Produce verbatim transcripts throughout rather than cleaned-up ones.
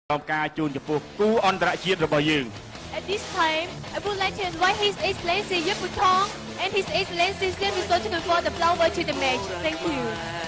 การจูนจะปูกู้อันตรายระบายยืง At this time, I would like to invite His Excellency Yip Butong and His Excellency Siem Risot to confer the flower to the match. Thank you.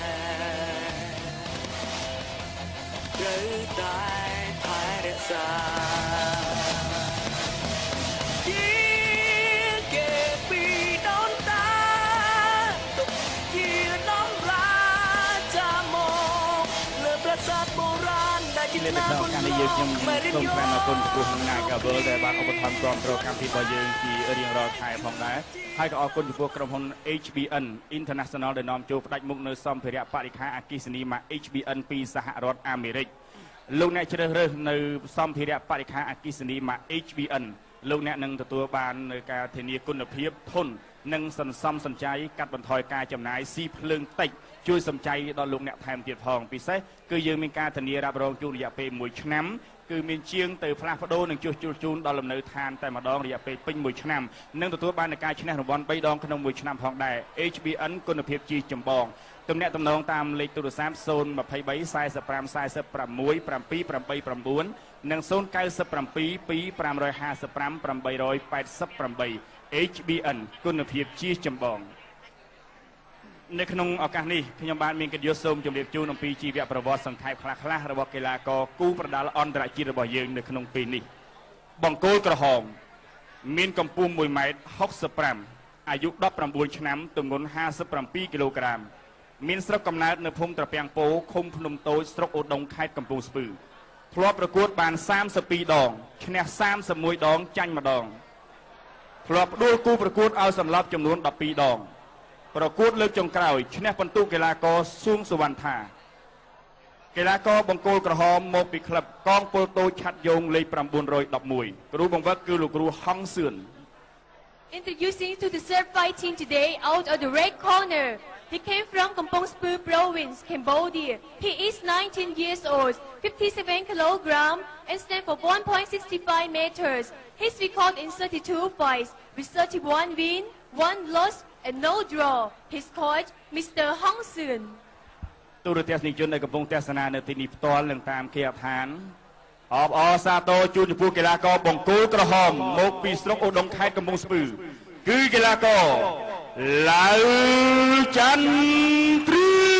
ในประกอบการในยืนยังต้องแฟนมาคนกลุ่มงานกับเบอร์แต่บางอุปถัมภ์กรอบโปรแกรมที่บอยยืนที่เรียงรอไทยพร้อมได้ให้กับคนกลุ่มกรมพล เอช บี เอ็น International ได้นำจูบได้มุกในสัมภาระปฏิฆาอากิสนีมา เอช บี เอ็น ปีสหรัฐอเมริกลูกเนี่ยจะเริ่มในสัมภาระปฏิฆาอากิสนีมา เอช บี เอ็น ลูกเนี่ยหนึ่งตัวบานในการเทนีคุณภาพทนหนึ่งสันซ้ำสันใจกัดบรรทอยการจำหน่ายซีเพลิงติดช่วยสนใจดอลลูกเนี่ยแถมเตียทองปีเซ่คือยังมีการธัญรับรองจูนระยะเป็นมวยชน้ำคือมีเชียงเตอพลาฟโดหนึ่งจูจูจูนดอลลำเนินทานแต่มาดองระยะเป็นเป็นมวยชน้ำหนึ่งตัวบ้านในการชนะของบอลไปดองขนมมวยชน้ำทองได้ เอช บี เอ็น คุณภาพจีจำบองตำแหน่งตำแหน่งตามเลขตัวสามโซนมาไพ่ใบไซส์สปรามไซส์สปรามมวยปรามปีปรามใบปรามบุญหนึ่งโซนเก้าสปรามปีปีปรามร้อยห้าสปรามปรามใบร้อยแปดสปรามใบ เอช บี เอ็น คุณภาพจีจำบองในขนมโอกาสนี้ขยมบาลมีกิจยศสมจมเรียบจูนปีจีเวียประวัติสังไทยคลาคลาระบบกีฬากอกู้ประดาลอันตรายจีระบายยืนในขนมปีนี้บังโกลกระหองมีนกำปูมวยไม้ฮอกสปรัมอายุดับประบุญชนะตัวเงินห้าสปรัมปีกิโลกรัมมีนสตรกกำนัดในพงตะเปียงโปคมพนมโตสตรกอุดงไข่กำปูสปือทลอประกวดบานสามสปีดองชนะสามสมวยดองจันมาดองทลอดูกู้ประกวดเอาสำรับจำนวนดับปีดองประกวดเลือกจงกล่าวชนะพันตุกีฬากอซุ่งสวรรธากีฬากอบังโกลกระหอมโมปิคลับกองโปโตชัดยงเลยปรำบุญโรยดอกมวยครูบังวักคือลูกครูฮังเสือน Introducing to the third fighting today out of the red corner. He came from Kampong Speu Province, Cambodia. He is nineteen years old, fifty-seven kilograms, and stands for one point six five meters. His record in thirty-two fights with thirty-one wins, one loss, and no draw. His coach, Mister Hong Soon. ตัวเทศนิจในกระพงเทศนาในที่นิพตอนเรื่องตามเขียบฐานออบอซาโตจูนผู้กีฬากอบังโกลกระหอมโมกปีสลกอุดมไข่กำมงสปือคือกีฬากอลาวจันทรี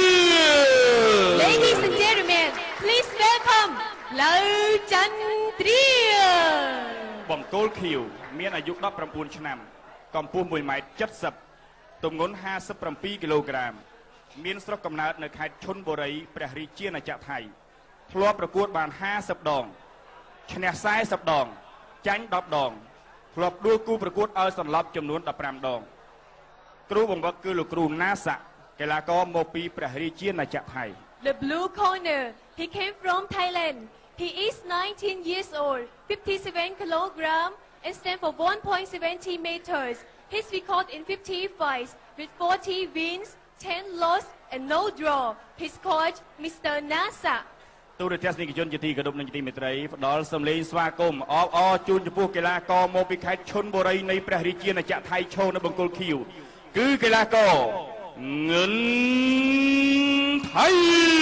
Ladies and gentlemen, please welcome ลาวจันทรีบังโกลคิวมีอายุดับประมูลชนะกำปูมวยไม้จัดสับตัวเงินห้าสิบปรำปีกิโลกรัมมีนสตรกกำนัดในข่ายชนบุรีประหริเจียนจากไทยทลอประกวดบานห้าสิบดองชนะซ้ายสิบดองจันดับดองทลอบด้วยกู้ประกวดเอาสำรับจำนวนดับปรำดองครูบังวักคือลูกครูนาสะกีฬากอโมปีประหริเจียนจากไทย The blue corner. He came from Thailand. He is nineteen years old, fifty-seven kilograms, and stands for one point seven zero meters. His record in fifty fights with forty wins, ten loss, and no draw. His coach, Mister Nasa. ตัวเทศนิกชนจิตีกระดุมในจิตีเมตรัยดอลสมเลนสวากมออจูนจปูกีฬากอโมปิไข่ชนบุรีในประหริเจียนจากไทยโชว์ในบังโกลคิวคือกีฬากอเงินไทย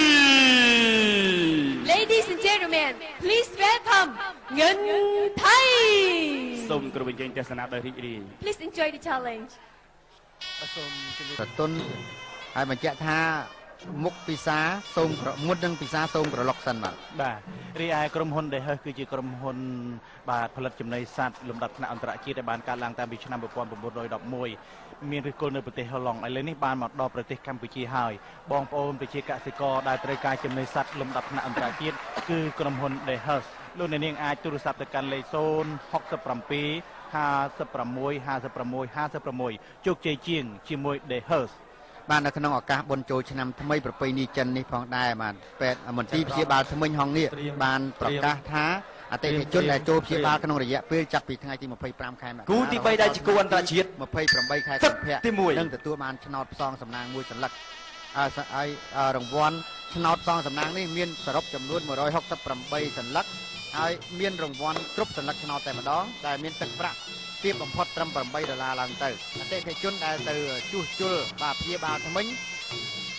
Ladies and gentlemen, please welcome เงินไทยส้มกระเวนเจนเทศนาโดยริรี Please enjoy the challenge. กระตุ้นให้บรรจัท่ามุกปีศาส้มมุดดังปีศาส้มกระลอกสันบัตបាទរីឯក្រុមហ៊ុនដែលហើគឺជាក្រុមហ៊ុនបាទផលិតចំណីសត្វលំដាប់ថ្នាក់អន្តរជាតិដែលបានកើតឡើងតាំងពីឆ្នាំone thousand nine hundred elevenមានឫសគល់នៅប្រទេសហូឡុងឥឡូវនេះបានមកដល់ប្រទេសកម្ពុជាហើយបងប្អូនប្រជាកសិករដែលត្រូវការចំណីសត្វលំដាប់ថ្នាក់អន្តរជាតិគឺក្រុមហ៊ុន Dehers លោកអ្នកនាងអាចទូរស័ព្ទទៅកាន់លេខzero six seven five six five sixជោគជ័យជាងជាមួយ Dehers បាននៅក្នុងឱកាសបុណ្យចូលឆ្នាំថ្មីប្រពៃណីចិននេះផងដែរបាទពេទ្យមន្ទីរព្យាបាលថ្មិញហងនេះបានប្រកាសថាអតិថិជនដែលចូលព្យាបាលក្នុងរយៈពេលចាប់ពីថ្ងៃទីtwenty-fiveខែមកគូទី3ដែលជាគូអន្តរជាតិ twenty-eightខែកុម្ភៈនឹងទទួលបានឆ្នោតផ្សងសំណាងមួយសន្លឹកហើយរង្វាន់ឆ្នោតផ្សងសំណាងនេះមានសរុបចំនួនone hundred sixty-eightសន្លឹកហើយមានរង្វាន់គ្រប់សន្លឹកឆ្នោតតែម្ដងដែលមានទឹកប្រាក់ទាបបំផុតត្រឹមeightដុល្លារឡើងទៅអតិថិជនដែលទៅជួសជុលបាទព្យាបាលថ្មិញ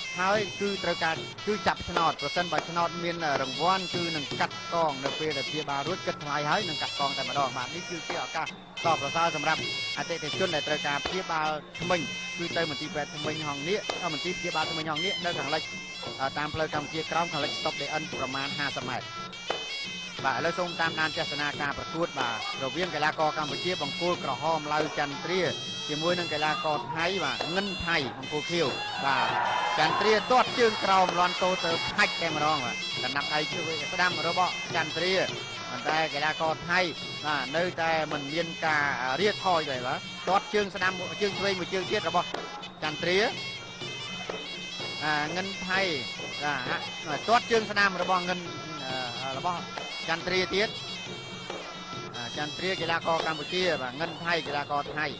ហើយគឺត្រូវការគឺចាប់ឆ្នោតប្រសិនបើឆ្នោតមានរង្វាន់គឺនឹងកាត់កងនៅពេលដែលព្យាបាលរួចគិតថ្លៃហើយនឹងកាត់កងតែម្ដងបាទនេះគឺជាឱកាសតបប្រសើរសម្រាប់អតិថិជនដែលត្រូវការព្យាបាលធ្មេញគឺទៅមន្ទីរពេទ្យធ្មេញហងនេះមន្ទីរព្យាបាលធ្មេញហងនេះនៅខាងលិចតាមផ្លូវកម្ពុជាក្រោមខាងលិច Stop ដេ អិន ប្រមាណห้าสิบម៉ែត្របាទឥឡូវសូមតាមដានទស្សនាការប្រកួតបាទរវាងកីឡាករកម្ពុជាបង្គោលក្រហមឡៅចន្ទ្រាជាមួយនឹងកីឡាករថៃបាទងិនថៃបង្គោលខៀវបាទចន្ទ្រាទាត់ជើងក្រោមលន់តូទៅផាច់តែម្ដងបាទកណ្ដាប់ដៃជួយស្ដាំរបស់ចន្ទ្រាប៉ុន្តែកីឡាករថៃបាទនៅតែមិនមានការរៀបថយទេបាទទាត់ជើងស្ដាំជើងឆ្វេងមួយជើងទៀតរបស់ចន្ទ្រាអាងិនថៃបាទទាត់ជើងស្ដាំរបស់ងិនរបស់ចន្ទ្រាទៀតចន្ទ្រាកីឡាករកម្ពុជាបាទងិនថៃកីឡាករថៃ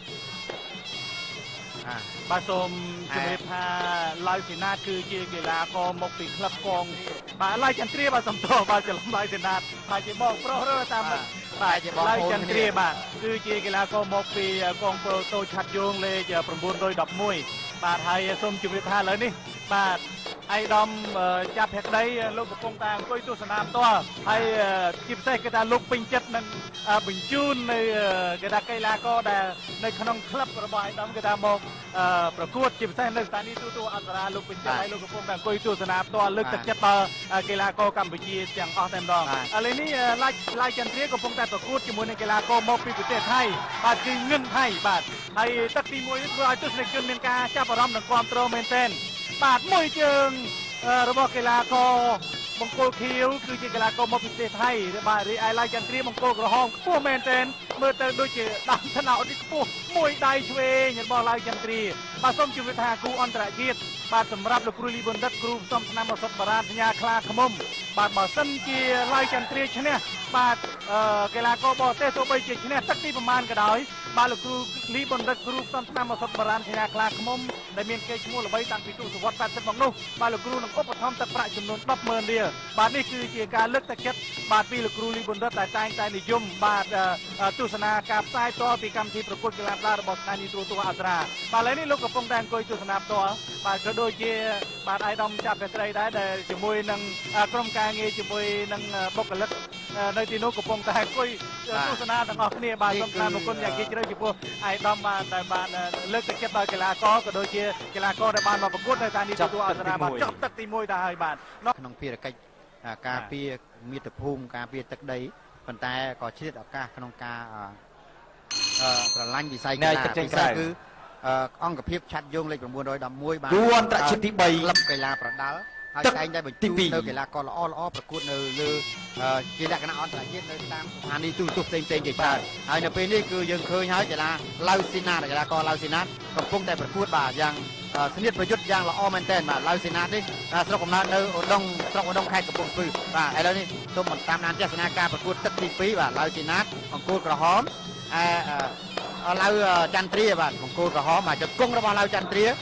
បាទសូមជម្រាបថាឡៅសេណាតគឺជាកីឡាករមកពីក្លឹបកងបាទឡៅចន្ទ្រាបាទសំទោសបាទច្រឡំឡៅសេណាតបាទជាបងប្រុសរើតាមបាទជាបងឡៅចន្ទ្រាបាទគឺជាកីឡាករមកពីកងពលតូចឆាត់យងលេខchín một mộtបាទហើយសូមជម្រាបថាឥឡូវនេះបាទអៃដាមចាប់ភក្តីលោកកំពុងតែអង្គុយទស្សនាផ្ទាល់ហើយជាពិសេសគេថាលោកពេញចិត្តនឹងបញ្ជូននៅគេថាកីឡាករដែលនៅក្នុងក្លឹបរបស់អៃដាមគេថាមកប្រកួតជាពិសេសនៅស្ថានីយទូតអន្តរជាតិលោកពេញចិត្តហើយលោកកំពុងតែអង្គុយទស្សនាផ្ទាល់លើកទឹកចិត្តដល់កីឡាករកម្ពុជាទាំងអស់តែម្ដងឥឡូវនេះឡាយឡាយចន្ទ្រាកំពុងតែប្រកួតជាមួយនឹងកីឡាករមកពីប្រទេសថៃបាទគឺងិនថៃបាទហើយទឹកទីមួយនេះធ្វើឲ្យទស្សនិកជនមានការចាប់អារម្មណ៍និងគាំទ្រមែនទែនបាទមួយជើងរបស់កីឡាករបង្គោលខៀវគឺជាកីឡាករមកពីប្រទេសថៃបាទរីឯឡៃចន្ទ្រាបង្គោលក្រហមខ្ពស់មែនទែនមើលទៅដូចជាដាំថ្នោតនេះខ្ពស់មួយដៃឆ្វេងរបស់ឡៃចន្ទ្រាបាទសូមជម្រាបថាគូអន្តរជាតិបាទសម្រាប់លោកគ្រូលីបណ្ឌិតគ្រូផ្សំឆ្នាំឱសថបារាណសញ្ញាខ្លាឃ្មុំបាទបើសិនជាឡៃចន្ទ្រាឈ្នះបាទកីឡាករបរទេសទោះបីជាឈ្នះទឹកទីប្រមាណក៏ដោយបាទលោកគ្រូលីបណ្ឌិតគ្រូផ្សំឆ្នាំឱសថបារាណសញ្ញាខ្លាឃ្មុំដែលមានកេរ្តិ៍ឈ្មោះល្បីតាំងពីទសវត្សរ៍แปดสิบមកនោះបាទលោកគ្រូនឹងឧបត្ថម្ភទឹកប្រាក់ចំនួនដប់ម៉ឺនរៀលបាទនេះគឺជាការលើកទឹកចិត្តបាទពីលោកគ្រូលីបណ្ឌិតដែលតែងតែនិយមបាទទស្សនាការផ្សាយផ្ទាល់ពីកម្មវិធីប្រកួតកីឡាបាល់របស់ស្ថានីយទូរទស្សន៍អន្តរជាតិបាទឥឡូវនេះលោកកំពុងតែអង្គុយទស្សនាផ្ទាល់បាទក៏ដូចជាបាទអាយដាមចាប់ភក្តីដែរដែលជាមួយនឹងក្រុមការងារជាមួយនឹងបុគ្គលិកនៅទីនោះកំពុងតែអង្គុយទស្សនាទាំងអស់គ្នាបាទសូមថ្លែងអរគុណយ៉ាងជ្រាលជ្រៅចំពោះអាយដាមបាទដែលបានលើកទឹកចិត្តដល់កីឡាករក៏ដូចជាកីឡាករដែលបានមកប្រកួតនៅស្ថានីយទូរទស្សន៍អន្តរជាតិបាទចប់ទឹកទីមួយដែរហើយបាទក្នុងភារកិច្ចការពារមាតុភូមិការពារទឹកដីប៉ុន្តែក៏ឆ្លៀតឱកាសក្នុងការប្រឡាញ់វិស័យកីឡាពិសេសគឺអង្គភាពឆាត់យងលេខchín một mộtបានគូអន្តរជាតិទីបីក្លឹបកីឡាប្រដាល់ហើយតែងតែបញ្ជូននៅកីឡាករល្អល្អប្រកួតនៅលើជាលក្ខណៈអន្តរជាតិនៅតាមស្ថានីយទូរទស្សន៍ផ្សេងផ្សេងជាច្រើនហើយនៅពេលនេះគឺយើងឃើញហើយកីឡាឡៅស៊ីណាតកីឡាករឡៅស៊ីណាតកំពុងតែប្រកួតបាទយ៉ាងស្នៀតប្រយុទ្ធយ៉ាងល្អមែនទែនបាទឡៅស៊ីណាតនេះស្រុកកំណើតនៅឧដុង្គស្រុកឧដុង្គខេត្តកំពង់ស្ពឺបាទឥឡូវនេះសូមតាមដានទស្សនាការប្រកួតទឹកទីពីរបាទឡៅស៊ីណាតបង្គោលក្រហមអឡៅចន្ទ្រាបាទបង្គោលក្រហមបាទជង្គង់របស់ឡៅចន្ទ្រា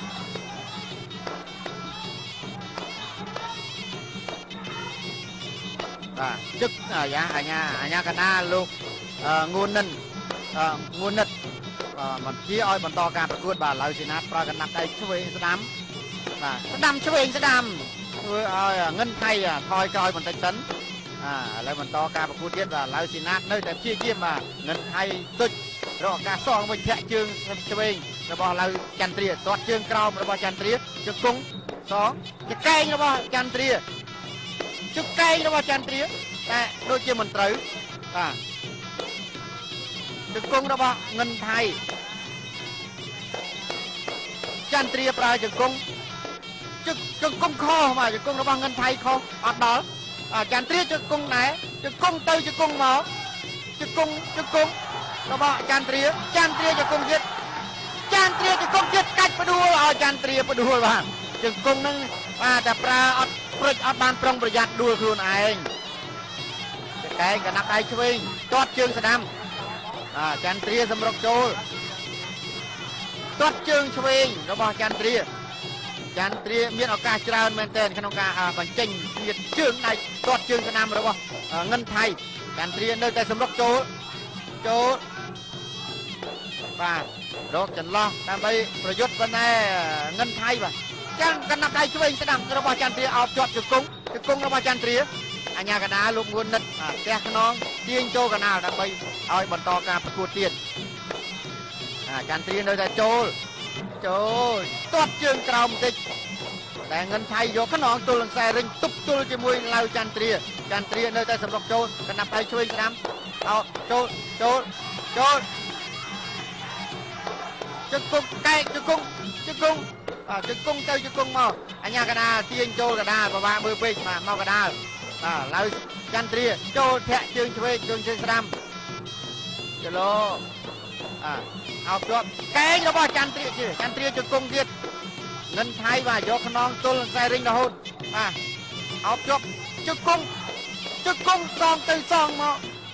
បាទជឹកអាយ៉ាអាញាអាញាកណាលោកងួននិនងួននិតបញ្ជាឲ្យបន្តការប្រកួតបាទឡៅសេណាតប្រើកណ្ដាប់ដៃឆ្វេងស្ដាំបាទស្ដាំឆ្វេងស្ដាំធ្វើឲ្យងិនថៃថយក្រោយបន្តិចសិនឥឡូវបន្តការប្រកួតទៀតបាទឡៅសេណាតនៅតែព្យាយាមបាទងិនថៃដូចរកឱកាសសងវិញធាក់ជើងឆ្វេងរបស់ឡៅចន្ទ្រាទាត់ជើងក្រោមរបស់ចន្ទ្រាជង្គង់សងចកែងរបស់ចន្ទ្រាជុកកែងរបស់ចន្ទ្រាតែដូចជាមិនត្រូវបាទជង្គង់របស់ងិនថៃចន្ទ្រាប្រើជង្គង់ជជង្គង់ខុសបាទជង្គង់របស់ងិនថៃខុសអត់ដល់ចន្ទ្រាជង្គង់ដែរជង្គង់ទៅជង្គង់មកជង្គង់ជង្គង់របស់ចន្ទ្រាចន្ទ្រាជង្គង់ទៀតចន្ទ្រាជង្គង់ទៀតកាច់ផ្ដួលឲ្យចន្ទ្រាផ្ដួលបាទជង្គង់នឹងបាទតែប្រើអត់ព្រិចអត់បានប្រុងប្រយ័ត្នដួលខ្លួនឯងកែងកណ្ដាប់ដៃឆ្វេងទាត់ជើងស្ដាំបាទចន្ទ្រាសម្រុកចូលទាត់ជើងឆ្វេងរបស់ចន្ទ្រាចន្ទ្រាមានឱកាសច្រើនមែនទែនក្នុងការបញ្ចេញទៀតជើងដៃទាត់ជើងស្ដាំរបស់ងិនថៃចន្ទ្រានៅតែសម្រុកចូលចូលបាទរកចន្លោះដើម្បីប្រយុទ្ធប៉ុន្តែងិនថៃបាទចាំកណ្ដាប់ដៃឆ្វេងស្ដាំរបស់ចន្ទ្រាអោបជាប់ជង្គង់ជង្គង់របស់ចន្ទ្រាអញ្ញាកណ្ដាលលោកងួននិតផ្ទះខ្នងទាញចូលកណ្ដាលដើម្បីឲ្យបន្តការប្រកួតទៀតចន្ទ្រានៅតែចូលចូលទាត់ជើងក្រោមបន្តិចតែងិនថៃយកខ្នងទល់នឹងខ្សែរិញទប់ទល់ជាមួយឡៅចន្ទ្រាចន្ទ្រានៅតែសម្រុកចូលកណ្ដាប់ដៃឆ្វេងស្ដាំអោចូលចូលចូលជង្គង់កែកជង្គង់ជង្គង់ជង្គង់ទៅជង្គង់មកអញ្ញាកណ្ដាលទាញចូលកណ្ដាលប្រវាមើលពេកបាទមកកណ្ដាលបាទឡៅចន្ទ្រាចូលធាក់ជើងឆ្វេងជើងជើងស្ដាំគីឡូអើអោបជាប់កែងរបស់ចន្ទ្រាជាចន្ទ្រាជង្គង់ទៀតងិនថៃបាទយកខ្នងទល់ខ្សែរិញរហូតបាទអោបជាប់ជង្គង់ជង្គង់សងទៅសងម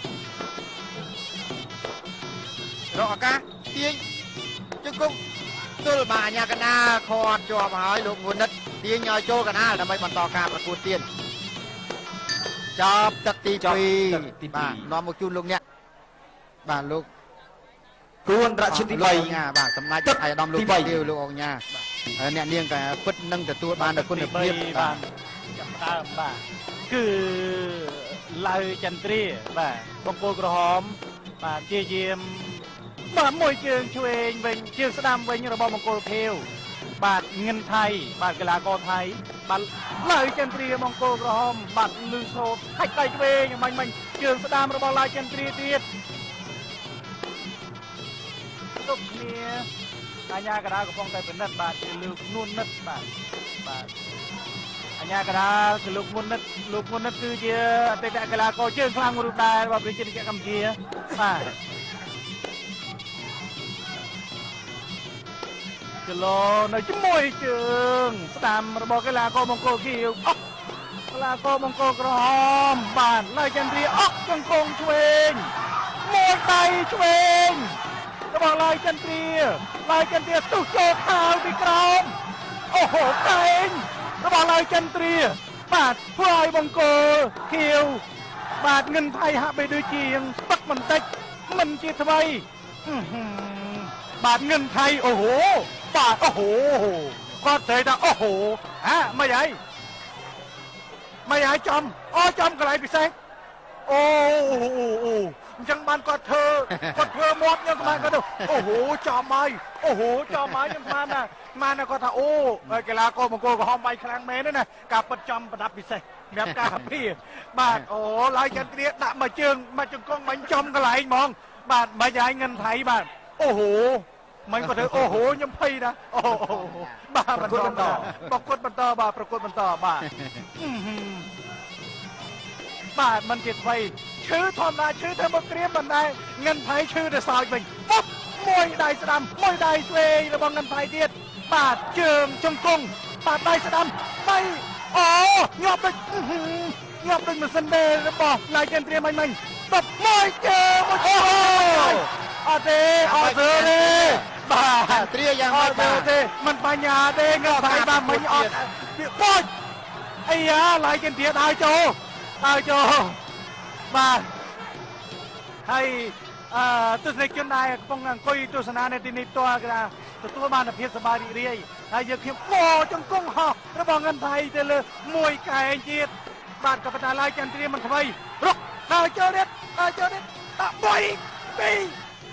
ករកឱកាសទាញជង្គង់ទល់បាទអញ្ញាកណ្ដាលខាត់ជាប់ហើយលោកងួននិតទាញឲ្យចូលកណ្ដាលដើម្បីបន្តការប្រកួតទៀតចប់ទឹកទីពីរបាទនាំមកជូនលោកអ្នកបាទលោកគួនរឈិតទីបីបាទសម្ដេចអាយដាមលោកទីδύοលោកអង្គញាអ្នកនាងតែពិតនឹងទទួលបាននូវគុណភាពបាទចាប់ដើមបាទគឺឡៅចន្ទ្រាបាទបង្គោលក្រហមបាទជាយាមបាទមួយជើងឆ្វេងវិញជើងស្ដាំវិញរបស់បង្គោលខៀវបាទងិនថៃបាទកីឡាករថៃបាទឡៅចន្ទ្រាបង្គោលក្រហមបាទលឺសូតហាច់ដៃឆ្វេងមិញមិញជើងស្ដាំរបស់ឡៅចន្ទ្រាទៀតទុកគ្នាអញ្ញាកណ្ដាលកំពុងតែពិនិត្យបាទជាលោកនួននិតបាទបាទអញ្ញាកណ្ដាលគឺលោកមុននិតលោកមុននិតគឺជាអតីតកីឡាករជើងខ្លាំងមួយរូបដែររបស់ប្រជាជនកម្ពុជាបាទគីឡូនៅជាមួយជើងស្ដាំរបស់កីឡាករបង្គោលខៀវអស់កីឡាករបង្គោលក្រហមបាទឡៅចន្ទ្រាអស់ជង្គង់ឆ្វេងមួយដៃឆ្វេងរបស់ឡៅចន្ទ្រាឡៅចន្ទ្រាទុះចូលខោពីក្រោមអូហូកែងរបស់ឡៅចន្ទ្រាបាទធ្វើឲ្យបង្គោលខៀវបាទងិនថៃហាក់បីដូចជាស្ពឹកបន្តិចមិនជាថ្មីបាទងិនថៃអូហូបាទអូហូគាត់ស្រីថាអូហូហាមិនហើយមិនហើយចំអូចំកន្លែងពិសេសអូអូអញ្ចឹងបានគាត់ធ្វើគាត់ធ្វើមាត់ខ្ញុំស្មានគាត់ទៅអូហូចំហើយអូហូចំហើយខ្ញុំស្មានណាស្មានណាគាត់ថាអូកីឡាករបង្គោលក្រហមបាយខ្លាំងមែនណាការពិតចំប្រដាប់ពិសេសសម្រាប់ការពារបាទអូឡៅចន្ទ្រាដាក់មកជើងមកជង្គង់បាញ់ចំកន្លែងហ្មងបាទមិនហើយងិនថៃបាទអូហូមិនគាត់ធ្វើអូហូខ្ញុំភ័យណាអូបាទបន្តបន្តប្រកួតបន្តបាទប្រកួតបន្តបាទបាទមិនជាថ្មីឈឺធម្មតាឈឺទៅមកក្រៀមមិនដែរងិនថៃឈឺទៅសោចវិញបុកមួយដៃស្ដាំមួយដៃឆ្វេងរបស់ងិនថៃទៀតបាទជើងជង្គង់បាទដៃស្ដាំដៃអូញាប់ដូចញាប់ដូចម៉ាស៊ីនដេរបស់ឡៃចន្ទ្រាមិញមិញតបមួយជើងមួយអូអត់ទេអត់ទេបាទចន្ទ្រាយ៉ាងម៉េចបាទទេមិនបញ្ញាទេងិនថៃបាទមិញអត់វាបោចអីយ៉ាឡៃចន្ទ្រាដើរចូលដើរចូលបាទហើយអឺទស្សនិកជនដែលកំពុងអង្គុយទស្សនានៅទីនេះផ្ទាល់គឺថាទទួលបានភាពសប្បាយរីករាយហើយយើងខ្ញុំបោជង្គង់ហោះរបស់ងិនថៃទៅលើមួយកែងទៀតបាទក៏ប៉ុន្តែឡើយចន្ទ្រាមិនថ្មីរុកដើរចូលទៀតដើរចូលទៀតដាក់បុយពីរ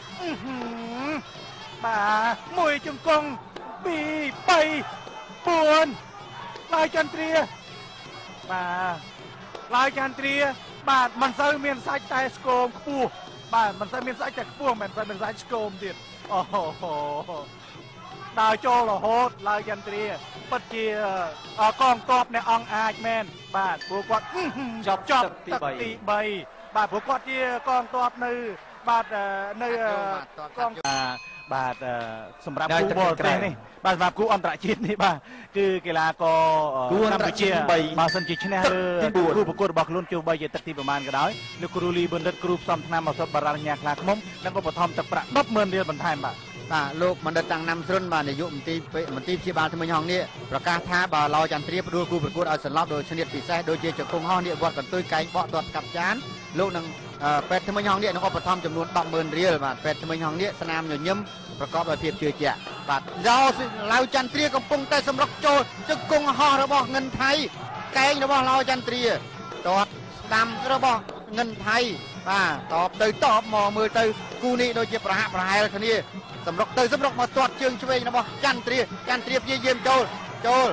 បាទមួយជង្គង់ពីរបីបួនឡើយចន្ទ្រាបាទឡើយចន្ទ្រាបាទមិនសូវមានសាច់តែស្គមខ្ពស់បាទមិនសូវមានសាច់តែខ្ពស់មិនសូវមានសាច់ស្គមទៀតអូហូដើរចូលរហូតឡើយចន្ទ្រាពិតជាកងទ័ពអ្នកអង្គអាចមែនបាទព្រោះគាត់ចប់ចប់ទឹកទីបីបាទព្រោះគាត់ជាកងទ័ពនៅបាទនៅកងបាទសម្រាប់គូបលទេសនេះបាទសម្រាប់គូអន្តរជាតិនេះបាទគឺកីឡាករកម្ពុជាបើសិនជាឈ្នះលើគូប្រកួតរបស់ខ្លួនជួបបីជាទឹកទីប្រមាណក៏ដោយលោកគ្រូលីប៊ុនរិទ្ធគ្រូផ្សំថ្នាំឱសថបារាំងញាខ្លាឃ្មុំនិងឧបត្ថម្ភទឹកប្រាក់ ដប់ម៉ឺន រៀលបន្ថែមបាទបាទលោកបណ្ឌិតតាំងណាំស្រុនបាទនាយកមន្ត្រីមន្ត្រីព្យាបាលថ្មីហងនេះប្រកាសថាបើឡោចន្ទ្រាផ្ដួលគូប្រកួតឲ្យសន្លប់ដោយឈ្នះពិសេសដូចជាជង្គង់ហោះនេះវត្តកន្ទុយកែងបកទាត់កាប់ចានលោកនឹងពេទ្យថ្មីហងនេះនឹងឧបត្ថម្ភចំនួន ដប់ម៉ឺន រៀលបាទពេទ្យថ្មីហងនេះស្នាមញញឹមប្រកបដោយភាពជឿជាក់បាទឡោចន្ទ្រាកំពុងតែសម្រុកចូលជង្គង់ហោះរបស់ងិនថៃកែងរបស់ឡោចន្ទ្រាទាត់ស្ដាំរបស់ងិនថៃបាទតបទៅតបមកមើលទៅគូនេះដូចជាប្រហាក់ប្រហែលគ្នាសម្រុកទៅសម្រុកមកទាត់ជើងឆ្វេងរបស់ចន្ទ្រាចន្ទ្រាព្យាយាមចូលចូល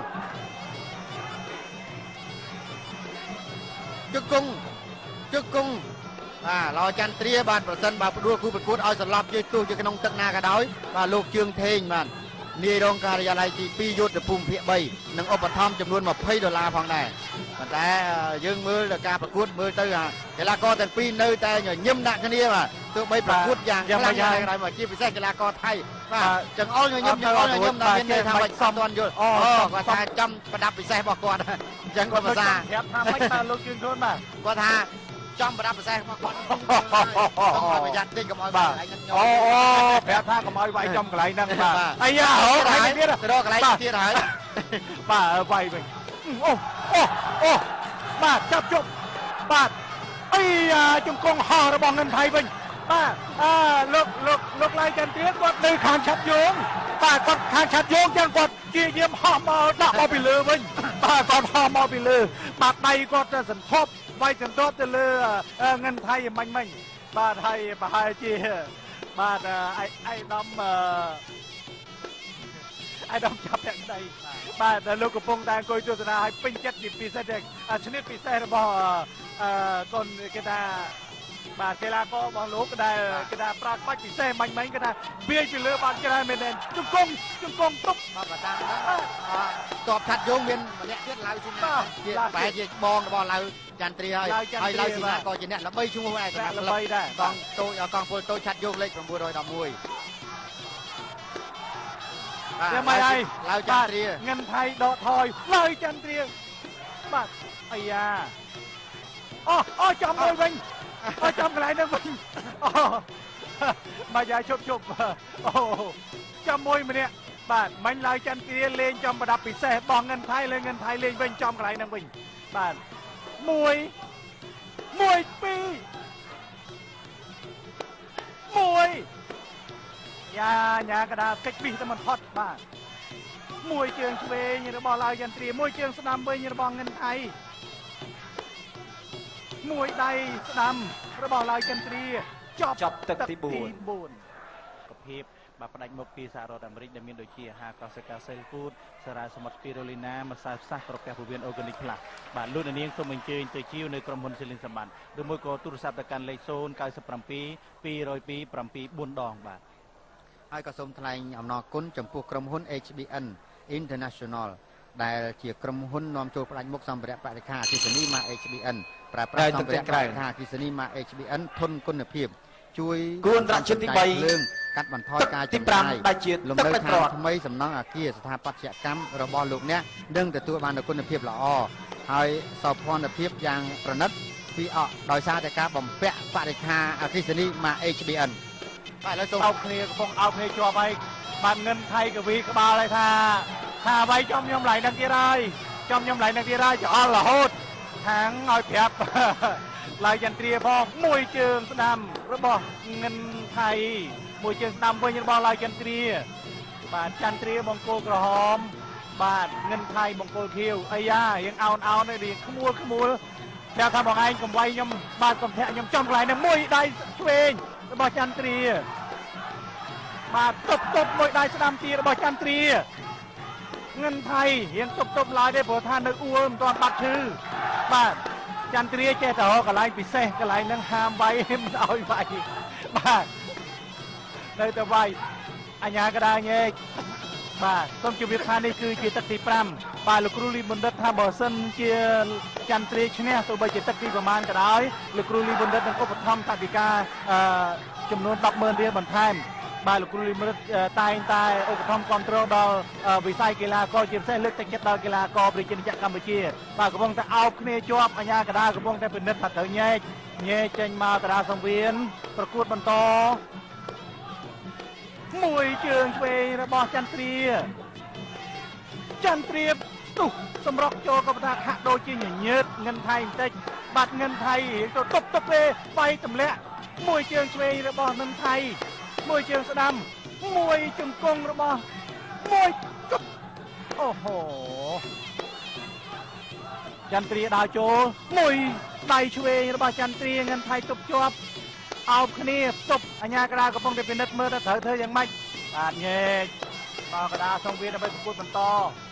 ជង្គង់ជង្គង់បាទឡោចន្ទ្រាបាទប្រសិនបើផ្ដួលគូប្រកួតឲ្យសន្លប់ជើងទោះជាក្នុងទឹកណាក៏ដោយបាទលោកជើងថេងបាទនាយរងការិយាល័យទីពីរយុទ្ធភូមិភាគបីនិងឧបត្ថម្ភចំនួនยี่สิบដុល្លារផងដែរប៉ុន្តែយើងមើលការប្រកួតមើលទៅកីឡាករទាំងពីរនៅតែញញឹមដាក់គ្នាបាទទោះបីប្រកួតយ៉ាងខ្លាំងយ៉ាងไรមកជាពិសេសកីឡាករថៃបាទចង្អុលញញឹមចង្អុលញញឹមដល់មានន័យថាមិនសមទាន់យល់អូគាត់ថាចំប្រដាប់ពិសេសរបស់គាត់អញ្ចឹងគាត់ភាសាប្រាប់ថាមិនថាលោកជឿនខ្លួនបាទគាត់ថាចំប្រដាប់ពិសេសរបស់គាត់គាត់ប្រយ័ត្នតិចកុំឲ្យបាទអូអូប្រាប់ថាកុំឲ្យវាយចំកន្លែងហ្នឹងបាទអាយ៉ាហៅកន្លែងទៀតទៅរកកន្លែងទៀតហើយបាទវាយវិញអូអូអូបាទចាប់ជប់បាទអាយ៉ាជង្គង់ហោះរបស់ងិនថៃវិញបាទអើលោកលោកលោកឡៃចន្ទ្រាគាត់នៅខាងឆាត់យោងបាទគាត់ខាងឆាត់យោងចឹងគាត់ជាយាមហោះមកដាក់មកពីលើវិញបាទគាត់ហោះមកពីលើបាទដៃគាត់ទៅសន្ធប់វាយសន្ទាប់ទៅលើងិនថៃមិញមិញបាទហើយប្រហែលជាបាទអៃអៃដំអៃដំចាប់តែដៃបាទលោកកំពុងតែអង្គុយទស្សនាឲ្យពេញចិត្តពីពិសេសឈ្នះពិសេសរបស់អឺកូនគេថាបាទកីឡាកររបស់លោកក៏ដែលគេថាប្រាក់បាច់ពិសេសមិញមិញគេថាវាយពីលើបានច្រើនមែនទេជង្គង់ជង្គង់ទប់បាទបតាំងហ្នឹងតបឆាត់យោងមានម្នាក់ទៀតឡៅស៊ីណាជាបែរជាបងរបស់ឡៅចន្ទ្រាហើយហើយឡៅស៊ីណាក៏ជាអ្នកល្បីឈ្មោះឯកល្បីដែរកងតូចកងពលតូចឆាត់យោងលេខchín một một ยังไม่ได้ឡៅចន្ទ្រាងិនថៃដកថយឡៅចន្ទ្រាបាទអាយ៉ាអូអូចំមួយវិញអូចំកន្លែងហ្នឹងវិញអូបាទយាយជប់ជប់អូចំមួយម្នាក់បាទមិញឡៅចន្ទ្រាលេងចំប្រដាប់ពិសេសបងងិនថៃលេងងិនថៃលេងវិញចំកន្លែងហ្នឹងវិញបាទមួយមួយពីរមួយយ៉ាញ៉ាកដាកិច្ចពីតែមិនផុតបាទមួយជើងឆ្វេងរបស់ឡៅចន្ទ្រាមួយជើងស្ដាំវិញរបស់ងិនថៃមួយដៃស្ដាំរបស់ឡៅចន្ទ្រាចប់ចប់ទឹកទីbốn ប្រភេទបាទផ្ដាច់មុខពីសហរដ្ឋអាមេរិកដែលមានដូចជាអាហារកសិកាសេលហ្វូតសារ៉ាសមុទ្រពីរូលីណាម្សៅផ្សះប្រកាសពវៀនអូហ្គានិកផ្លាស់បាទលោកនាងសូមអញ្ជើញទៅជាវនៅក្រុមហ៊ុនស៊ីលីនសម្បត្តិឬមួយក៏ទូរស័ព្ទទៅកាន់លេខศูนย์ เก้า เจ็ด สอง สอง สี่ ศูนย์ สี่ ដងបាទហើយក៏សូមថ្លែងអំណរគុណចំពោះក្រុមហ៊ុន เอช บี เอ็น International ដែលជាក្រុមហ៊ុននាំចូលផ្ដាច់មុខសម្ភារៈបរិក្ខារអគ្គិសនីម៉ាក เอช บี เอ็น ប្រើប្រាស់សម្ភារៈបរិក្ខារអគ្គិសនីម៉ាក เอช บี เอ็น ធន់គុណភាពជួយគួនត្រជាតិទីបីលើងកាត់បន្ថយការចំណាយដែលជាលំនៅឋានថ្មីសំណង់អគារស្ថាបត្យកម្មរបស់លោកអ្នកនឹងទទួលបាននូវគុណភាពល្អហើយសោភ័ណភាពយ៉ាងប្រណិតពីអកដោយសារតែការបំពាក់បរិក្ខារអគ្គិសនីម៉ាក เอช บี เอ็นបាទឥឡូវសូមអោបគ្នាកំពុងអោបគ្នាជាប់ហើយបាទងិនថៃកវីក្បាលហើយថាថាវាយចំខ្ញុំឡៃនឹងទៀតហើយចំខ្ញុំឡៃនឹងទៀតហើយចោលរហូតខាងឲ្យប្រាប់ឡៅចន្ទ្រាផងមួយជើងស្ដាំរបស់ងិនថៃមួយជើងស្ដាំវិញរបស់ឡៅចន្ទ្រាបាទចន្ទ្រាបង្គោលក្រហមបាទងិនថៃបង្គោលខៀវអាយ៉ារៀងអោនអោននេះក្មួលក្មួលតែថាបងឯងកំវាយខ្ញុំបាទកំធាក់ខ្ញុំចំកន្លែងនេះមួយដៃឆ្វេងរបស់ចន្ទ្រាបាទទប់ទប់មួយដៃស្ដាំទីរបស់ចន្ទ្រាងិនថៃរៀងទប់ទប់ឡើយទេព្រោះថានៅអួលមិនទាន់បាត់ឈឺបាទចន្ទ្រាចេះតែរកកន្លែងពិសេសកន្លែងហ្នឹងហាមវាយមិនឲ្យវាយបាទនៅតែវាយអញ្ញាកដាញែកបាទសូមជម្រាបថានេះគឺជាទឹកទី5បាទលោកគ្រូលីបណ្ឌិតថាបើសិនជាចន្ទ្រាឈ្នះទោះបីជាទឹកទីប្រមាណក៏ដោយលោកគ្រូលីបណ្ឌិតនឹងឧបត្ថម្ភថវិកាចំនួន ដប់ម៉ឺន រៀលបន្ថែមបាទលោកគ្រូលីបណ្ឌិតតែងតែឧបត្ថម្ភគ្រប់គ្រងដល់វិស័យកីឡាករជាពិសេសលើកទឹកចិត្តដល់កីឡាករប្រជាជនកម្ពុជាបាទកំពុងតែអោបគ្នាជាប់អញ្ញាកដាកំពុងតែពិនិត្យថាត្រូវញែកញែកចេញមកតារាសង្វៀនប្រកួតបន្តមួយជើងឆ្វេងរបស់ចន្ទ្រាចន្ទ្រាទុះសម្រក់ចូលក៏ថាហាក់ដូចជាញញើតងិនថៃបន្តិចបាត់ងិនថៃទៅទប់ទប់ទេបាយទម្លាក់មួយជើងឆ្វេងរបស់ងិនថៃមួយជើងស្ដាំមួយជង្គង់របស់មួយគប់អូហូចន្ទ្រាដើរចូលមួយដៃឆ្វេងរបស់ចន្ទ្រាងិនថៃទប់ជាប់អោបគ្នាទប់អញ្ញាកដាកំពុងតែពិនិត្យមើលថាត្រូវធ្វើយ៉ាងម៉េចបាទញែកដល់កដាសងវាដើម្បីប្រកួតបន្ត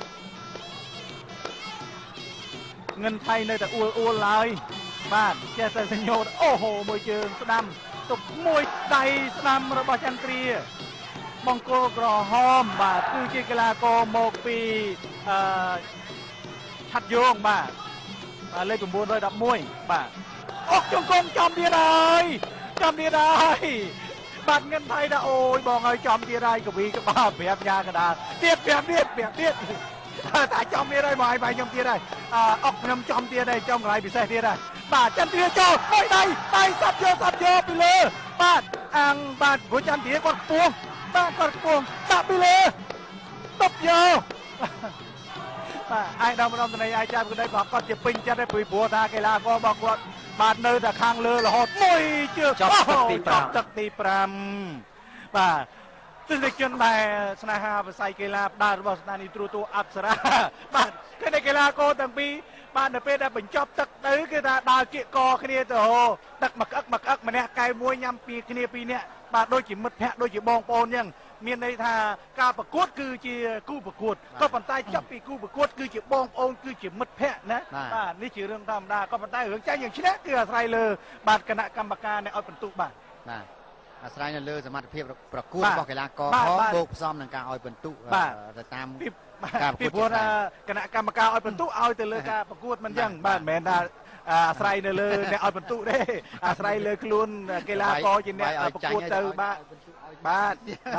ងិនថៃនៅតែអួលអួលឡើយបាទចេះតែសញ្ញោតអូហូមួយជើងស្ដាំទប់មួយដៃស្ដាំរបស់ចន្ទ្រាបង្គោលក្រហមបាទគឺជាកីឡាករមកពីអឺឆាត់យងបាទបាទលេខ៩១១បាទអុកជង្គង់ចំទៀតហើយចំទៀតហើយបាទងិនថៃថាអូយបងហើយចំទៀតហើយកវីក្បាលប្រាប់យ៉ាកដាទៀតប្រាប់ទៀតប្រាប់ទៀតតែចំទៀតហើយបងហើយបាយខ្ញុំទៀតហើយអុកខ្ញុំចំទៀតហើយចំកន្លែងពិសេសទៀតហើយបាទចន្ទ្រាចូលមួយដៃដៃសាប់យកសាប់យកពីលើបាទអាំងបាទព្រោះចន្ទ្រាគាត់ខ្ពស់បាទគាត់ខ្ពស់ដាក់ពីលើតបយកបាទអាយដល់ម្ដងទៅនេះអាយចាប់ក្តីក៏គាត់ជាពេញចិត្តដែរព្រោះថាកីឡាកររបស់គាត់បាទនៅតែខាងលើរហូតមួយជើងចាប់ទឹកទី5ចាប់ទឹកទី5បាទទស្សនិកជនដែលស្នេហាវិស័យកីឡាផ្ដាល់របស់ស្ថានីយ៍ទូរទស្សន៍អប្សរាបាទគឺកីឡាករទាំងពីរបាទនៅពេលដែលបញ្ចប់ទឹកទៅគឺថាដើរគៀកកគ្នាទៅហោទឹកមកក្អឹកមកក្អឹកម្នាក់កែមួយញ៉ាំពីគ្នាពីរនាក់បាទដូចជាមិត្តភក្តិដូចជាបងប្អូនអញ្ចឹងមានន័យថាការប្រកួតគឺជាគូប្រកួតក៏ប៉ុន្តែចាប់ពីគូប្រកួតគឺជាបងប្អូនគឺជាមិត្តភក្តិណាបាទនេះជារឿងធម្មតាក៏ប៉ុន្តែរឿងចាញ់យ៉ាងឈ្នះគឺអាស្រ័យលើបាទគណៈកម្មការអ្នកឲ្យបន្ទុកបាទបាទអាស្រ័យនៅលើសមត្ថភាពប្រកួតរបស់កីឡាករផងបូកផ្សំនឹងការឲ្យបន្ទុកទៅតាមការប្រកួតគណៈកម្មការឲ្យបន្ទុកឲ្យទៅលើការប្រកួតមិនអញ្ចឹងបាទមិនមែនថាអាស្រ័យនៅលើអ្នកឲ្យបន្ទុកទេអាស្រ័យលើខ្លួនកីឡាករជាអ្នកប្រកួតទៅបាទបាទ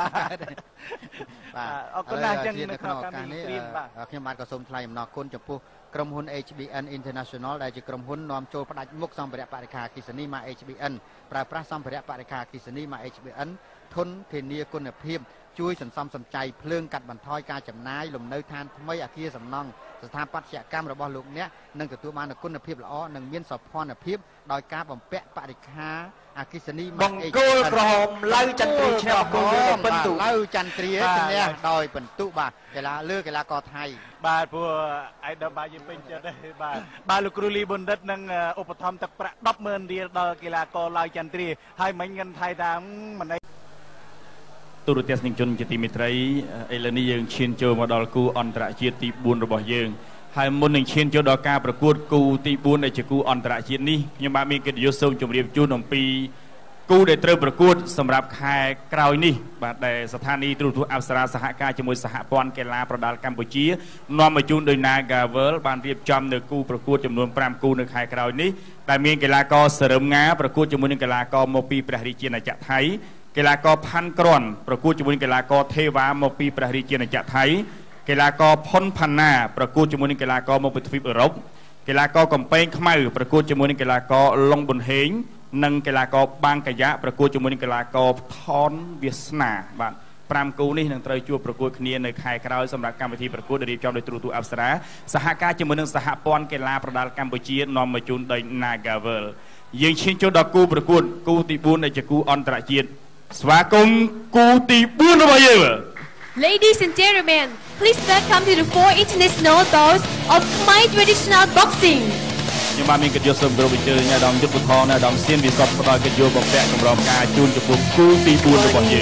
បាទអរគុណណាស់អញ្ចឹងនៅក្នុងឱកាសនេះខ្ញុំបាទក៏សូមថ្លែងអំណរគុណចំពោះក្រុមហ៊ុន H B N International ដែលជាក្រុមហ៊ុននាំចូលផ្ដាច់មុខសម្ភារៈបរិក្ខារអគ្គិសនីមក H B N ប្រើប្រាស់សម្ភារៈបរិក្ខារអគ្គិសនីមក H B N ធនធានាគុណភាពជួយសន្សំសំចៃភ្លើងកាត់បន្ថយការចំណាយលំនៅឋានថ្មីអគារសំណង់ស្ថាបត្យកម្មរបស់លោកអ្នកនឹងទទួលបានគុណភាពល្អនិងមានសោភ័ណភាពដោយការបំពាក់បរិក្ខារអគ្គិសនីបង្គោលក្រហមឡៅចន្ទ្រាឈ្នះបង្គោលបន្ទុឡៅចន្ទ្រាឈ្នះដោយបន្ទុបាទកីឡាលើកីឡាករថៃបាទព្រោះអាយដល់បាយយើងពេញចិត្តទេបាទបាទលោកគ្រូលីបណ្ឌិតនឹងឧបត្ថម្ភទឹកប្រាក់ ដប់ម៉ឺន រៀលដល់កីឡាករឡៅចន្ទ្រាហើយមិញងិនថៃថាមិនទូរទស្សនិកជនជាទីមេត្រីឥឡូវនេះយើងឈានចូលមកដល់គូអន្តរជាតិទីបួនរបស់យើងហើយមុននឹងឈានចូលដល់ការប្រកួតគូទីបួនដែលជាគូអន្តរជាតិនេះខ្ញុំបាទមានកិត្តិយសសូមជម្រាបជូនអំពីគូដែលត្រូវប្រកួតសម្រាប់ខែក្រោយនេះបាទដែលស្ថានីយ៍ទូរទស្សន៍អប្សរាសហការជាមួយសហព័ន្ធកីឡាប្រដាល់កម្ពុជានាំមកជូនដោយ Nagavel បានរៀបចំនៅគូប្រកួតចំនួន5គូនៅខែក្រោយនេះដែលមានកីឡាករសរឹមងាប្រកួតជាមួយនឹងកីឡាករមកពីព្រះរាជាណាចក្រថៃកីឡាករផាន់ក្រាន់ប្រកួតជាមួយនឹងកីឡាករទេវ៉ាមកពីព្រះរាជាណាចក្រថៃកីឡាករផុនផាណាប្រកួតជាមួយនឹងកីឡាករមកពីទ្វីបអឺរ៉ុបកីឡាករកំពែងខ្មៅប្រកួតជាមួយនឹងកីឡាករឡុងប៊ុនហេងនិងកីឡាករបាងកាយ៉ាប្រកួតជាមួយនឹងកីឡាករថនវាសនាបាទ5គូនេះនឹងត្រូវជួបប្រកួតគ្នានៅខែក្រោយសម្រាប់កម្មវិធីប្រកួតដែលរៀបចំដោយទូរទស្សន៍អប្សរាសហការជាមួយនឹងសហព័ន្ធកីឡាប្រដាល់កម្ពុជានាំមកជូនដោយ Nagavel យើងឈានចូលដល់គូប្រកួតគូទីបួនដែលជាគូអន្តរជាតិស្វាគមន៍គូទីបួនរបស់យើង Ladies and gentlemen, please welcome to the four international bouts of Khmer traditional boxing. ខ្ញុំបានមានកិត្តិយសសូមគោរពអញ្ជើញអាដាមយុទ្ធធរអាដាមសៀនវិសុទ្ធផ្ដល់កិត្តិយសបំពាក់កម្រងការជូនចំពោះគូទីបួនរបស់យើង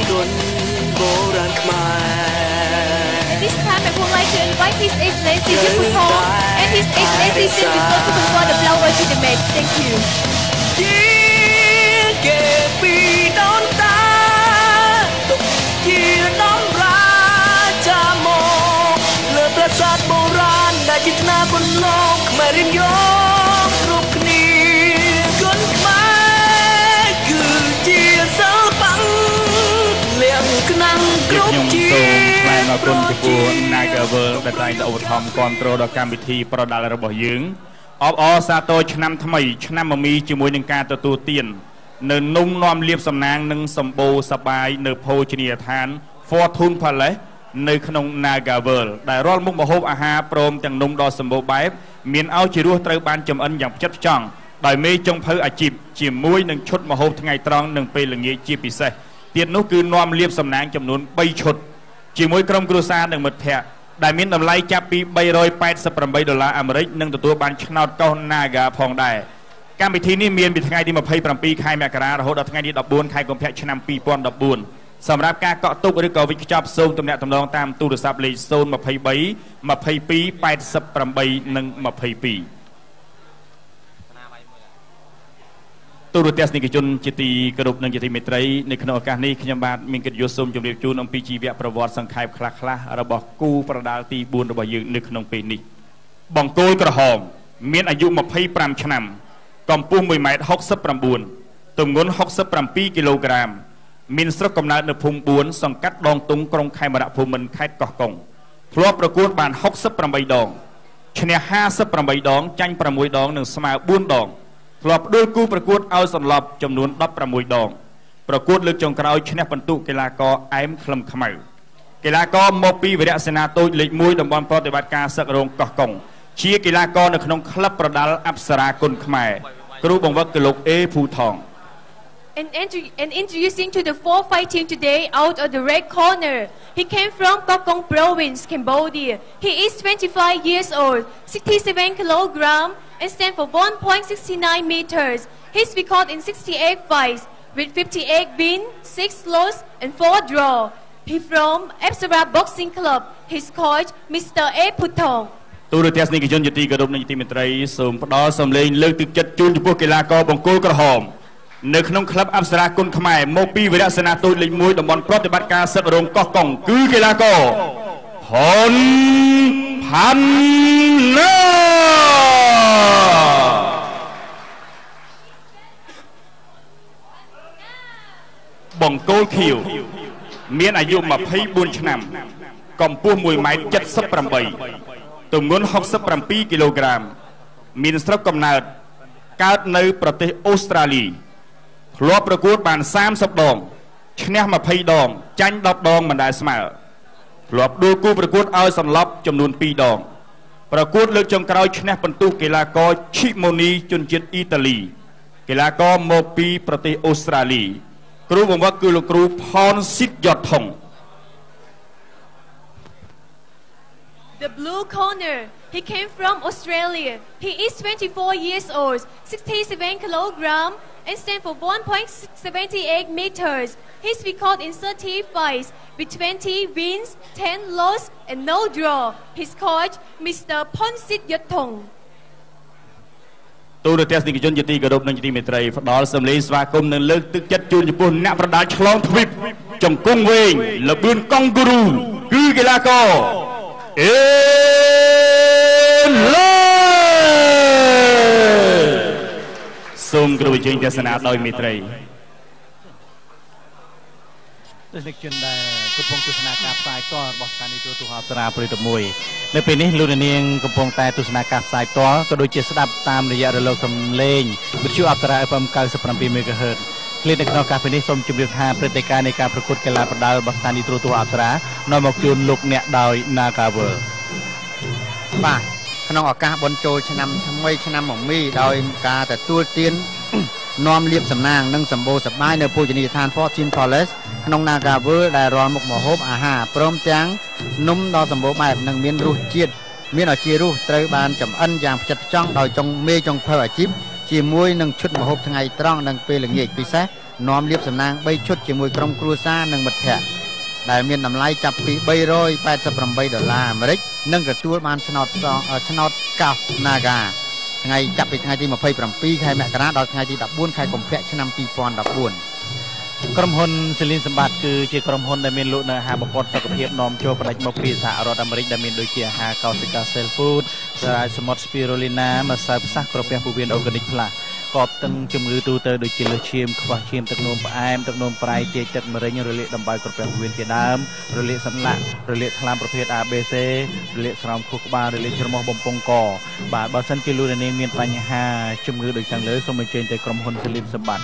At this time, I would like to invite His Excellency Yuthor and His Excellency Sien Visot to confer the flower to the match. Thank you. សាស្ត្របុរាណដែលជាថ្នាលបុលោកខ្មែររៀនយកគ្រប់គ្នាគុណខ្មែរគឺជាសិល្បៈលៀងខ្លាំងគ្រប់ជាតិខ្ញុំសូមថ្លែងអរគុណចំពោះ Nagavel ដែលតែងតែឧបត្ថម្ភគាំទ្រដល់កម្មវិធីប្រដាល់របស់យើងអបអរសាទរឆ្នាំថ្មីឆ្នាំមមីជាមួយនឹងការទទួលទាននៅនំនាំលៀបសំណាងនិងសម្បូរសបាយនៅភោជនីយដ្ឋាន Fortune Palace នៅក្នុង Nagavel ដែលរាល់មុខម្ហូបអាហារព្រមទាំងនំដ៏សម្បូរបែបមានឲ្យជារសត្រូវបានចម្អិនយ៉ាងផ្ចិតផ្ចង់ដោយមេចុងភៅអាជីពជាមួយនឹងឈុតម្ហូបថ្ងៃត្រង់និងពេលល្ងាចជាពិសេសទៀតនោះគឺនាំលៀបសំណាងចំនួនបីឈុតជាមួយក្រុមគ្រួសារនិងមិត្តភ័ក្តិដែលមានតម្លៃចាប់ពីបីរយប៉ែតសិបប្រាំបីដុល្លារអាមេរិកនិងទទួលបានឆ្នោតកោះ Naga ផងដែរកម្មវិធីនេះមានពីថ្ងៃទីម្ភៃប្រាំពីរខែមករារហូតដល់ថ្ងៃទីដប់បួនខែកុម្ភៈឆ្នាំពីរពាន់ដប់បួនសម្រាប់ការកក់ទុកឬក៏វិខ្ចប់សូមទំនាក់ទំនងតាមទូរស័ព្ទលេខ ศูนย์ ยี่สิบสาม ยี่สิบสอง แปดสิบแปด និង ยี่สิบสอง ទូរទស្សនិកជនជាទីគោរពនិងជាទីមេត្រីនៅក្នុងឱកាសនេះខ្ញុំបាទមានកិត្តិយសសូមជម្រាបជូនអំពីជីវប្រវត្តិសង្ខេបខ្លះៗរបស់គូប្រដាល់ទីបួនរបស់យើងនៅក្នុងពេលនេះបង្គោលក្រហមមានអាយុម្ភៃប្រាំឆ្នាំកម្ពស់មួយម៉ែត្រហុកសិបប្រាំបួនទម្ងន់ហុកសិបប្រាំពីរគីឡូក្រាមមានស្រុកកំណើតនៅភូមិបួនសង្កាត់ដងទុងក្រុងខេមរភូមិន្ទខេត្តកោះកុងធ្លាប់ប្រកួតបានហុកសិបប្រាំបីដងឈ្នះห้าสิบแปดដងចាញ់ប្រាំមួយដងនិងស្មើបួនដងធ្លាប់ដួលគូប្រកួតឲ្យសន្លប់ចំនួនដប់ប្រាំមួយដងប្រកួតលើកចុងក្រោយឈ្នះពិន្ទុកីឡាករអែមក្លឹមខ្មៅកីឡាករមកពីវីរៈសេនាតូចលេខមួយតំបន់ប្រតិបត្តិការសឹករងកោះកុងជាកីឡាករនៅក្នុងក្លឹបប្រដាល់អប្សរាគុណខ្មែរគ្រូបង្វឹកគឺលោកអេភូថង And, and introducing to the four fighting today out of the red corner. He came from Kokong Province, Cambodia. He is twenty-five years old, sixty-seven kilograms, and stands for one point six nine meters. He's record in sixty-eight fights, with fifty-eight wins, six losses, and four draws. He from Apsara Boxing Club. His coach, Mister A. Putong. ទូរទស្សនិកជនជាទីគោរពនិងជាទីមេត្រីសូមផ្ដល់សំឡេងលើកទឹកចិត្តជូនចំពោះកីឡាករបង្គោលក្រហមនៅក្នុងក្លឹបអប្សរាគុណខ្មែរមកពីវីរៈសេនាតូចលេខមួយតំបន់ប្រតិបត្តិការសឹករងកោះកុងគឺកីឡាករហ៊ុនផាន់ណាបង្គោលខៀវមានអាយុម្ភៃបួនឆ្នាំកម្ពស់មួយម៉ែត្រเจ็ดสิบแปดទម្ងន់ហុកសិបប្រាំពីរគីឡូក្រាមមានស្រុកកំណើតកើតនៅប្រទេសអូស្ត្រាលីធ្លាប់ប្រកួតបានសាមសិបដងឈ្នះម្ភៃដងចាញ់ដប់ដងមិនដែលស្មើធ្លាប់ដួលគូប្រកួតឲ្យសន្លប់ចំនួនពីរដងប្រកួតលើកចុងក្រោយឈ្នះពិន្ទុកីឡាករឈីម៉ូនីជនជាតិអ៊ីតាលីកីឡាករមកពីប្រទេសអូស្ត្រាលីគ្រូបង្វឹកគឺលោកគ្រូផនស៊ីតយ៉តថុង The blue corner. He came from Australia. He is twenty-four years old, sixty-seven kilograms, and stands for one point seven eight meters. His record in thirty fights with twenty wins, ten losses, and no draw. His coach, Mister Ponsit Yotong. ទូរទស្សនិកជនជាទីគោរពនិងជាទីមេត្រីផ្ដល់សំឡេងស្វាគមន៍និងលើកទឹកចិត្តជូនចំពោះអ្នកប្រដាល់ឆ្លងទ្វីបជង្គង់វែងល្បឿនកង់ហ្គូរូគឺកីឡាករអេឡូសូមគោរពអញ្ជើញទស្សនាដោយមេត្រីទស្សនិកជនដែលកំពុងទស្សនាការផ្សាយផ្ទាល់របស់ស្ថានីយទូរទស្សន៍អប្សរាព្រៃតមួយនៅពេលនេះលោកនាងកំពុងតែទស្សនាការផ្សាយផ្ទាល់ក៏ដូចជាស្ដាប់តាមរយៈរលកសំឡេងវិទ្យុអប្សរា เอฟ เอ็ม เก้าสิบเจ็ด เมกะเฮิรตซ์คลิปในក្នុងការពេលនេះសូមជម្រាបថាព្រឹត្តិការណ៍នៃការប្រកួតកីឡាប្រដាល់របស់ស្ថានីយទូរទស្សន៍អប្សរានាំមកជូនលោកអ្នកដោយ Nagavel បាទក្នុងឱកាសបុណ្យចូលឆ្នាំថ្មីឆ្នាំមមីដោយការទទួលទាននាំលៀបសំណាងនិងសម្បូរសប្បាយនៅភោជនីយដ្ឋាន Fortune Palace ក្នុង Nagavel ដែលរាល់មុខម្ហូបអាហារព្រមទាំងនំដ៏សម្បូរបែបនិងមានរសជាតិមានឱជារសត្រូវបានចម្អិនយ៉ាងផ្ចិតផ្ចង់ដោយចុងមេចុងភៅអាជីពជាមួយនឹងឈុតម្ហូបថ្ងៃត្រង់និងពេលល្ងាចពិសេសនាំលៀបសំណាងបីឈុតជាមួយក្រុមគ្រួសារនិងមិត្តភ័ក្តិដែលមានតម្លៃចាប់ពីបីរយប៉ែតសិបប្រាំបីដុល្លារអាមេរិកនិងទទួលបានឆ្នោតឆ្នោតកោះ Naga ថ្ងៃចាប់ពីថ្ងៃទីម្ភៃប្រាំពីរខែមករាដល់ថ្ងៃទីដប់បួនខែកុម្ភៈឆ្នាំពីរពាន់ដប់បួនក្រុមហ៊ុនសេលីនសម្បត្តិគឺជាក្រុមហ៊ុនដែលមានលក់នៅអាហារបំផុតសុខភាពនាំចូលផ្ដាច់មកពីសហរដ្ឋអាមេរិកដែលមានដូចជាអាហារកោសិកា Cell Food សារ៉ាយសមុទ្រ Spirulina ម្សៅផ្សះក្រពះពោះវៀន Organic Plus កបតឹងជំងឺទូទៅដូចជាលើសឈាមខ្វះឈាមទឹកនោមផ្អែមទឹកនោមប្រៃទាយទឹកម្រេញរលាកដំបៅក្រពះពោះវៀនជាដើមរលាកសន្លាក់រលាកថ្លើមប្រភេទ A B C រលាកស្រោមខួរក្បាលរលាកច្រមុះបំពង់កបាទបើសិនជាលោកនាងមានបញ្ហាជំងឺដូចខាងលើសូមអញ្ជើញទៅក្រុមហ៊ុនសេលីនសម្បត្តិ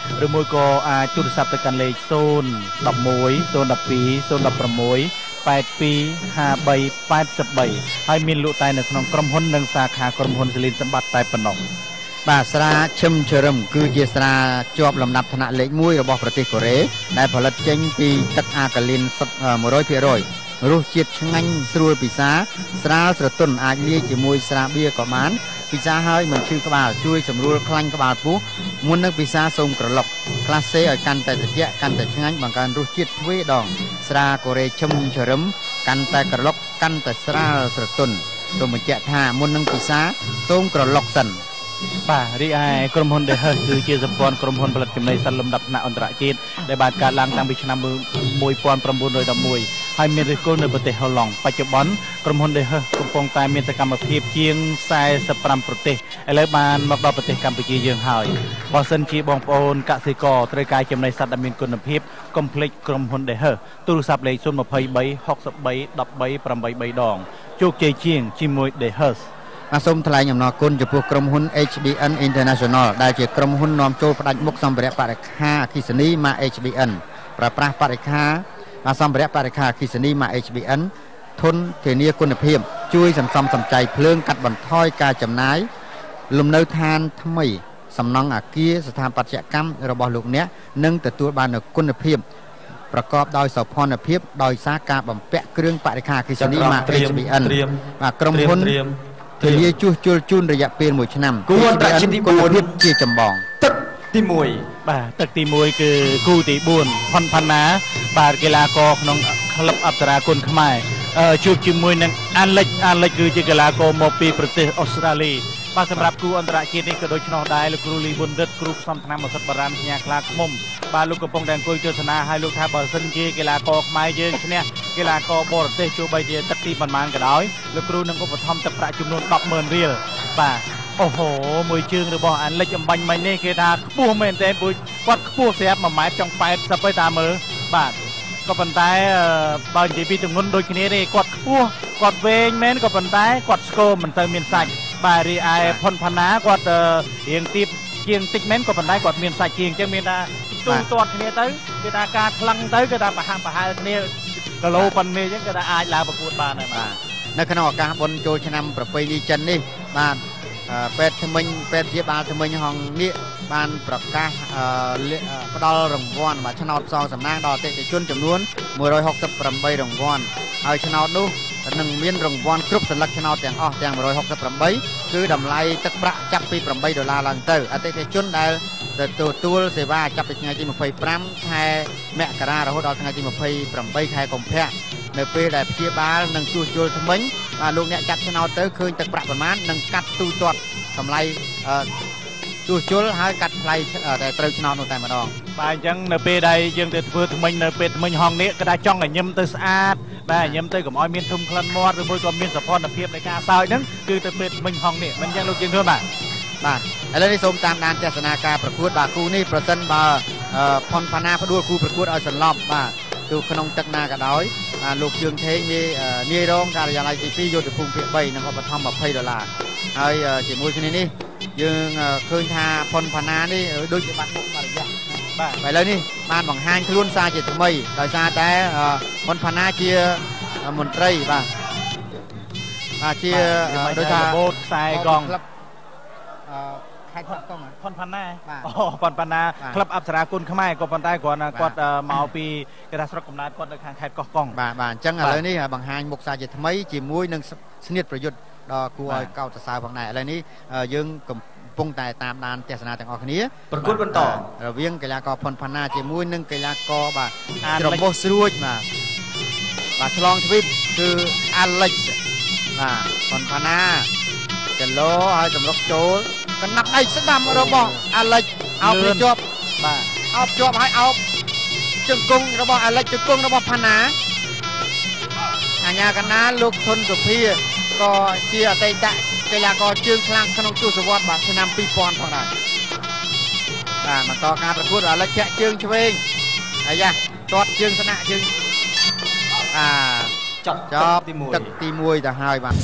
ឬមួយក៏អាចទូរស័ព្ទទៅកាន់លេខศูนย์หนึ่งหนึ่ง ศูนย์หนึ่งสอง ศูนย์หนึ่งหก แปด สอง ห้า สาม แปด สามហើយមានលក់តែនៅក្នុងក្រុមហ៊ុននិងសាខាក្រុមហ៊ុនសលីនសម្បត្តិតែប៉ុណ្ណោះបាទស្រាឈឹមជ្រឹមគឺជាស្រាជាប់លំដាប់ថ្នាក់លេខមួយរបស់ប្រទេសកូរ៉េដែលផលិតចេញពីទឹកអាកាលីន một trăm phần trăm រសជាតិឆ្ងាញ់ស្រួលពិសាស្រាលស្រទន់អាចលាយជាមួយស្រាបៀរក៏បានពិសាហើយមិនឈឺក្បាលជួយសម្រួលខ្លាញ់ក្បាលពោះមុននឹងពិសាសូមក្រឡុកក្លាសេឲ្យកាន់តែត្រជាក់កាន់តែឆ្ងាញ់បង្កើនរសជាតិទ្វេដងស្រាកូរ៉េឈឹមជ្រឹមកាន់តែក្រឡុកកាន់តែស្រាលស្រទន់សូមបញ្ជាក់ថាមុននឹងពិសាសូមក្រឡុកសិនបាទរីឯក្រុមហ៊ុន The Hush គឺជាសម្ព័ន្ធក្រុមហ៊ុនផលិតចំណីសត្វលំដាប់ថ្នាក់អន្តរជាតិដែលបានកើតឡើងតាំងពីឆ្នាំmột nghìn chín trăm mười mộtហើយមានឫសគល់នៅប្រទេសហូឡង់បច្ចុប្បន្នក្រុមហ៊ុន The Hush កំពុងតែមានសកម្មភាពជាងสี่สิบห้าប្រទេសឥឡូវបានមកដល់ប្រទេសកម្ពុជាយើងហើយបើសិនជាបងប្អូនកសិករត្រូវការចំណីសត្វដែលមានគុណភាពកុំភ្លេចក្រុមហ៊ុន The Hush ទូរស័ព្ទលេខศูนย์ ยี่สิบสาม หกสิบสาม สิบสาม แปด สามដងជោគជ័យជាងជាមួយ The Hush សូមថ្លែងអំណរគុណចំពោះក្រុមហ៊ុន H B N International ដែលជាក្រុមហ៊ុននាំចូលផ្ដាច់មុខសម្ភារៈបរិក្ខារអគ្គិសនីម៉ាក H B N ប្រើប្រាស់បរិក្ខារសម្ភារៈបរិក្ខារអគ្គិសនីម៉ាក H B N ធន់ធានាគុណភាពជួយសន្សំសំចៃភ្លើងកាត់បន្ថយការចំណាយលំនៅឋានថ្មីសំណង់អគារស្ថាបត្យកម្មរបស់លោកអ្នកនឹងទទួលបាននូវគុណភាពប្រកបដោយសោភ័ណភាពដោយសារការបំពាក់គ្រឿងបរិក្ខារអគ្គិសនីម៉ាក H B N បាទក្រុមហ៊ុនធានាជួសជុលជូនរយៈពេលមួយឆ្នាំគូអន្តរជាតិទីបួនជាចម្បងទឹកទីមួយបាទទឹកទីមួយគឺគូទីបួនផុនផាណាបាទកីឡាករក្នុងក្លឹបអប្សរាគុណខ្មែរជួបជាមួយនឹងអាលិចអាលិចគឺជាកីឡាករមកពីប្រទេសអូស្ត្រាលីបាទសម្រាប់គូអន្តរជាតិនេះក៏ដូច្នោះដែរលោកគ្រូលីវុនរិទ្ធគ្រូផ្សំថ្នាំឱសថបារាំងផ្ញើខ្លាឃ្មុំបាទលោកកំពុងតែអង្គុយទស្សនាហើយលោកថាបើសិនជាកីឡាករខ្មែរយើងឈ្នះកីឡាករបរទេសទោះបីជាទឹកទីប៉ុន្មានក៏ដោយលោកគ្រូនឹងឧបត្ថម្ភទឹកប្រាក់ចំនួនដប់ម៉ឺនរៀលបាទអូហូមួយជើងរបស់អាលិចអំបញ្ញមិញនេះគេថាខ្ពស់មែនទែនពួកគាត់ខ្ពស់ស្រាប់មួយម៉ែត្រចុងแปดសិបទៅតាមមើលបាទក៏ប៉ុន្តែបើនិយាយពីទម្ងន់ដូចគ្នាទេគាត់ខ្ពស់គាត់វែងមែនក៏ប៉ុន្តែគាត់ស្គមមិនទៅមានសាច់បាទរីឯផុនផាណាគាត់រៀងទៀបជាងតិចមែនក៏ប៉ុន្តែគាត់មានសាច់ជាងអញ្ចឹងមានថាទូទាត់គ្នាទៅគេថាការថ្លឹងទៅគេថាប្រហាក់ប្រហែលគ្នាគីឡូប៉ុណ្ណេះអញ្ចឹងគេថាអាចឡើងប្រកួតបានហើយបាទនៅក្នុងឱកាសបុណ្យចូលឆ្នាំប្រពៃណីចិននេះបាទពេទ្យថ្មិញពេទ្យព្យាបាលថ្មិញហងនេះបានប្រកាសផ្ដល់រង្វាន់បាទឆ្នោតផ្សងសំណាងដល់អតិថិជនចំនួនមួយរយហុកសិបប្រាំបីរង្វាន់ហើយឆ្នោតនោះនឹងមានរង្វាន់គ្រប់សន្លឹកឆ្នោតទាំងអស់ទាំងមួយរយហុកសិបប្រាំបីគឺតម្លៃទឹកប្រាក់ចាប់ពីប្រាំបីដុល្លារឡើងទៅអតិថិជនដែលទទួលសេវាចាប់ពីថ្ងៃទីยี่สิบห้าខែមករារហូតដល់ថ្ងៃទីยี่สิบแปดខែកុម្ភៈនៅពេលដែលព្យាបាលនិងជួសជុលថ្មិញបាទលោកអ្នកចាត់ឆ្នោតទៅឃើញទឹកប្រាក់ប្រមាណនឹងកាត់ទូទាត់តម្លៃជួសជុលហើយកាត់ថ្លៃតែត្រូវឆ្នោតនោះតែម្ដងបាទអញ្ចឹងនៅពេលដែលយើងទៅធ្វើថ្មិញនៅពេលថ្មិញហងនេះក៏đãចង់ឲ្យញឹមទៅស្អាតបាទញឹមទៅកុំឲ្យមានធុំក្លិនមាត់ឬមួយក៏មានសោភ័ណភាពនៃការសើចហ្នឹងគឺទៅពេលថ្មិញហងនេះមិនអញ្ចឹងលោកយើងធ្វើបាទបាទឥឡូវនេះសូមតាមដានទស្សនាការប្រកួតបាទគូនេះប្រសិនបើផុនផាណាផ្ដួលគូប្រកួតឲ្យសន្លប់បាទទូក្នុងទឹកណាក៏ដោយលោកជឿងថេងមាននាយរងការិយាល័យទីពីរយុទ្ធភូមិភាគបីនឹងឧបត្ថម្ភยี่สิบដុល្លារហើយជាមួយគ្នានេះយើងឃើញថាផុនផាណានេះដូចជាបាត់មុខមួយរយៈបាទឥឡូវនេះបានបង្ហាញខ្លួនសារជាថ្មីដោយសារតែផុនផាណាជាមន្ត្រីបាទបាទជាដោយថាបូតខ្សែកង់ខេត្តកុងផុនផាណាអូផុនផាណាក្លឹបអប្សរាគុណខ្មែរក៏ប៉ុន្តែគ្រាន់តែគាត់មកពីគេថាស្រុកកំណើតគាត់នៅខាងខេត្តកោះកុងបាទបាទអញ្ចឹងឥឡូវនេះបង្ហាញមុខសារជាថ្មីជាមួយនឹងស្នៀតប្រយុទ្ធដ៏គួរឲ្យកោតសរសើរផងដែរឥឡូវនេះយើងកំពុងតែតាមដានទស្សនាទាំងអស់គ្នាប្រកួតបន្តរវាងកីឡាករផុនផាណាជាមួយនឹងកីឡាករបាទច្របោះស្រួចបាទបាទឆ្លងទ្វីបគឺអាឡិចបាទផុនផាណាចន្លោហើយសម្រុកចូលកណ្ដាប់ដៃស្ដាំរបស់អាឡិចអោបជាប់បាទអោបជាប់ហើយអោបជង្គង់របស់អាឡិចជង្គង់របស់ផាណាអាញាកណាលោកធុនសុភាក៏ជាអតីតកីឡាករជើងខ្លាំងក្នុងទស្សវត្សរ៍បាទឆ្នាំពីរពាន់ផងដែរបាទបន្តការប្រកួតអាឡិចធាក់ជើងឆ្វេងអាយ៉ាទាត់ជើងស្នាក់ជើងអាចប់ចប់ទឹកទីមួយទៅហើយបាទ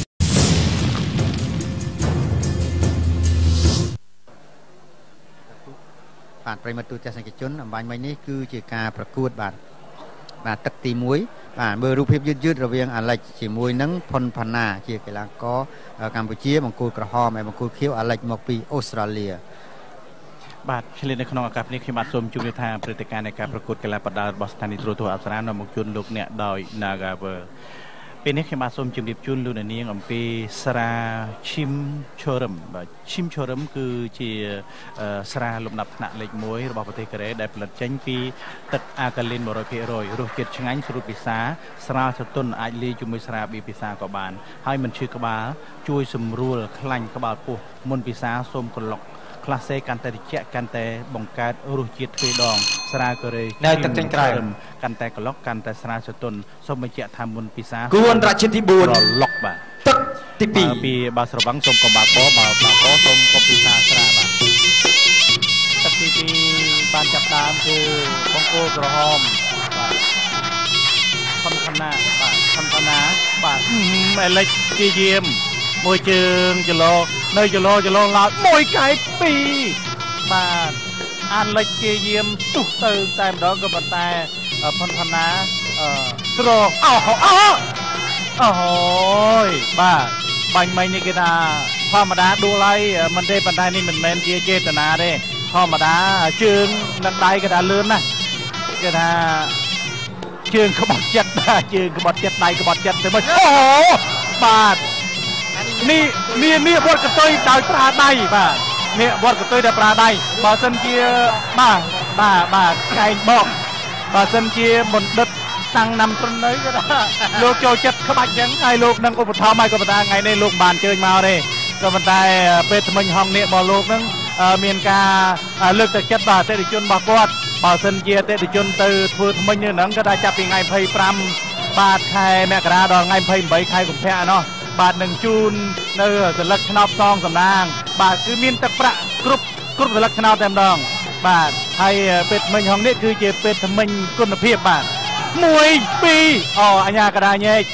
បាទប្រិមត្តទូទស្សនិកជនអំបញ្ញមិញនេះគឺជាការប្រកួតបាទបាទទឹកទីមួយបាទមើលរូបភាពយឺតយឺតរវាងអាឡិចជាមួយនឹងផុនផាណាជាកីឡាករកម្ពុជាបង្គោលក្រហមហើយបង្គោលខៀវអាឡិចមកពីអូស្ត្រាលីបាទឆ្លៀតនៅក្នុងឱកាសនេះខ្ញុំបាទសូមជម្រាបថាព្រឹត្តិការណ៍នៃការប្រកួតកីឡាប្រដាល់របស់ស្ថានីយ៍ទូរទស្សន៍អប្សរានៅមកជូនលោកអ្នកដោយ Nagaver ពេលនេះខ្ញុំបាទសូមជម្រាបជូនលោកអ្នកនាងអំពីស្រាឈីមឈូរឹមបាទឈីមឈូរឹមគឺជាស្រាលំដាប់ថ្នាក់លេខមួយរបស់ប្រទេសកូរ៉េដែលផលិតចេញពីទឹកអាកាលីន một trăm phần trăm រសជាតិឆ្ងាញ់ស្រួតពិសាស្រាលស្រទន់អាចលាយជាមួយស្រាប៊ីពិសាក៏បានហើយមិនឈឺក្បាលជួយសម្រួលខ្លាញ់ក្បាលពោះមុនពិសាសូមក្លុកក្លាសេកាន់តែត្រជាក់កាន់តែបង្កើតរសជាតិទ្វេដងស្រាកូរ៉េនៅទឹកចេញក្រៅកាន់តែក្លុកកាន់តែស្រាលស្រទន់សូមបញ្ជាក់ថាមុនពិសាគួរអន្តរជាតិទីបួនរលុកបាទទឹកទីពីរពីបាស្រវឹងសូមកុំបាក់បបើបាក់បសូមកុំពិសាស្រាបាទទឹកទីពីរបានចាប់ដើមគឺបង្គោលក្រហមបាទផុនផាណាបាទផុនផាណាបាទអេលិចជាយាមមួយជើងចលោនៅចលោចលោឡើងមួយកែពីរបាទអានលិចជាយាមទុះទៅតែម្ដងក៏ប៉ុន្តែផុនផាណាអឺត្រកអោអូអូយបាទបាញ់មិញនេះគេថាធម្មតាដួលហើយមិនទេប៉ុន្តែនេះមិនមែនជាចេតនាទេធម្មតាជើងនិងដៃគេថាលឿនណាស់គេថាជើងក្បត់ចិត្តបាទជើងក្បត់ចិត្តដៃក្បត់ចិត្តទៅមកអូបាទនេះនេះនេះវត្តកតុយដោយប្រើដៃបាទនេះវត្តកតុយដោយប្រើដៃបើសិនជាបាទបាទបាទកែងបកបើសិនជាបណ្ឌិតតាំងណាំត្រឹមនៅគេថាលោកចូលចិត្តក្បាច់ចឹងហើយលោកនឹងឧបត្ថម្ភឲ្យក៏ប៉ុន្តែថ្ងៃនេះលោកបានជើញមកទេក៏ប៉ុន្តែពេលថ្មិញហងនេះរបស់លោកនឹងមានការលើកទឹកចិត្តដល់អតិថិជនរបស់គាត់បើសិនជាអតិថិជនទៅធ្វើថ្មិញនេះហ្នឹងគាត់ថាចាប់ពីថ្ងៃยี่สิบห้าបាទខែមករាដល់ថ្ងៃยี่สิบแปดខែកុម្ភៈណោះបាទនឹងជូននៅសន្លឹកឆ្នោតផ្សងសំណាងបាទគឺមានទឹកប្រាក់គ្រប់គ្រប់សន្លឹកឆ្នោតតែម្ដងបាទហើយពេទ្យថ្មិញហងនេះគឺជាពេទ្យថ្មិញគុណភាពបាទមួយពីរអូអញ្ញាកដាញែក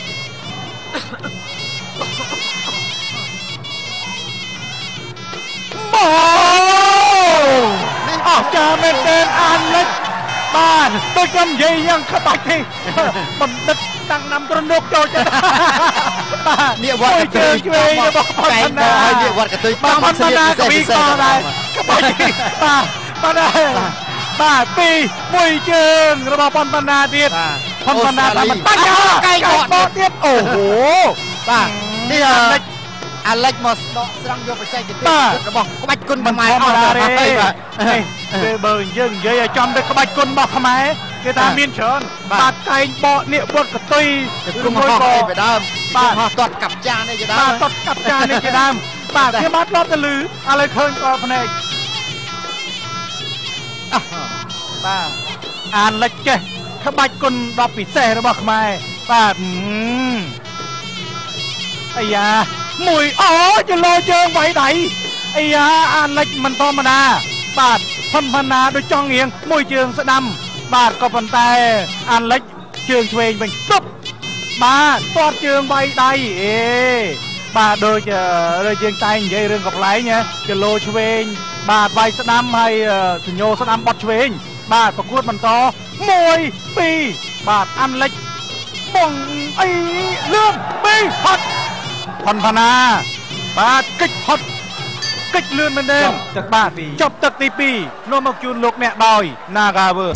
អូអស់ចាមែនទេអានលិចបាទដូចខ្ញុំនិយាយយ៉ាងក្បាច់ទេបណ្ឌិតតាំងណាំត្រនក់ចូលចិត្តនេះវត្តកតុយជួយរបស់ផុនផាណាហើយនេះវត្តកតុយតាមផុនផាណាក៏មានក៏ដែរក្បាច់បាទបាទបាទពីរមួយជើងរបស់ផុនផាណាទៀតផុនផាណាតាមបាច់កែងបកទៀតអូហូបាទនេះអាលិចអាលិចមកដកស្រង់យកបច្ចេកទេសរបស់ក្បាច់គុណខ្មែរអស់ដែរទេបើយើងនិយាយឲ្យចំទៅក្បាច់គុណរបស់ខ្មែរគេថាមានច្រើនបាទកែងបកនេះវត្តកតុយគុំហោះឯពីដើមបាទហោះទាត់កាប់ចាននេះជាដើមបាទទាត់កាប់ចាននេះជាដើមបាទគេបានធ្លាប់ទៅលឺឥឡូវឃើញក៏ភ្នែកបាទអានលិចចេះក្បាច់គុណដ៏ពិសេសរបស់ខ្មែរបាទអាយ៉ាមួយអូចលោជើងໄວដៃអាយ៉ាអាលិចមិនធម្មតាបាទផុនផាណាដូចចង់រៀងមួយជើងស្ដាំបាទក៏ប៉ុន្តែអាលិចជើងឆ្វេងវិញទប់បាទទាត់ជើងໄວដៃអេបាទដូចដូចយើងតែនិយាយរឿងកំ pl ែងចលោឆ្វេងបាទវាយស្ដាំហើយសញ្ញោស្ដាំបត់ឆ្វេងបាទប្រកួតបន្តមួយពីរបាទអាលិចបងអីលឿនពីរហត់ផុនផាណាបាទកិច្ចហត់កិច្ចលឿនមែនទេទឹកបាទចប់ទឹកទីពីរនាំមកជូនលោកអ្នកដោយ Nagaver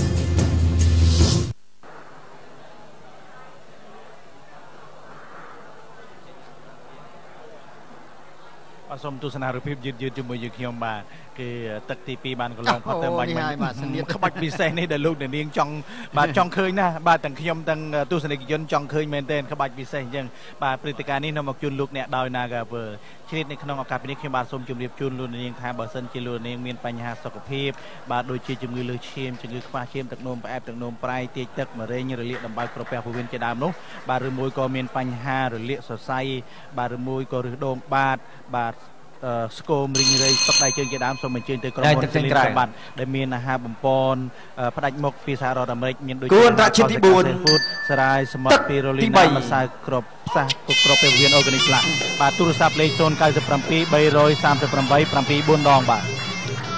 អសូមទស្សនារូបភាពយឺតយឺតជាមួយយើងខ្ញុំបាទគឺទឹកទីពីរបានកន្លងផុតទៅបាញ់មិញក្បាច់ពិសេសនេះដែលលោកអ្នកនាងចង់បាទចង់ឃើញណាបាទទាំងខ្ញុំទាំងទស្សនិកជនចង់ឃើញមែនទែនក្បាច់ពិសេសអញ្ចឹងបាទព្រឹត្តិការណ៍នេះនាំមកជូនលោកអ្នកដោយ Nagaver ឆ្លៀតនៅក្នុងឱកាសនេះខ្ញុំបាទសូមជម្រាបជូនលោកអ្នកនាងថាបើសិនជាលោកអ្នកនាងមានបញ្ហាសុខភាពបាទដូចជាជំងឺលើសឈាមជំងឺខ្វះឈាមទឹកនោមផ្អែមទឹកនោមប្រៃទាញទឹកមៈเร็งរលាកដំបៅក្រពះពោះវៀនជាដើមនោះបាទឬមួយក៏មានបញ្ហារលាកសរសៃបាទឬមួយក៏រឹសដូងបាតបាទស្គមរីងរៃស្ទឹកដៃជើងជាដើមសូមអញ្ជើញទៅក្រុមហ៊ុនសេរីសម្បត្តិដែលមានអាហារបំពន់ផ្ដាច់មុខពីសហរដ្ឋអាមេរិកមានដូចជាគួរអន្តរជាតិទីបួនសារាយសមុទ្រពីរ៉ូលីណាម្សៅគ្រាប់ផ្សះទុកគ្រាប់ពេវៀនអូហ្គានិកខ្លះបាទទូរស័ព្ទលេខศูนย์ เก้า เจ็ด bảy 3 3 8 7 4 ដងបាទ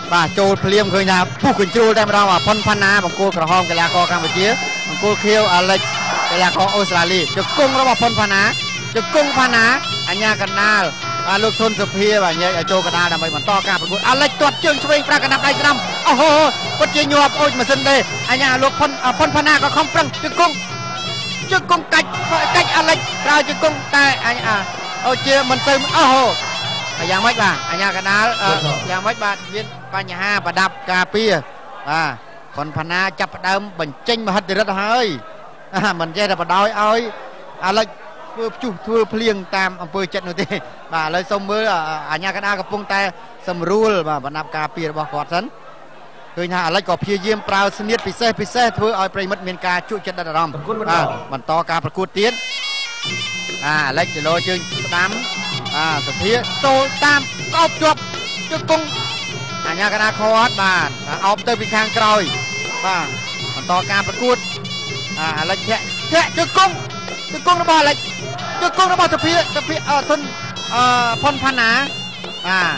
បាទចូលភ្លាមឃើញថាពុះកញ្ជ្រួលតែម្ដងផុនផាណាបង្គោលក្រហមកីឡាករកម្ពុជាបង្គោលខៀវអាឡិចកីឡាករអូស្ត្រាលីជង្គង់របស់ផុនផាណាជង្គង់ផាណាអញ្ញាកណ្ដាលបាទលោកធុនសុភាបាទញែកឲ្យចូលកណ្ដាលដើម្បីបន្តការប្រកួតអាឡិចទាត់ជើងឆ្វេងប្រាក់កណ្ដាប់ដៃស្ដាំអូហូពិតជាញាប់អូចម៉ាស៊ីនទេអញ្ញាលោកផុនផុនផាណាក៏ខំប្រឹងជង្គង់ជង្គង់កាច់កាច់អាឡិចក្រោយជង្គង់តែអញ្ញាអូជាមិនទៅអូហូយ៉ាងម៉េចបាទអញ្ញាកណ្ដាលយ៉ាងម៉េចបាទមានបញ្ហាប្រដាប់ការពារបាទផុនផាណាចាប់ផ្ដើមបញ្ចេញមហិទ្ធិឫទ្ធិហើយមិនចេះតែបដ ாய் ឲ្យអាឡិចធ្វើភ្ជុះធ្វើភ្លៀងតាមអង្គើចិត្តនោះទេបាទឥឡូវសូមមើលអញ្ញាកណ្ដាលកំពុងតែសម្រួលបាទប្រដាប់ការពាររបស់គាត់សិនឃើញថាអាឡិចក៏ព្យាយាមប្រើស្នៀតពិសេសពិសេសធ្វើឲ្យប្រិមិត្តមានការជក់ចិត្តដិតអារម្មណ៍បាទបន្តការប្រកួតទៀតអាអាឡិចចលោជើងស្ដាំអាសុភាចូលតាមកោបជាប់ជង្គង់អញ្ញាកណ្ដាលខត់បាទអោបទៅពីខាងក្រោយបាទបន្តការប្រកួតអាអាឡិចធាក់ធាក់ជង្គង់ជង្គង់របស់អាឡិចជង្គង់របស់សុភាសុភាអឺធុនអឺផុនផាណាបាទ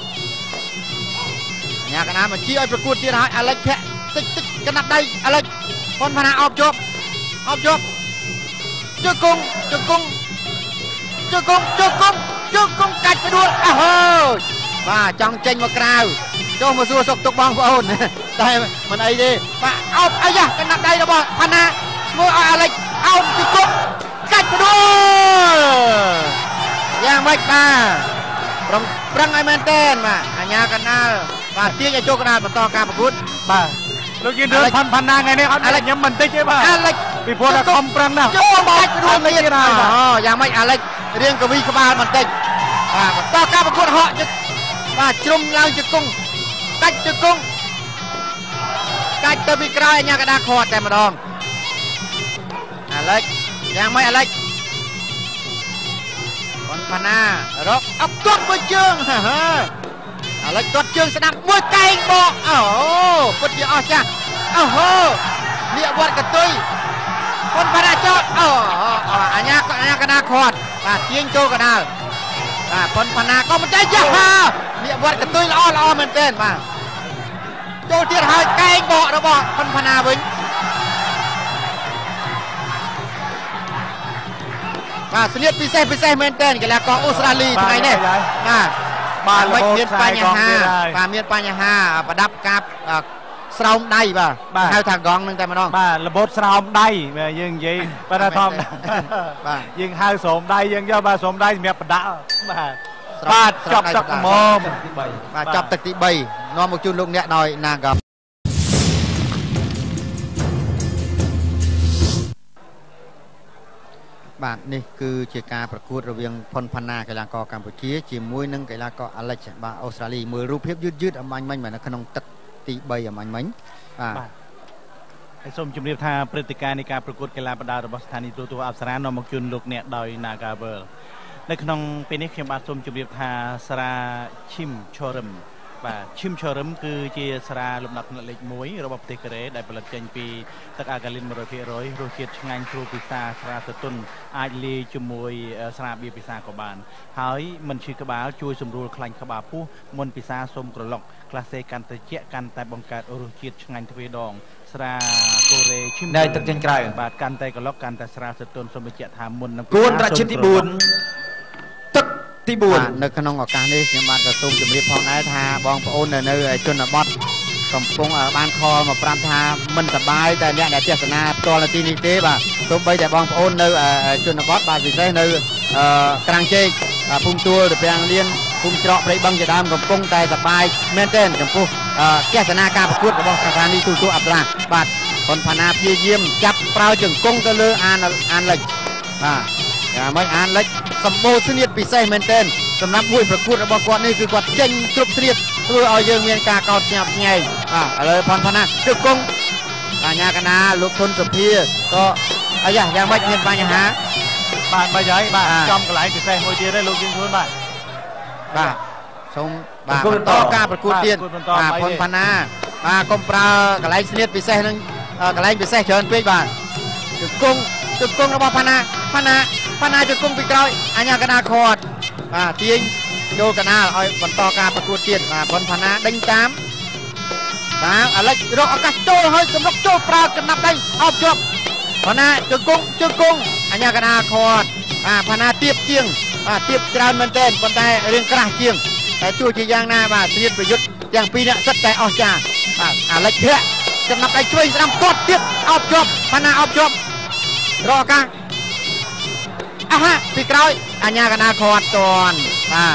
អញ្ញាកណ្ដាលមកជាឲ្យប្រកួតទៀតហើយអាឡិចធាក់តិចតិចកណ្ដាប់ដៃអាឡិចផុនផាណាអោបជាប់អោបជាប់ជង្គង់ជង្គង់ជង្គង់ជង្គង់ជង្គង់កាច់ផ្ដួលអើហើយបាទចង់ចេញមកក្រៅចូលមកសួរសុខទុក្ខបងប្អូនតែមិនអីទេបាទអោបអាយ៉ាកណ្ដាប់ដៃរបស់ផាណាធ្វើឲ្យអាឡិចអោបជង្គង់កាច់ផ្ដួលយ៉ាងម៉េចបាទប្រឹងប្រឹងឲ្យមែនតើបាទអញ្ញាកណ្ដាលបាទទាញឲ្យចូលកណ្ដាលបន្តការប្រកួតបាទលោកយិនរឿងផាន់ផាណាថ្ងៃនេះអត់ញ៉ាំបន្តិចទេបាទអាឡិចពីព្រោះតែខំប្រឹងណាស់ចូលមកកាច់ផ្ដួលទៀតហើយអូយ៉ាងម៉េចអាឡិចរៀងកវីក្បាលបន្តិចបាទបន្តការប្រកួតហក់បាទជ្រុំឡើងជង្គង់កាច់ជង្គង់កាច់ទៅពីក្រោយអញ្ញាកណ្ដាលខាត់តែម្ដងអាឡិចយ៉ាងម៉េចអាឡិចផុនផាណារកអបទាត់មួយជើងអាឡិចទាត់ជើងស្ដាប់មួយកែងបកអូពិតជាអស្ចារ្យអូហូលាកវត្តកតុយផុនផាណាចោតអូអញ្ញាអញ្ញាកណ្ដាលខាត់បាទទាញចូលកណ្ដាលបាទផុនផាណាក៏មិនចេះចាស់លាកវត្តកតុយល្អល្អមែនទែនបាទចូលទៀតហើយកែងបករបស់ផុនផាណាវិញបាទស្លៀកពិសេសពិសេសមែនទែនកីឡាករអូស្ត្រាលីថ្ងៃនេះបាទបាទមិនមានបញ្ហាបាទមានបញ្ហាប្រដាប់ការស្រោមដៃបាទហៅថាកង់នឹងតែម្ដងបាទរបូតស្រោមដៃយើងនិយាយបើថាធម្មតាបាទយើងហៅស្រោមដៃយើងយកបាទស្រោមដៃសម្រាប់ប្រដាក់បាទបាទចប់ទឹកល្មមបាទចប់ទឹកទីបីនាំមកជូនលោកអ្នកដោយណាកំបាទនេះគឺជាការប្រកួតរវាងផុនផាណាកីឡាករកម្ពុជាជាមួយនឹងកីឡាករអាឡិចបាទអូស្ត្រាលីមើលរូបភាពយឺតយឺតអមាញ់មិញបាទនៅក្នុងទឹកទីបីអមាញ់មិញបាទហើយសូមជម្រាបថាព្រឹត្តិការណ៍នៃការប្រកួតកីឡាបដារបស់ស្ថានីយទូរទស្សន៍អប្សរានាំមកជូនលោកអ្នកដោយ Nagavel នៅក្នុងពេលនេះខ្ញុំបាទសូមជម្រាបថាសារាឈីមឈរឹមបាទឈីមឈរឹមគឺជាសារាលំដាប់ថ្នាក់លេខមួយរបស់ប្រទេសកូរ៉េដែលផលិតចេញពីទឹកអាកាលីន một trăm phần trăm រសជាតិឆ្ងាញ់គ្រូពិសាស្រាទទុនអាចលាយជាមួយស្រាបៀរពិសាក៏បានហើយមិនឈឺក្បាលជួយសម្រួលខ្លាញ់ក្បាលពោះមុនពិសាសុំក្រឡុកក្លាសេកាន់តែជាកាន់តែបង្កើតរសជាតិឆ្ងាញ់ទ្វេដងស្រាកូរ៉េឈីមនៅទឹកចេញក្រៅបាទកាន់តែក្រឡុកកាន់តែស្រាទទុនសូមបញ្ជាក់ថាមុននឹងគួនត្រជាតិទីបួនទឹកទីបួននៅក្នុងឱកាសនេះខ្ញុំបាទក៏សូមជម្រាបផងដែរថាបងប្អូននៅនៅជនបទកំពុងបានខលមកប្រាប់ថាមិនសប្បាយតែអ្នកដែលទស្សនាផ្ទាល់នៅទីនេះទេបាទសូម្បីតែបងប្អូននៅជនបទបាទពិសេសនៅក្រាំងជែកភូមិទួលទៅពាំងលៀនភូមិច្រកព្រៃបឹងជាដើមកំពុងតែសប្បាយមែនទែនចំពោះទស្សនាការប្រកួតរបស់ស្ថានីយទូរទស្សន៍អប្សរាបាទផុនផាណាព្យាយាមចាប់ប្រើជង្គង់ទៅលើអានអានលិចបាទយ៉ាងម៉េចអានលិចសម្បូរស្នៀតពិសេសមែនទែនសម្រាប់មួយប្រកួតរបស់គាត់នេះគឺគាត់ចេញគ្រប់ស្នៀតធ្វើឲ្យយើងមានការកោតស្ញប់ស្ញែងបាទឥឡូវផុនផាណាជង្គង់អញ្ញាកណ្ដាលលោកធុនសុភាក៏អាយ៉ាយ៉ាងម៉េចមានបញ្ហាបាទមិនហើយបាទចំកន្លែងពិសេសមួយទៀតទេលោកយើងខ្លួនបាទបាទសូមបាទបន្តការប្រកួតទៀតបាទផុនផាណាបាទកុំប្រើកន្លែងស្នៀតពិសេសនឹងកន្លែងពិសេសច្រើនពេកបាទជង្គង់ជង្គង់របស់ផាណាផាណាផាណាជង្គង់ពីក្រោយអញ្ញាកណ្ដាលខាត់បាទទាញចូលកណ្ដាលឲ្យបន្តការប្រកួតទៀតបាទផុនផាណាដេញតាមបាទអាឡិចរកឱកាសចូលហើយសម្រុកចូលប្រើចំណាប់ដៃអបជាប់ផណាជង្គង់ជង្គង់អញ្ញាកណាខាត់បាទផណាទៀបជាងបាទទៀបច្រើនមែនទែនប៉ុន្តែរឿងក្រាស់ជាងតែទោះជាយ៉ាងណាបាទស្រៀតប្រយុទ្ធទាំងពីរអ្នកសិតតែអស់ចាបាទអាឡិចធាក់ចំណាប់ដៃឆ្វេងស្ដាំទាត់ទៀតអបជាប់ផណាអបជាប់រកឱកាសអាហាពីក្រោយអញ្ញាកណាខាត់តនបាទ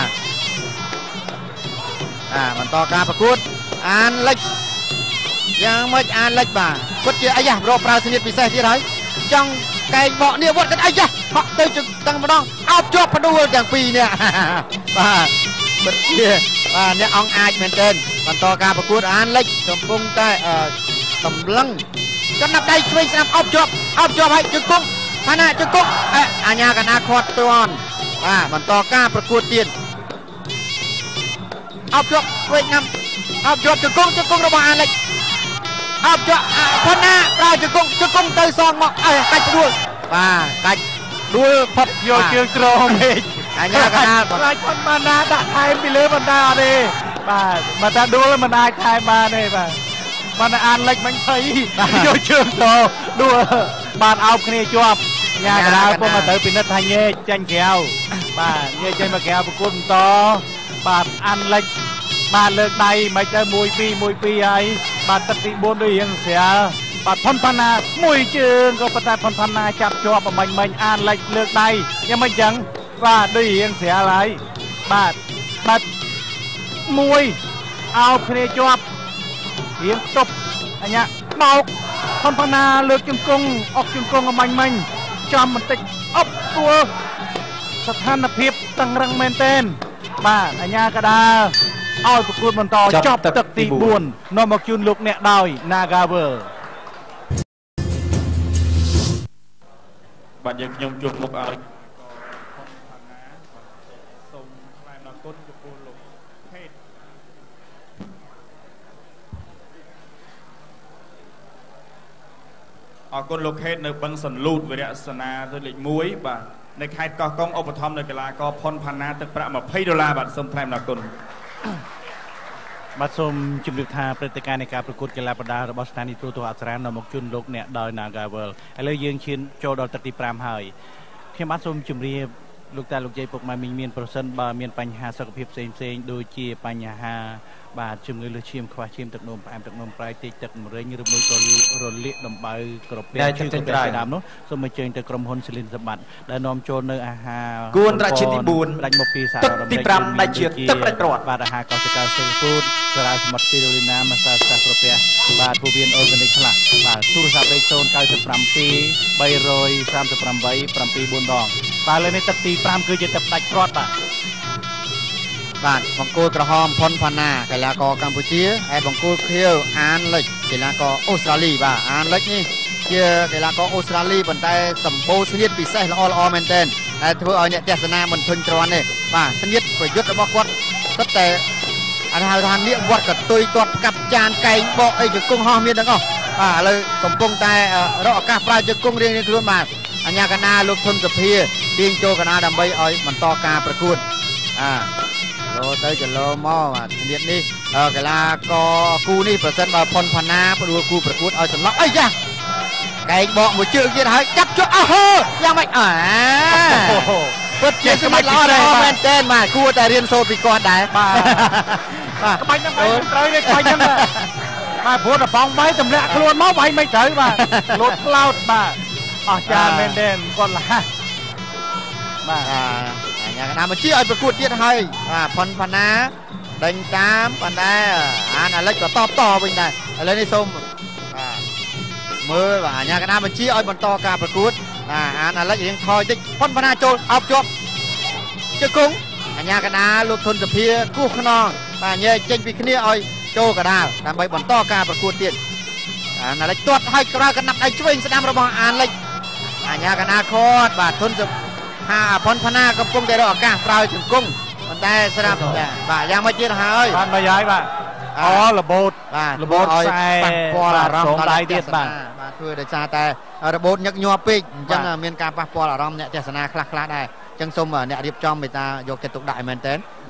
អាបន្តការប្រកួតអានលិចយ៉ាងម៉េចអានលិចបាទគាត់ជាអាយ៉ារកប្រើសញ្ញាពិសេសទៀតហើយចង់កែងបកនេះវត្តគាត់អាយ៉ាហក់ទៅទាំងម្ដងអោបជាប់ផ្ដួលទាំងពីរនេះបាទពិតជាបាទអ្នកអង្គអាចមែនទែនបន្តការប្រកួតអានលិចកំពុងតែសម្លឹងចំណាប់ដៃឆ្វេងស្ដាំអោបជាប់អោបជាប់ហើយជង្គង់ផាណាជង្គង់អញ្ញាកណាខាត់តន់បាទបន្តការប្រកួតទៀតអោបជាប់ឆ្វេងណាំអោបជាប់ជង្គង់ជង្គង់របស់អាលិចអោបជាប់ផាណាប្រើជង្គង់ជង្គង់ទៅសងមកអើកាច់ដួលបាទកាច់ដួលផុតយកជើងក្រមហេអញ្ញាកណាខ្លាចផុតបានណាដាក់ថែមពីលើបណ្ដាអត់ទេបាទបើតាដួលមិនអាចថែមបានទេបាទបានអានលិចមិញភ័យយកជើងទៅដួលបានអោបគ្នាជាប់ញ៉ាកណ្ដាលពុំមកទៅពិនិត្យថាញែកចាញ់ក្រៅបាទញែកចេញមកក្រៅប្រគល់បន្តបាទអានលិចបាទលើកដៃមិនទៅមួយពីរមួយពីរហើយបាទទឹកទីបួនដូចរៀងស្រាលបាទផុនផាណាមួយជើងក៏ប៉ុន្តែផុនផាណាចាប់ជាប់បាញ់មិញអានលិចលើកដៃយ៉ាងមិនចឹងបាទដូចរៀងស្រាលហើយបាទបាទមួយអោបគ្នាជាប់រៀងទប់អញ្ញាបោកផុនផាណាលើកជង្គង់អុកជង្គង់បាញ់មិញចំបន្តិចអប់ទួស្ថានភាពតឹងរឹងមែនទែនបាទអញ្ញាកដាឲ្យប្រកួតបន្តចប់ទឹកទីបួននាំមកជូនលោកអ្នកដោយ Nagavel បាទយើងខ្ញុំជួបមុខឲ្យសូមថ្លែងអរគុណចំពោះលោកខេតអរគុណលោកខេតនៅបឹងសន្លូតវិរៈសនាទៅលេខមួយបាទនៅខេត្តកោះកុងឧបត្ថម្ភនៅកីឡាករផុនផាណាទឹកប្រាក់ยี่สิบដុល្លារបាទសូមថ្លែងអរគុណបាទសូមជម្រាបថាព្រឹត្តិការណ៍នៃការប្រកួតកីឡាប្រដាល់របស់ស្ថានីយទូរទស្សន៍អក្សរានាំមកជូនលោកអ្នកដោយ Nagavel ឥឡូវយើងឈានចូលដល់ទឹកទីប្រាំហើយខ្ញុំបាទសូមជម្រាបលោកតាលោកយាយពុកម៉ែមីងមានប្រសិនបើមានបញ្ហាសុខភាពផ្សេងផ្សេងដូចជាបញ្ហាបាទជំងឺលើសឈាមខ្វះឈាមទឹកនោមផ្អែមទឹកនោមប្រៃតិចទឹកម្រេងឬមួយក៏រលាកដំបៅក្រពះឈឺក្រពះដើមនោះសូមអញ្ជើញទៅក្រុមហ៊ុនសិលិនសម្បត្តិដែលនាំចូលនៅអាហារគួនរជាតិទីបួនដាច់មកពីសារទឹកទីប្រាំដាច់ជាទឹកដាច់ព្រាត់បាទអាហារកោសិកាសិលពូតសារ៉ាសមុទ្រស៊ីរូលីណាម្សៅសាក្រពះបាទពូវៀនអូហ្គានិកខ្លះបាទទូរស័ព្ទលេខศูนย์ เก้า เจ็ด สาม สาม สี่ สาม แปด แปด เจ็ด ដងបាទលើនេះទឹកទីប្រាំគឺជាទឹកដាច់ព្រាត់បាទបាទបង្គោលក្រហមផុនផាណាកីឡាករកម្ពុជាហើយបង្គោលខៀវអានលិចកីឡាករអូស្ត្រាលីបាទអានលិចនេះជាកីឡាករអូស្ត្រាលីប៉ុន្តែសម្បូរស្នៀតពិសេសល្អល្អមែនទែនតែធ្វើឲ្យអ្នកទស្សនាមិនធុញទ្រាន់ទេបាទស្នៀតប្រយុទ្ធរបស់គាត់សុទ្ធតែអាហៅថាលៀកវត្តកតុយទាត់កាប់ចានកែងបកអីជង្គង់ហោះមានទាំងអស់បាទឥឡូវកំពុងតែរកឱកាសប្រើជង្គង់រៀងៗខ្លួនបាទអញ្ញាកណាលោកធុនសុភាទាញចូលកណាដើម្បីឲ្យបន្តការប្រកួតអាចូលទៅចលោមកបាទនេះនេះកីឡាករគូនេះប្រសិនបើផុនផាណាផ្ដួលគូប្រកួតឲ្យសន្លប់អីយ៉ាកែងបកមួយជើងទៀតហើយចាប់ជក់អស់ហឺយ៉ាងម៉េចអាពិតជាស្មាច់ល្អដែរមែនទែនបាទគួរតែរៀនសូត្រពីគាត់ដែរបាទបាទក្បាច់ហ្នឹងបាយត្រូវទេក្បាច់ហ្នឹងបាទព្រោះតប៉ងបាយទម្លាក់ខ្លួនមកបាយមិនត្រូវបាទលោតផ្លោតបាទអស់ចាមែនទែនគាត់លះបាទអញ្ញាកណាមកជាឲ្យប្រកួតទៀតហើយបាទផុនផាណាដេញតាមប៉ុន្តែអានអាលិចក៏តបតវិញដែរឥឡូវនេះសូមបាទមើលបាទអញ្ញាកណាបញ្ជាឲ្យបន្តការប្រកួតបាទអានអាលិចរៀងថយតិចផុនផាណាចូលអោបជាប់ជង្គង់អញ្ញាកណាលោកធុនសុភាគោះខ្នងបាទញែកចេញពីគ្នាឲ្យចូលកដាលដើម្បីបន្តការប្រកួតទៀតអានអាលិចទាត់ឲ្យក្រៅកណាប់ដៃឆ្វេងស្ដាំរបស់អានលិចអញ្ញាកណាខតបាទធុនសុហាផុនផាណាកំពុងតែរកឱកាសប្រើជង្គង់ប៉ុន្តែស្រាប់បាទយ៉ាងម៉េចទៀតហើយបានមកហើយបាទអរបូតបាទរបូតឲ្យប៉ះពាល់អារម្មណ៍ដល់ដៃទៀតបាទបាទធ្វើដោយសារតែរបូតញឹកញាប់ពេកអញ្ចឹងមានការប៉ះពាល់អារម្មណ៍អ្នកទស្សនាខ្លះខ្លះដែរអញ្ចឹងសូមអ្នករៀបចំមេត្តាយកចិត្តទុកដាក់ឲ្យមែនតើ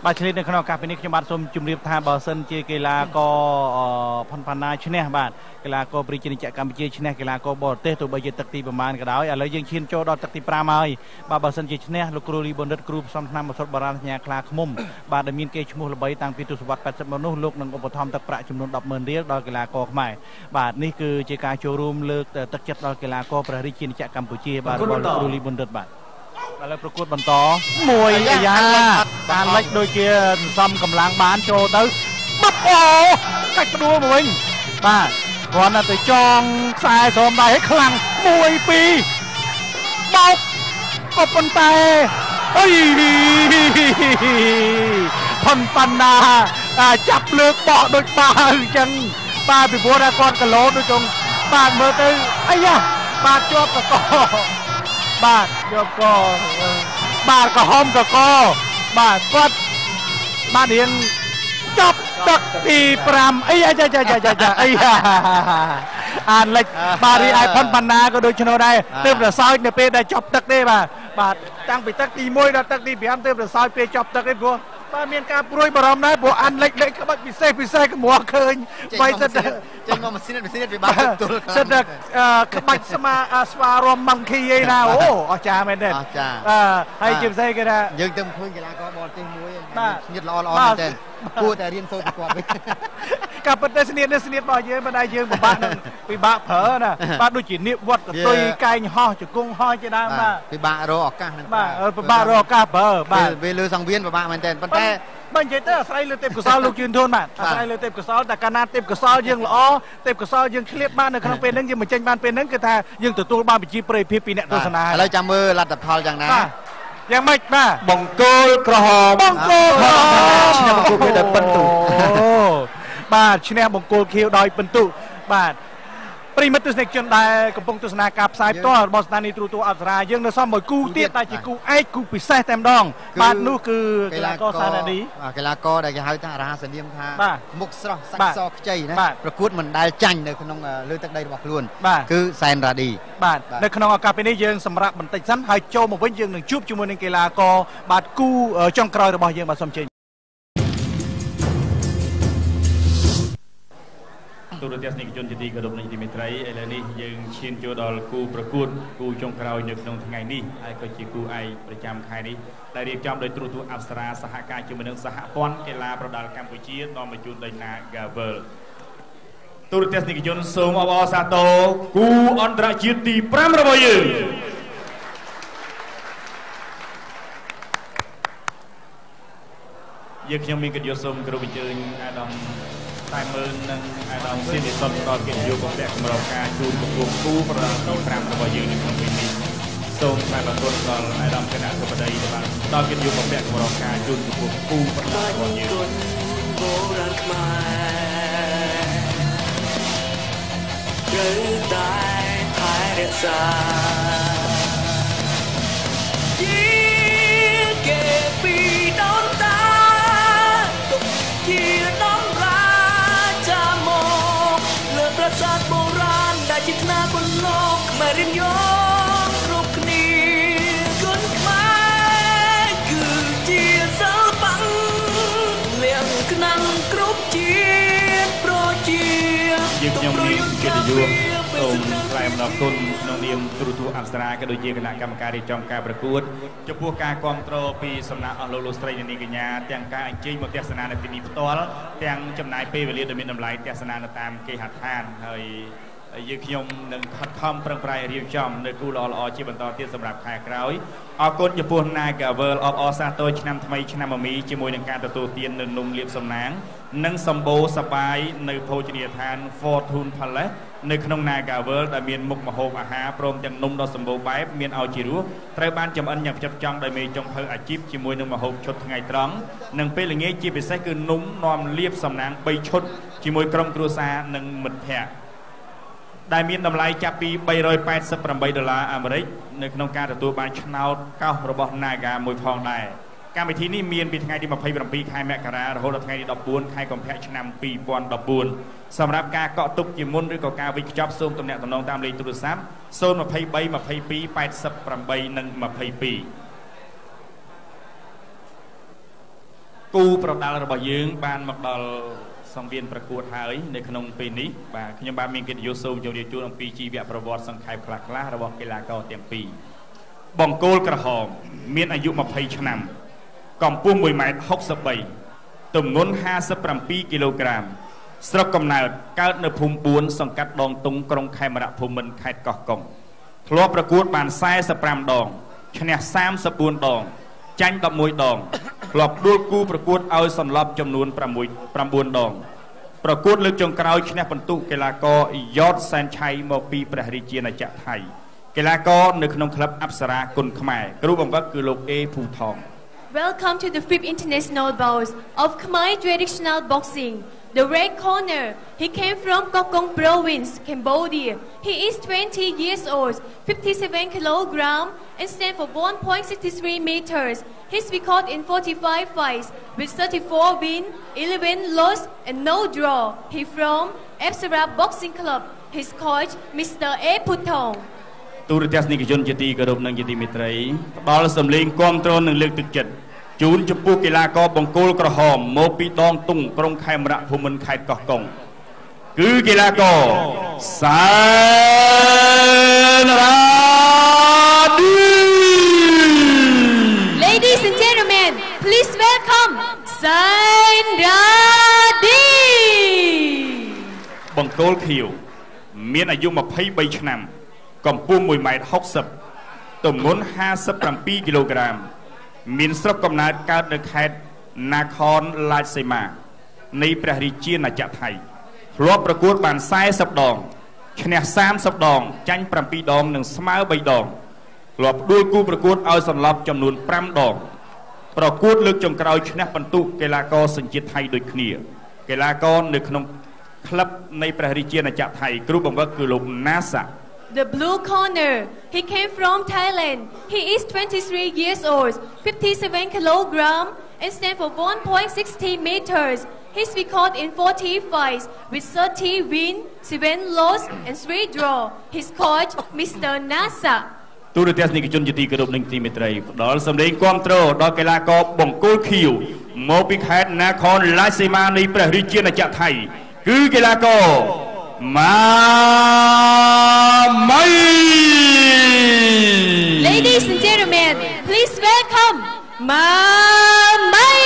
បាទឆ្លៀតនៅក្នុងឱកាសពេលនេះខ្ញុំបាទសូមជម្រាបថាបើសិនជាកីឡាករផុនផាណាឈ្នះបាទកីឡាករប្រជាជាតិកម្ពុជាឈ្នះកីឡាករបរទេសទោះបីជាទឹកទីប្រមាណក៏ដោយឥឡូវយើងឈានចូលដល់ទឹកទី5ហើយបាទបើសិនជាឈ្នះលោកគ្រូលីប៊ុនរិទ្ធគ្រូផ្សំថ្នាំឱសថបុរាណសញ្ញាខ្លាឃ្មុំបាទដែលមានគេឈ្មោះល្បីតាំងពីទសវត្សរ៍แปดสิบមកនោះលោកនឹងឧបត្ថម្ភទឹកប្រាក់ចំនួន ដប់ម៉ឺន រៀលដល់កីឡាករខ្មែរបាទនេះគឺជាការចូលរួមលើកទឹកចិត្តដល់កីឡាករព្រះរាជាណាចក្រកម្ពុជាបាទរបស់លោកគ្រូលីប៊ុនរិទ្ធបាទឥឡូវប្រកួតបន្តមួយអាយ៉ាបានលិចដូចជាសំកម្លាំងបានចូលទៅបឹបអូកាច់ផ្ដួលមកវិញបាទគាត់ទៅចងខ្សែស្រោមដៃឲ្យខ្លាំងមួយពីរបោកក៏ប៉ុន្តែអុយផុនប៉ាណាចាប់លើកបកដូចបាវអញ្ចឹងបាទពីព្រោះថាគាត់កលោដូចចង់បាទមើលទៅអាយ៉ាបាទជាប់កកបាទជាប់កបាទក្រហមកកបាទគាត់បាទរៀងចប់ទឹកទី5អីចាចាចាចាអីអានលិចបាទរីឯផុនបណ្ណាក៏ដូចឆ្នោតដែរទើបរសើចនៅពេលដែលចប់ទឹកទេបាទបាទតាំងពីទឹកទី1ដល់ទឹកទី5ទើបរសើចពេលចប់ទឹកទេព្រោះបាទមានការព្រួយបារម្ភដែរព្រោះអានលិចលេខក្បាច់ពិសេសពិសេសកម្រឃើញបីសិតចេញមកម៉ាស៊ីនម៉ាស៊ីនពិបាកទូលសិតក្បាច់ស្មាស្វារមម៉ង់ខីឯណាអូអស្ចារ្យមែនទេអស្ចារ្យអឺហើយជាពិសេសគេថាយើងទៅឃើញកីឡាករបរទេសមួយស្នៀតល្អល្អមែនទេគួរតែរៀនសូត្រពីគាត់វិញការពិតតែស្នៀតនេះស្នៀតរបស់យើងមិនដែលយើងពិបាកនឹងពិបាកប្រើណាបាទដូចជានៀបវត្តកតុយកែងហោះជង្គង់ហោះជាដើមបាទពិបាករកឱកាសហ្នឹងបាទពិបាករកឱកាសប្រើបាទពេលលើសង្វៀនពិបាកមែនទេប៉ុន្តែបើនិយាយទៅអាស្រ័យលើទេពកោសលលោកជឿនធនបាទអាស្រ័យលើទេពកោសលតែកាលណាទេពកោសលយើងល្អទេពកោសលយើងឆ្លៀតបាននៅក្នុងពេលហ្នឹងយើងមិនចេញបានពេលហ្នឹងគឺថាយើងទទួលបានវិជ្ជាប្រិយភាពពីអ្នកទស្សនាឥឡូវចាំមើលលទ្ធផលយ៉ាងណាយ៉ាងម៉េចបាទបង្គោលក្រហមបង្គោលក្រហមឈ្នះបង្គោលខៀវដោយពិន្ទុបាទឈ្នះបង្គោលខៀវដោយពិន្ទុបាទប្រិមិត្តទស្សនិកជនដែលកំពុងទស្សនាការផ្សាយផ្ទាល់របស់ស្ថានីយ៍ទូរទស្សន៍អប្សរាយើងនៅសមមួយគូទៀតតែជាគូឯកគូពិសេសតែម្ដងបាទនោះគឺកីឡាករសារ៉ាឌីកីឡាករដែលគេហៅថារាសនាមថាមុខស្រស់សាច់សខ្ចីណាប្រកួតមិនដែលចាញ់នៅក្នុងលើទឹកដីរបស់ខ្លួនគឺសែនរ៉ាឌីបាទនៅក្នុងឱកាសពេលនេះយើងសម្រាប់បន្តិចសិនហើយចូលមកវិញយើងនឹងជួបជាមួយនឹងកីឡាករបាទគូចុងក្រោយរបស់យើងបាទសូមជើញទូរទស្សនិកជនជាទីគោរពនិងទីមេត្រីឥឡូវនេះយើងឈានចូលដល់គូប្រកួតគូចុងក្រោយនៅក្នុងថ្ងៃនេះហើយក៏ជាគូឯកប្រចាំខែនេះដែលរៀបចំដោយទូរទស្សន៍អប្សរាសហការជាមួយនឹងសហព័ន្ធកីឡាប្រដាល់កម្ពុជានាំមកជូនដោយ Nagavel ទូរទស្សនិកជនសូមអបអរសាទរគូអន្តរជាតិទី5របស់យើងយើងខ្ញុំមានកិត្តិយសសូមគោរពអញ្ជើញអាដាមតែមើលនឹងអាដាមស៊ីនីសុតដល់កិត្តិយសបំពាក់សម្រាប់ការជួបប្រគំគូប្រដាល់ទី5របស់យើងនៅក្នុងពេលនេះសូមថ្លែងបន្ទោសដល់អាដាមគណៈធិបតីដែលបានដល់កិត្តិយសបំពាក់សម្រាប់ការជួបប្រគំគូប្រដាល់របស់យើងបុរាណខ្មែរត្រូវតែថែរក្សាជាពីដូនតាទុកជាដំរាចាមកលើប្រាសាទបុរាណដែលជាថ្នាលគុណលោកខ្មែររៀនយកគ្រប់គ្នាគុណខ្មែរគឺជាសិល្បៈលៀងខ្លាំងគ្រប់ជាតិប្រជាយើងខ្ញុំមានកិត្តិយសសូមថ្លែងអំណរគុណក្នុងនាមទូរទស្សន៍អប្សរាក៏ដូចជាគណៈកម្មការរៀបចំការប្រកួតចំពោះការគ្រប់គ្រងពីសំណាក់អស់លោកលោកស្រីនិងនាងកញ្ញាទាំងការអញ្ជើញមកទស្សនានៅទីនេះផ្ទាល់ទាំងចំណាយពេលវេលាដ៏មានតម្លៃទស្សនានៅតាមគេហដ្ឋានហើយយើងខ្ញុំនឹងខិតខំប្រឹងប្រែងរៀបចំនៅគូល្អល្អជាបន្តទៀតសម្រាប់ខែក្រោយអរគុណចំពោះ Nagavel អបអរសាទរឆ្នាំថ្មីឆ្នាំមមីជាមួយនឹងការទទួលទាននៅនំលាបសំណាងនិងសម្បូរសប្បាយនៅភោជនីយដ្ឋាន Fortune Palace នៅក្នុង Nagavel ដែលមានមុខម្ហូបអាហារព្រមទាំងនំដ៏សម្បូរបែបមានឲ្យជារសត្រូវបានចម្អិនយ៉ាងផ្ចិតផ្ចង់ដោយមេចុងភៅអាជីពជាមួយនឹងម្ហូបឈុតថ្ងៃត្រង់និងពេលល្ងាចជាពិសេសគឺនំនាំលាបសំណាង3ឈុតជាមួយក្រុមគ្រួសារនិងមិត្តភ័ក្តិដែលមានតម្លៃចាប់ពីបីរយប៉ែតសិបប្រាំបីដុល្លារអាមេរិកនៅក្នុងការទទួលបានឆ្នោតកោសរបស់ Naga មួយផងដែរកម្មវិធីនេះមានពីថ្ងៃទីម្ភៃប្រាំពីរខែមករារហូតដល់ថ្ងៃទីដប់បួនខែកុម្ភៈឆ្នាំពីរពាន់ដប់បួនសម្រាប់ការកក់ទុកជាមុនឬក៏ការវិច្ឆ័យសូមទំនាក់ទំនងតាមលេខទូរស័ព្ទ ศูนย์ ยี่สิบสาม ยี่สิบสอง แปดสิบแปด និង ยี่สิบสองគូប្រដាល់របស់យើងបានមកដល់សង្វៀនប្រកួតហើយនៅក្នុងពេលនេះបាទខ្ញុំបាទមានកិត្តិយសសូមជម្រាបជូនអំពីជីវប្រវត្តិសង្ខេបខ្លះៗរបស់កីឡាករទាំងពីរបង្គោលក្រហមមានអាយុยี่สิบឆ្នាំកម្ពស់មួយម៉ែត្រហុកសិបបីទម្ងន់ห้าสิบเจ็ดគីឡូក្រាមស្រុកកំណើតកើតនៅភូមិបួនសង្កាត់ដងតុងក្រុងខេមរភូមិន្ទខេត្តកោះកុងធ្លាប់ប្រកួតបានสี่สิบห้าដងឈ្នះสามสิบสี่ដងចាញ់สิบเอ็ดដងធ្លាប់ដួលគូប្រកួតឲ្យសន្លប់ចំនួនหก 9ដងប្រកួតលើកចុងក្រោយឈ្នះពិន្ទុកីឡាករយ៉តសែនឆៃមកពីព្រះរាជាណាចក្រថៃកីឡាករនៅក្នុងក្លឹបអប្សរាគុណខ្មែរគ្រូបង្វឹកគឺលោកអេភូថង Welcome to the fifth international bouts of Khmer traditional boxing. The red corner, he came from Kokong province, Cambodia. He is twenty years old, fifty-seven kilograms, and stands for one point six three meters. His record in forty-five fights with thirty-four wins, eleven losses, and no draw. He from Apsara Boxing Club. His coach, Mister A. Putong. ទូរទស្សនិកជនជាទីគោរពនិងជាទីមេត្រីផ្ដល់សម្លេងគាំទ្រនិងលើកទឹកចិត្តជូនចំពោះកីឡាករបង្គោលក្រហមមកពីដងតុងក្រុងខេមរភូមិន្ទខេត្តកោះកុងគឺកីឡាករសែនរ៉ាឌី Ladies and gentlemen, please welcome សែនរ៉ាឌីបង្គោលខៀវមានអាយុยี่สิบสามឆ្នាំកម្ពស់មួយម៉ែត្រហុកសិបទម្ងន់ห้าสิบเจ็ดគីឡូក្រាមមានស្រុកកំណើតកើតនៅខេត្តនាខនឡាជសីមានៃព្រះរាជាណាចក្រថៃធ្លាប់ប្រកួតបានสี่สิบដងឈ្នះสามสิบដងចាញ់เจ็ดដងនិងស្មើបីដងធ្លាប់ដួលគូប្រកួតឲ្យសន្លប់ចំនួនห้าដងប្រកួតលើកចុងក្រោយឈ្នះពិន្ទុកីឡាករសញ្ជាតិថៃដូចគ្នាកីឡាករនៅក្នុងក្លឹបនៃព្រះរាជាណាចក្រថៃគ្រូបង្វឹកគឺលោកណាសា The blue corner, he came from Thailand. He is twenty-three years old, fifty-seven kilograms, and stands for one point six zero meters. His record in forty fights with thirty wins, seven losses, and three draw. His coach, Mister Nasa. ទូរទស្សនិកជនជាទីគោរពនិងទីមេត្រីផ្ដល់សម្លេងគាំទ្រដល់កីឡាករបង្គោលខៀវមកពីខេត្តនាខនឡាជសីមានៃព្រះរាជាណាចក្រថៃគឺកីឡាករម៉ាម៉ៃ Ladies and gentlemen, please welcome ម៉ាម៉ៃ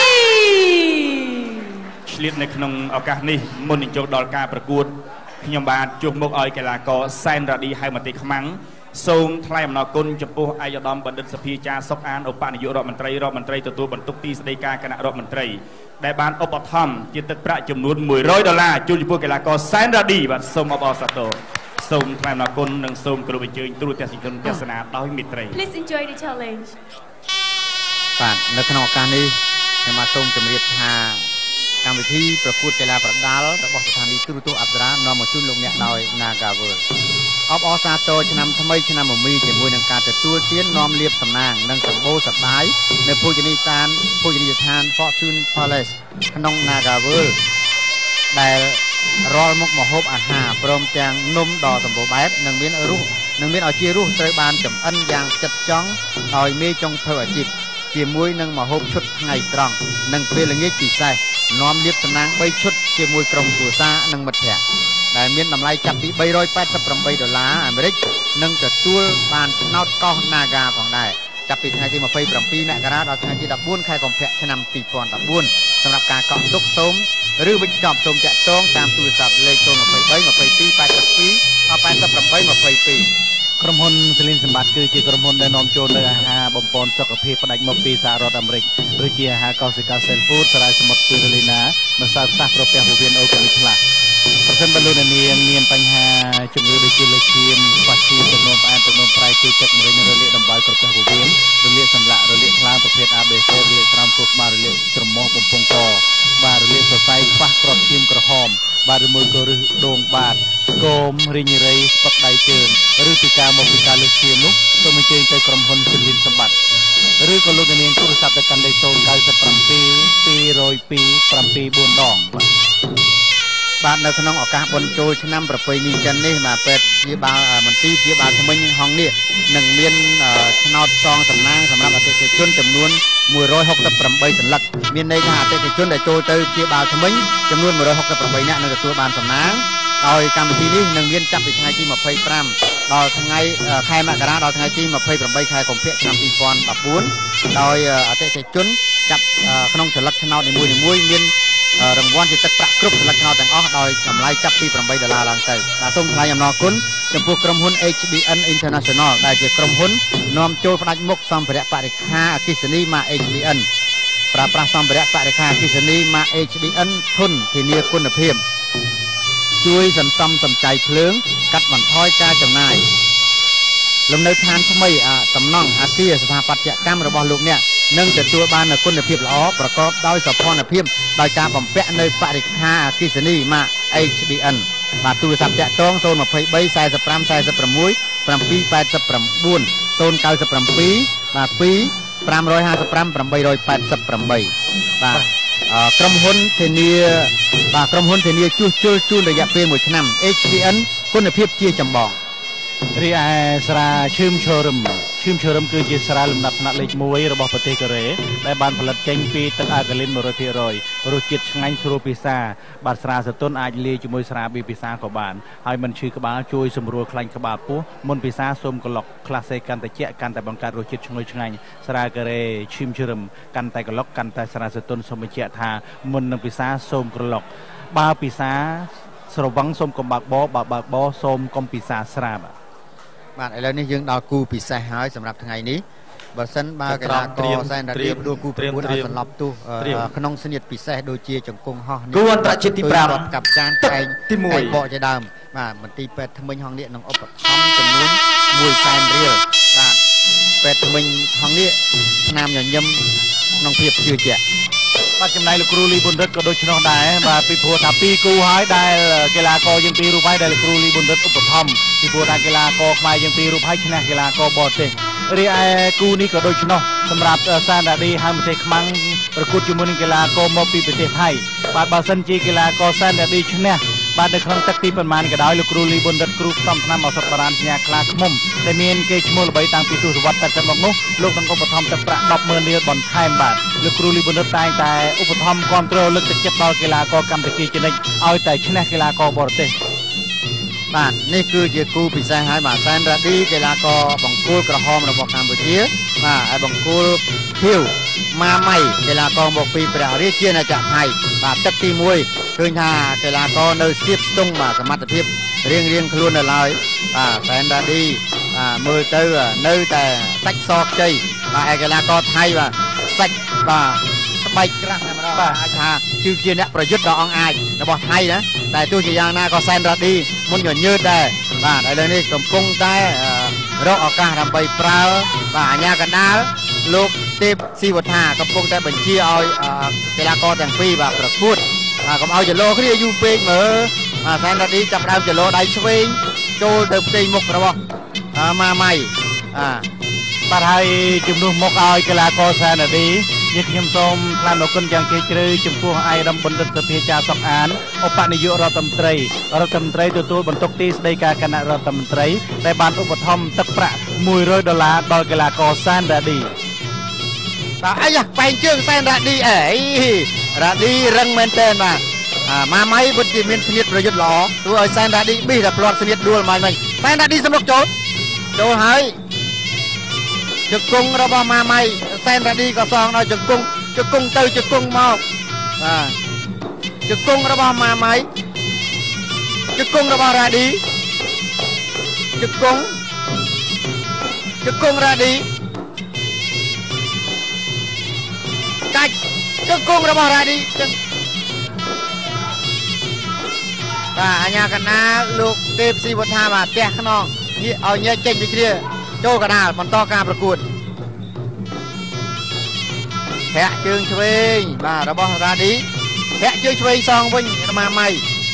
ឆ្លៀតនៅក្នុងឱកាសនេះមុននឹងចូលដល់ការប្រកួតខ្ញុំបាទជួបមុខឲ្យកីឡាករសែនរ៉ាឌីហៅមតិខ្មាំងសូមថ្លែងអំណរគុណចំពោះឯកឧត្តមបណ្ឌិតសភាចារសុកអានឧបនាយករដ្ឋមន្ត្រីរដ្ឋមន្ត្រីទទួលបន្ទុកទីស្តីការគណៈរដ្ឋមន្ត្រីដែលបានឧបត្ថម្ភជាទឹកប្រាក់ចំនួនមួយរយដុល្លារជូនចំពោះកីឡាករសែនរ៉ាឌីបាទសូមអបអរសាទរសូមថ្លែងអំណរគុណនិងសូមគោរពអញ្ជើញទូរទស្សនិកជនទស្សនាដោយមេត្រី Please enjoy the challenge បាទនៅក្នុងឱកាសនេះខ្ញុំបាទសូមជម្រាបថាកម្មវិធីប្រកួតកីឡាប្រដាល់របស់ស្ថានីយ៍ទូរទស្សន៍អប្សរានាំមកជូនលោកអ្នកដោយ Nagawal អបអរសាទរឆ្នាំថ្មីឆ្នាំមមីជាមួយនឹងការទទួលទាននាំលៀបសំណាងនិងសម្បូរសប្បាយនៅភោជនីយដ្ឋានភោជនីយដ្ឋាន Fortune Palace ក្នុង Nagawal ដែលរាល់មុខម្ហូបអាហារព្រមទាំងនំដ៏សម្បូរបែបនិងមានរសនិងមានឱជារសត្រូវបានចម្អិនយ៉ាងផ្ចិតផ្ចង់ដោយមេចុងធ្វើអាជីពជាមួយនឹងម្ហូបឈុតថ្ងៃត្រង់និងពេលល្ងាចពិសេសនាំលៀបសំណាងបីឈុតជាមួយក្រុមគ្រួសារនិងមិត្តភ័ក្តិដែលមានតម្លៃចាប់ពីបីរយแปดสิบแปดដុល្លារអាមេរិកនិងទទួលបានឆ្នោតកោះ Naga ផងដែរចាប់ពីថ្ងៃទីยี่สิบเจ็ดមករាដល់ថ្ងៃទីสิบสี่ខែកុម្ភៈឆ្នាំยี่สิบสิบสี่សម្រាប់ការកក់ទុកសូមឬវិច្ឆេទសូមតាក់ទងតាមទូរស័ព្ទលេខศูนย์ ยี่สิบสาม ยี่สิบสอง แปดสิบสอง แปดสิบแปด ยี่สิบสองក្រុមហ៊ុនសលីនសម្បត្តិគឺជាក្រុមហ៊ុនដែលនាំចូលនូវអាហារបំពន់សុខភាពផ្ដាច់មកពីសហរដ្ឋអាមេរិកដូចជាអាហារកោសិកាសេលហ្វូតសារ៉ាយសមុទ្រស្ពីរូលីណាម្សៅផ្សះប្រពះពោះវៀនអូកាមីខ្លះប្រសិនបើលោកអ្នកនាងមានបញ្ហាជំងឺដូចជាលើសឈាមខ្វះឈាមទំនោរផ្អែមទំនោរប្រៃជឿចិត្តមរិញរលាកដំបៅក្រពះពោះវៀនរលាកសម្លាក់រលាកខ្លាំងប្រភេទ A B C រលាកស្រាំខួរក្បាលរលាកច្រមុះបំពង់កបាទរលាកសរសៃខ្វះគ្រាប់ឈាមក្រហមបាទឬមួយក៏រឹសដូងបាទគោមរីញរៃស្ពឹកដៃជើងឬពីការមកពីការលើកឈាមនោះសូមអញ្ជើញទៅក្រុមហ៊ុនសលីនសម្បត្តិឬក៏លោកនាងទូរស័ព្ទទៅកាន់លេខศูนย์ เก้า เจ็ด สอง two สอง สอง สี่ สี่ สี่ 4 ដងបាទបាទនៅក្នុងឱកាសបុណ្យចូលឆ្នាំប្រពៃណីចិននេះបាទពេទ្យជាបាលមន្ទីរជាបាលថ្មិញហងនេះនឹងមានឆ្នោតសងសំណាងសម្រាប់អតិថិជនចំនួនមួយរយហុកសិបប្រាំបីសន្លឹកមានន័យថាអតិថិជនដែលចូលទៅជាបាលថ្មិញចំនួនមួយរយហុកសិបប្រាំបីនាក់នឹងទទួលបានសំណាងដោយកម្មវិធីនេះនឹងមានចាប់ពីថ្ងៃទីម្ភៃប្រាំដល់ថ្ងៃខែមករាដល់ថ្ងៃទីម្ភៃប្រាំបីខែកុម្ភៈឆ្នាំពីរពាន់ដប់បួនដោយអតិថិជនចាប់ក្នុងសន្លឹកឆ្នោតនីមួយៗមានរង្វាន់ជាទឹកប្រាក់គ្រប់សន្លឹកឆ្នោតទាំងអស់ដោយតម្លៃចាប់ពីប្រាំបីដុល្លារឡើងទៅបាទសូមថ្លែងអំណរគុណចំពោះក្រុមហ៊ុន H B N International ដែលជាក្រុមហ៊ុននាំចូលផ្ដាច់មុខសម្ភារៈបរិក្ខារអគ្គិសនីម៉ាក H B N ប្រើប្រាស់សម្ភារៈបរិក្ខារអគ្គិសនីម៉ាក H B N ធន់ធានាគុណភាពជួយសន្សំសំចៃភ្លើងកាត់បន្ថយការចំណាយលំនៅឋានថ្មីសំណង់អគារស្ថាបត្យកម្មរបស់លោកអ្នកនឹងទទួលបាននូវគុណភាពល្អប្រកបដោយសោភ័ណភាពដោយការបំពាក់នៅបរិក្ខារអគ្គិសនីម៉ាក H B N បាទទូរស័ព្ទតាក់ទងศูนย์ ยี่สิบสาม สี่สิบห้า สี่สิบหก เจ็ด แปด เก้า ศูนย์ เก้า เจ็ด เจ็ด បាទtwo 5 5 5 8 8 បាទក្រុមហ៊ុនធានាបាទក្រុមហ៊ុនធានាជួសជុលជូនរយៈពេលមួយឆ្នាំ H B N គុណភាពជាចម្បងរីឯស្រាឈឹមឈរឹមឈឹមឈរឹមគឺជាស្រាលំដាប់ថ្នាក់លេខមួយរបស់ប្រទេសកូរ៉េដែលបានផលិតចេញពីទឹកអាកាលីន one hundred percent រសជាតិឆ្ងាញ់ស្រួលពិសាបាទស្រាសតុនអាចលាយជាមួយស្រាប៊ីពិសាក៏បានហើយមិនឈឺក្បាលជួយសម្រួលខ្លាញ់ក្បាលពោះមុនពិសាសូមក្លុកក្លាសេកាន់តែជាកាន់តែបង្កើតរសជាតិឈ្ងុយឆ្ងាញ់ស្រាកូរ៉េឈឹមឈរឹមកាន់តែក្លុកកាន់តែស្រាសតុនសូមបញ្ជាក់ថាមុននឹងពិសាសូមក្លុកបើពិសាស្រវឹងសូមកុំបើកបោបើបើកបោសូមកុំពិសាស្រាបាទបាទឥឡូវនេះយើងដល់គូពិសេសហើយសម្រាប់ថ្ងៃនេះបើសិនបើកីឡាករសែនរ៉ាឌីដួលគូប្រកួតឲ្យសន្លប់ទោះក្នុងស្នៀតពិសេសដូចជាជង្គង់ហោះនេះគូអន្តរជាតិទីfive កັບចានតែងទីoneបកជាដើមបាទមន្ទីរពេទ្យថ្មិញហងនេះនឹងឧបត្ថម្ភចំនួនoneសែនរៀលបាទពេទ្យថ្មិញហងនេះស្នាមញញឹមក្នុងភាពជឿជាក់បាទចំណាយលោកគ្រូលីប៊ុនរិទ្ធក៏ដូចឆ្នោះដែរបាទពីព្រោះថាពីរគូហើយដែលកីឡាករយើងពីររូបហើយដែលលោកគ្រូលីប៊ុនរិទ្ធឧបត្ថម្ភពីព្រោះថាកីឡាករខ្មែរយើងពីររូបហើយឈ្នះកីឡាករបរទេសរីឯគូនេះក៏ដូចឆ្នោះសម្រាប់សានរ៉ាឌីហើយប្រទេសខ្មាំងប្រកួតជាមួយនឹងកីឡាករមកពីប្រទេសថៃបាទបើសិនជាកីឡាករសានរ៉ាឌីឈ្នះបាទនៅក្នុងទឹកទីប៉ុន្មានក៏ដោយលោកគ្រូលីប៊ុនរិទ្ធគ្រូផ្សំថ្នាំឱសថបុរាណសញ្ញាខ្លាឃ្មុំដែលមានគេឈ្មោះល្បីតាំងពីទសវត្សរ៍eightyមកនោះលោកនឹងឧបត្ថម្ភទឹកប្រាក់tenម៉ឺនរៀលបន្ថែមបាទលោកគ្រូលីប៊ុនរិទ្ធតែងតែឧបត្ថម្ភគ្រប់គ្រងលើកទឹកចិត្តដល់កីឡាករកម្ពុជាជានិច្ចឲ្យតែឈ្នះកីឡាករបរទេសបាទនេះគឺជាគូពិសេសហើយបាទសែនរ៉ាឌីកីឡាករបង្គោលក្រហមរបស់កម្ពុជាបាទហើយបង្គោលខៀវម៉ាម៉ៃកីឡាករមកពីព្រះរាជាណាចក្រថៃបាទទឹកទីoneឃើញថាកីឡាករនៅស្ទាបស្ទង់បាទសមត្ថភាពរៀងរៀងខ្លួននៅឡើយបាទសែនរ៉ាឌីបាទមើលទៅនៅតែសាច់សខ្ចីបាទឯកីឡាករថៃបាទសាច់បាទស្បែកក្រាស់តែម្ដងបាទអាចថាគឺជាអ្នកប្រយុទ្ធដ៏អង់អាចរបស់ថៃណាតែទោះជាយ៉ាងណាក៏សែនរ៉ាឌីមុនញញើតដែរបាទឥឡូវនេះកំពុងតែរកឱកាសដើម្បីប្រើបាទអាញាកណ្ដាលលោកទេពស៊ីវត្ថាកំពុងតែបញ្ជាឲ្យកីឡាករទាំងពីរបាទប្រកួតបាទកុំឲ្យចលោគ្នាយូរពេកមើលបាទសែនរ៉ាឌីចាប់ដើមចលោដៃឆ្វេងចូលទៅផ្ទៃមុខរបស់ម៉ាម៉ៃបាទបាទហើយជំនួសមុខឲ្យកីឡាករសែនរ៉ាឌីយើងខ្ញុំសូមថ្លែងអរគុណយ៉ាងជ្រាលជ្រៅចំពោះឯកឧត្តមបណ្ឌិតសភាចាសុកអានឧបនាយករដ្ឋមន្ត្រីរដ្ឋមន្ត្រីទទួលបន្ទុកទីស្តីការគណៈរដ្ឋមន្ត្រីដែលបានឧបត្ថម្ភទឹកប្រាក់one hundredដុល្លារដល់កីឡាករសែនរ៉ាឌីបាទអាយ៉ាបែងជើងសែនរ៉ាឌីអេរ៉ាឌីរឹងមែនតើបាទម៉ាម៉ៃពិតជាមានស្នៀតប្រយុទ្ធល្អធ្វើឲ្យសែនរ៉ាឌីប៊ីសតែផ្លាត់ស្នៀតដួលមកវិញសែនរ៉ាឌីសម្រុកចូលចូលហើយជង្គង់របស់ម៉ាម៉ៃសែនរ៉ាឌីក៏សងដល់ជង្គង់ជង្គង់ទៅជង្គង់មកបាទជង្គង់របស់ម៉ាម៉ៃជង្គង់របស់រ៉ាឌីជង្គង់ជង្គង់រ៉ាឌីកាច់ជង្គង់របស់រ៉ាឌីបាទអាញាកណ្ដាលលោកទេពស៊ីវត្ថាបាទផ្ទះខ្នងងាកឲ្យញែកចេញពីគ្នាចូលកណ្ដាលបន្តការប្រកួតធាក់ជើងឆ្វេងបាទរបស់រ៉ាឌីធាក់ជើងឆ្វេងសងវិញម៉ាម៉ៃ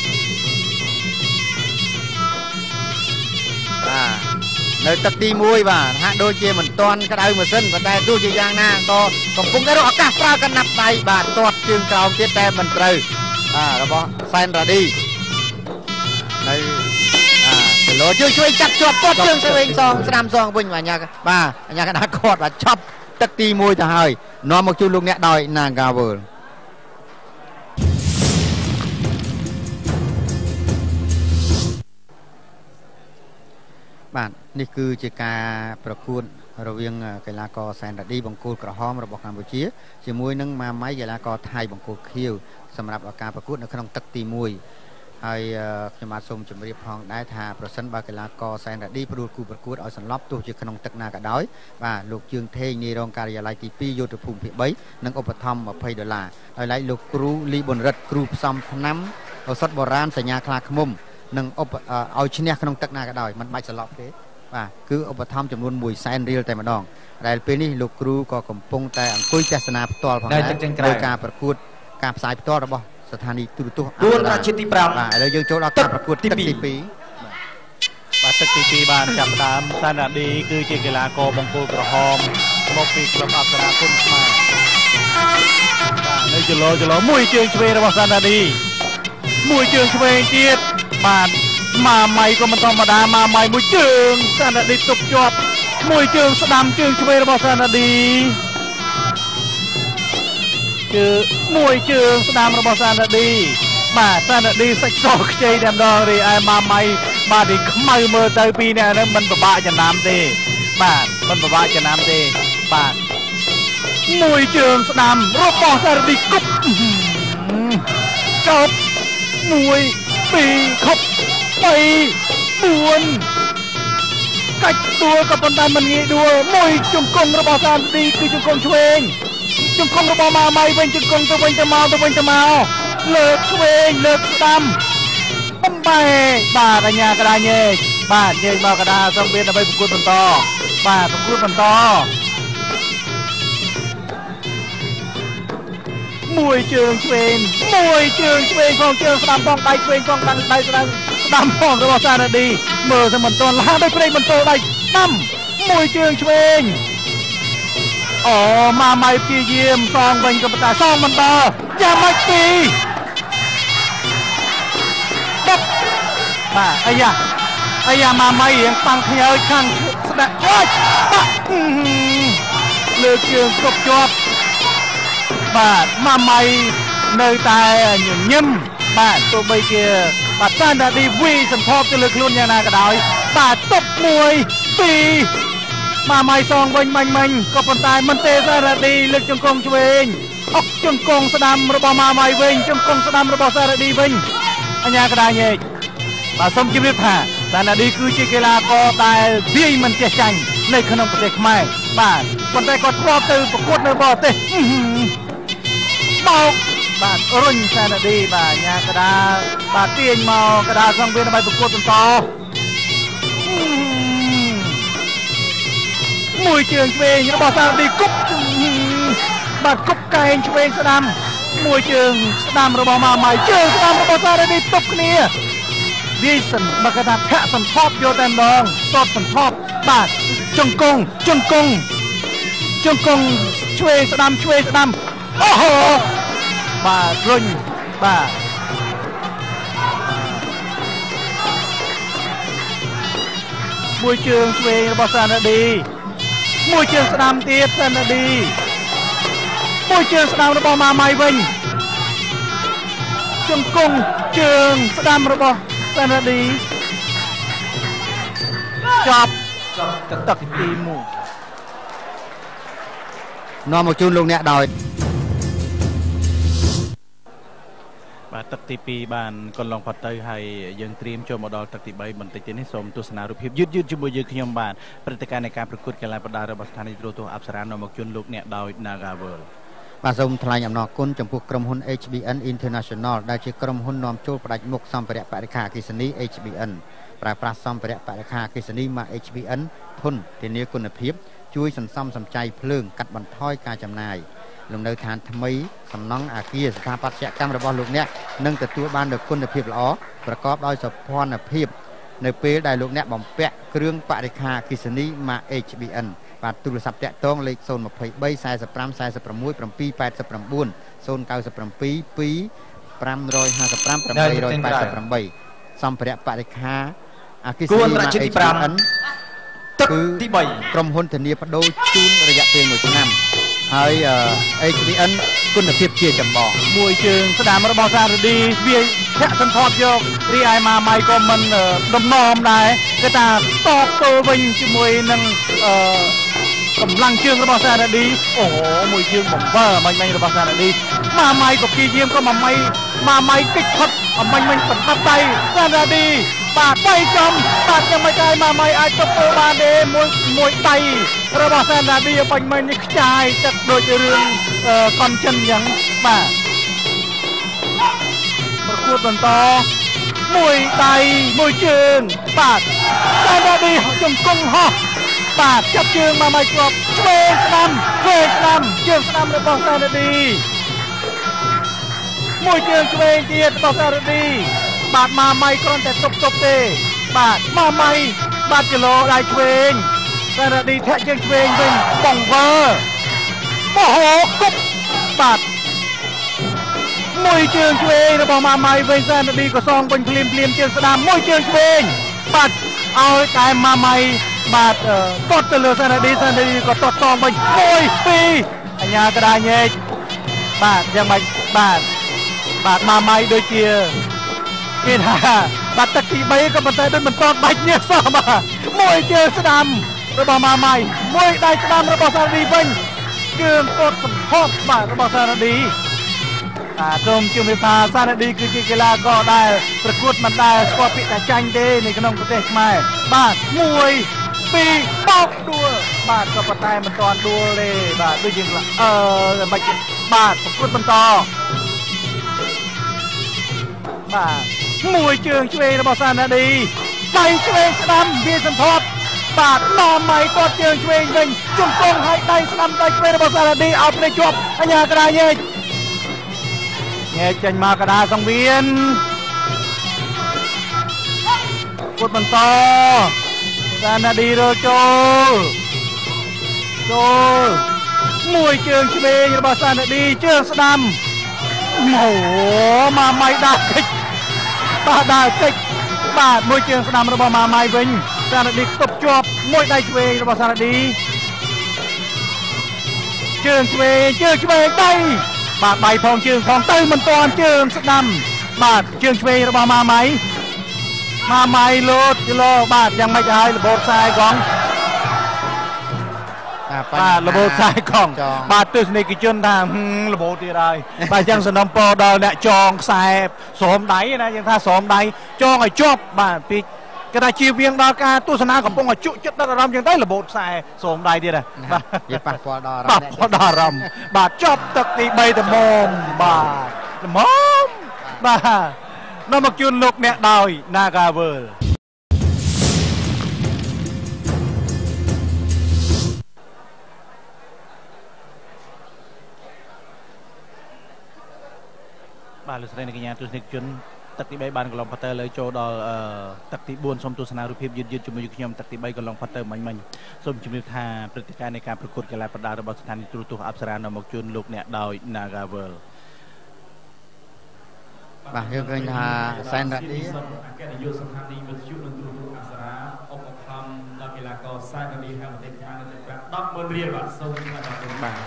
បាទនៅទឹកទីoneបាទហាក់ដូចជាមិនទាន់ក្តៅម៉ាស៊ីនប៉ុន្តែទោះជាយ៉ាងណាក៏កំពុងតែរកឱកាសប្រើកណ្ដាប់ដៃបាទទាត់ជើងក្រោមទៀតតែមិនត្រូវបាទរបស់សែនរ៉ាឌីយើងជួយចាត់ជាប់គាត់ជើងស្វែងសងស្ដាំសងវិញបាទអាញាបាទអាញាកណ្ដាលគាត់បាទឆប់ទឹកទីមួយទៅហើយនាំមកជូនលោកអ្នកដោយ Nagawal បាទនេះគឺជាការប្រកួតរវាងកីឡាករសែនរ៉ាឌីបង្គោលក្រហមរបស់កម្ពុជាជាមួយនឹងម៉ាម៉ៃកីឡាករថៃបង្គោលខៀវសម្រាប់ការប្រកួតនៅក្នុងទឹកទីមួយហើយខ្ញុំបាទសូមជម្រាបផងដែរថាប្រសិនបើកីឡាករសែនរ៉ាឌីផ្ដួលគូប្រកួតឲ្យសន្លប់ទោះជាក្នុងទឹកណាក៏ដោយបាទលោកជឿងថេងនាយរងការិយាល័យទីពីរយុទ្ធភូមិភាគបីនិងឧបត្ថម្ភยี่สิบដុល្លារហើយឡែកលោកគ្រូលីប៊ុនរិទ្ធគ្រូផ្សំថ្នាំឱសថបុរាណសញ្ញាខ្លាឃ្មុំនិងឧបឲ្យឈ្នះក្នុងទឹកណាក៏ដោយមិនបាច់សន្លប់ទេបាទគឺឧបត្ថម្ភចំនួនមួយសែនរៀលតែម្ដងដែលពេលនេះលោកគ្រូក៏កំពុងតែអង្គុយទស្សនាផ្ទាល់ផងដែរដោយការប្រកួតការផ្សាយផ្ទាល់របស់ស្ថានីយទូរទស្សន៍ដួលរជាតិទីប្រាំបាទឥឡូវយើងចូលដល់ការប្រកួតទឹកទីពីរបាទទឹកទីពីរបានចាប់ផ្ដើមសែនរ៉ាឌីគឺជាកីឡាករបង្គោលក្រហមមកពីក្លឹបអប្សរាគុណខ្មែរបាទនៅចលោចលោមួយជើងឆ្វេងរបស់សែនរ៉ាឌីមួយជើងឆ្វេងទៀតបាទម៉ាម៉ៃក៏មិនធម្មតាម៉ាម៉ៃមួយជើងសែនរ៉ាឌីទប់ជាប់មួយជើងស្ដាំជើងឆ្វេងរបស់សែនរ៉ាឌីជើងមួយជើងស្ដាំរបស់សែនរ៉ាឌីបាទសែនរ៉ាឌីសាច់សខ្ចីតែម្ដងរីឯម៉ាម៉ៃបាទនេះខ្មៅមើលទៅពីនេះហ្នឹងមិនពិបាកចំណាំទេបាទមិនពិបាកចំណាំទេបាទមួយជើងស្ដាំរបស់សែនរ៉ាឌីគប់ចប់មួយពីរខប់បីបួនកាច់ដួលក៏ប៉ុន្តែមិនងាយដួលមួយជង្គង់របស់សែនរ៉ាឌីគឺជង្គង់ឆ្វេងជង្គង់របស់ម៉ាម៉ៃវិញជង្គង់ទៅវិញទៅមកទៅវិញទៅមកលើកឆ្វេងលើកស្ដាំបំបែបាទកញ្ញាកដាញេកបាទញេកមកកដាសង្វៀនដើម្បីប្រកួតបន្តបាទប្រកួតបន្តមួយជើងឆ្វេងមួយជើងឆ្វេងផងជើងស្ដាំផងដៃឆ្វេងផងដៃដៃស្ដាំស្ដាំផងរបស់សែនរ៉ាឌីមើលទៅមិនទាន់ឡាដោយព្រេងបន្តដៃស្ដាំមួយជើងឆ្វេងអូម៉ាម៉ៃព្យាយាមសងវិញក៏ប៉ុន្តែសងមិនដល់យ៉ាម៉ាច់ពីដប់បាទអាយ៉ាអាយ៉ាម៉ាម៉ៃរៀងប៉ាំងខ្ញើខាងស្ដាក់អូយបាក់លើកជើងគ្រប់ជាប់បាទម៉ាម៉ៃនៅតែញញឹមបាទទោះបីជាបាទសែនរ៉ាឌីវីសម្ភពទៅលើខ្លួនយ៉ាងណាក៏ដោយបាទតប់មួយពីរម៉ាម៉ៃសងវិញមាញ់មាញ់ក៏ប៉ុន្តែមិនទេសែនរ៉ាឌីលើកជង្គង់ឆ្វេងអុកជង្គង់ស្ដាំរបស់ម៉ាម៉ៃវិញជង្គង់ស្ដាំរបស់សែនរ៉ាឌីវិញអញ្ញាកដាញេកបាទសូមជម្រាបថាសែនរ៉ាឌីគឺជាកីឡាករដែលវាយមិនចេះចាញ់នៅក្នុងប្រទេសខ្មែរបាទប៉ុន្តែគាត់ធ្លាប់ទៅប្រកួតនៅបរទេសបោកបាទរុញសែនរ៉ាឌីបាទអញ្ញាកដាបាទទាញមកកដាសង្វៀនដើម្បីប្រកួតបន្តមួយជើងឆ្វេងរបស់សែនរ៉ាឌីគប់បាទគប់កែងឆ្វេងស្ដាំមួយជើងស្ដាំរបស់ម៉ាម៉ៃជើងស្ដាំរបស់សែនរ៉ាឌីទប់គ្នាវាយសិនមកកថាភ័ក្រសន្ធប់យកតែម្ដងតបសន្ធប់បាទជង្គង់ជង្គង់ជង្គង់ឆ្វេងស្ដាំឆ្វេងស្ដាំអូហូបាទរុញបាទមួយជើងឆ្វេងរបស់សែនរ៉ាឌីមួយជើងស្ដាំទៀតសែនរ៉ាឌីមួយជើងស្ដាំរបស់ម៉ាម៉ៃវិញជង្គង់ជើងស្ដាំរបស់សែនរ៉ាឌីចប់ទឹកទីមួយនាំមកជូនលោកអ្នកដោយបាទទឹកទីពីរបានកន្លងផុតទៅហើយយើងត្រៀមចូលមកដល់ទឹកទីបីបន្តិចទៀតនេះសូមទស្សនារូបភាពយឺតយឺតជាមួយយើងខ្ញុំបាទព្រឹត្តិការណ៍នៃការប្រកួតកីឡាប្រដាល់របស់ស្ថានីយទូរទស្សន៍អប្សរានាំមកជូនលោកអ្នកដោយ Nagawal បាទសូមថ្លែងអំណរគុណចំពោះក្រុមហ៊ុន H B N International ដែលជាក្រុមហ៊ុននាំចូលផ្ដាច់មុខសម្ភារៈបរិក្ខារអគ្គិសនី H B N ប្រើប្រាស់សម្ភារៈបរិក្ខារអគ្គិសនីម៉ាក H B N ធន់ធានាគុណភាពជួយសន្សំសំចៃភ្លើងកាត់បន្ថយការចំណាយលំនៅឋានថ្មីសំណង់អគារស្ថាបត្យកម្មរបស់លោកអ្នកនឹងទទួលបាននូវគុណភាពល្អប្រកបដោយសោភ័ណភាពនៅពេលដែលលោកអ្នកបំពាក់គ្រឿងបរិក្ខារអគ្គិសនីម៉ាក H B N បាទទូរស័ព្ទតាក់ទងលេខ0 2 3 4 5 4 6 7 9 0 9 7 9 2 5 5 8 8 សម្ភារៈបរិក្ខារគួរអន្តរជាតិទីប្រាំទឹកទីបីក្រុមហ៊ុនធានាបដូរជូនរយៈពេលមួយឆ្នាំហើយ H B N គុណភាពជាចម្បងមួយជើងស្ដាមរបស់សារឌីវាធាក់សន្ធប់យករីឯម៉ាម៉ៃក៏មិនដំណំដែរគេថាតបទល់វិញជាមួយនឹងកម្លាំងជើងរបស់សារឌីអូមួយជើងបង្វិលមិញមិញរបស់សារឌីម៉ាម៉ៃក៏គីយាមក៏ម៉ាម៉ៃម៉ាម៉ៃគិចផុតមិញមិញបណ្ដាប់ដៃសារឌីបាទបៃចំបាទយ៉ាងមិនដែរម៉ាម៉ៃអាចទប់ទល់បានទេមួយមួយដៃរបស់សារឌីបាញ់មិញនេះខ្ចាយទឹកដូចរឿងកុនចិនយ៉ាងបាទប្រកួតបន្តមួយដៃមួយជើងបាទសារឌីជង្គង់ហោះបាទចាប់ជើងម៉ាម៉ៃជាប់ឆ្វេងស្ដាំឆ្វេងស្ដាំជើងស្ដាំរបស់សារឌីមួយជើងឆ្វេងទៀតរបស់សារឌីបាទម៉ាម៉ៃគ្រាន់តែទប់ទប់ទេបាទម៉ាម៉ៃបាទគីឡូដៃឆ្វេងសារឌីធាក់ជើងឆ្វេងវិញបងវើមហោគប់បាទមួយជើងឆ្វេងរបស់ម៉ាម៉ៃវិញសារឌីក៏សងវិញភ្លាមភ្លាមជើងស្ដាំមួយជើងឆ្វេងបាទឲ្យតែម៉ាម៉ៃបាទតត់ទៅលើសារឌីសារឌីក៏តត់សងវិញមួយពីរអញ្ញាកដាញែកបាទយ៉ាងម៉េចបាទបាទម៉ាម៉ៃដូចជាគេថាបាត់ទឹកទីបីក៏ប៉ុន្តែដូចមិនតតបាច់ញើសោះបាទមួយជើងស្ដាំរបស់ម៉ាម៉ៃមួយដៃស្ដាំរបស់សារឌីវិញជើងកត់សំផបបាទរបស់សារឌីអាសូមជម្រាបថាសារឌីគឺជាកីឡាករដែលប្រកួតមិនដែលស្គាល់ពាក្យថាចាញ់ទេនៅក្នុងប្រទេសខ្មែរបាទមួយពីរបោកដួលបាទក៏ប៉ុន្តែមិនទាន់ដួលទេបាទដូចជាអឺមិនបាទប្រកួតបន្តបាទមួយជើងឆ្វេងរបស់សាណាឌីដៃឆ្វេងស្ដាំវាសន្ធប់បាទម៉ាម៉ៃគាត់ជើងឆ្វេងវិញជង្គង់ឲ្យដៃស្ដាំដៃឆ្វេងរបស់សាណាឌីឲ្យទៅជាប់អញ្ញាកដាញែកញែកចេញមកកដាសង្វៀនគាត់បន្តសាណាឌីរចូលចូលមួយជើងឆ្វេងរបស់សាណាឌីជើងស្ដាំអូម៉ាម៉ៃដាក់គិចបាទដើរកិច្ចបាទមួយជើងស្ដាំរបស់ម៉ាម៉ៃវិញសាណាឌីទប់ជាប់មួយដៃឆ្វេងរបស់សាណាឌីជើងឆ្វេងជើងឆ្វេងដៃបាទដៃផងជើងផងទៅមិនទាន់ជើងស្ដាំបាទជើងឆ្វេងរបស់ម៉ាម៉ៃម៉ាម៉ៃលោតគីឡូបាទយ៉ាងម៉េចហើយរបូតខ្សែកង់បាទរបូតខ្សែកង់បាទទស្សនិកជនថារបូតទៀតហើយបាទចឹងសំណពរដល់អ្នកចងខ្សែស្រោមដៃណាយើងថាស្រោមដៃចងឲ្យជាប់បាទពីគេថាជៀសវាងដល់ការទស្សនាកំពុងឲ្យជក់ចិត្តដល់អារម្មណ៍ចឹងទៅរបូតខ្សែស្រោមដៃទៀតណាបាទវាប៉ះពាល់ដល់អារម្មណ៍ប៉ះពាល់ដល់អារម្មណ៍បាទចប់ទឹកទីបីត្មមបាទត្មមបាទនាំមកជូនលោកអ្នកដោយ Nagavel បាទលោកស្រីនិងកញ្ញាទស្សនិកជនទឹកទីបីបានកន្លងផុតទៅលើចូលដល់ទឹកទីបួនសូមទស្សនារូបភាពយឺតៗជាមួយខ្ញុំទឹកទីបីកន្លងផុតទៅមិញមិញសូមជម្រាបថាព្រឹត្តិការណ៍នៃការប្រកួតកីឡាប្រដាល់របស់ស្ថានីយទូរទស្សន៍អប្សរានាំមកជូនលោកអ្នកដោយ Nagavel បាទយើងឃើញថាសែនរ៉ាឌីអគ្គនាយកស្ថានីយវិទ្យុនិងទូរទស្សន៍អប្សរាឧបត្ថម្ភដល់កីឡាករសែនរ៉ាឌីហើយប្រទេសខាងនៅទឹកប្រាក់ ដប់ម៉ឺន រៀលបាទសូមអរគុណបាទ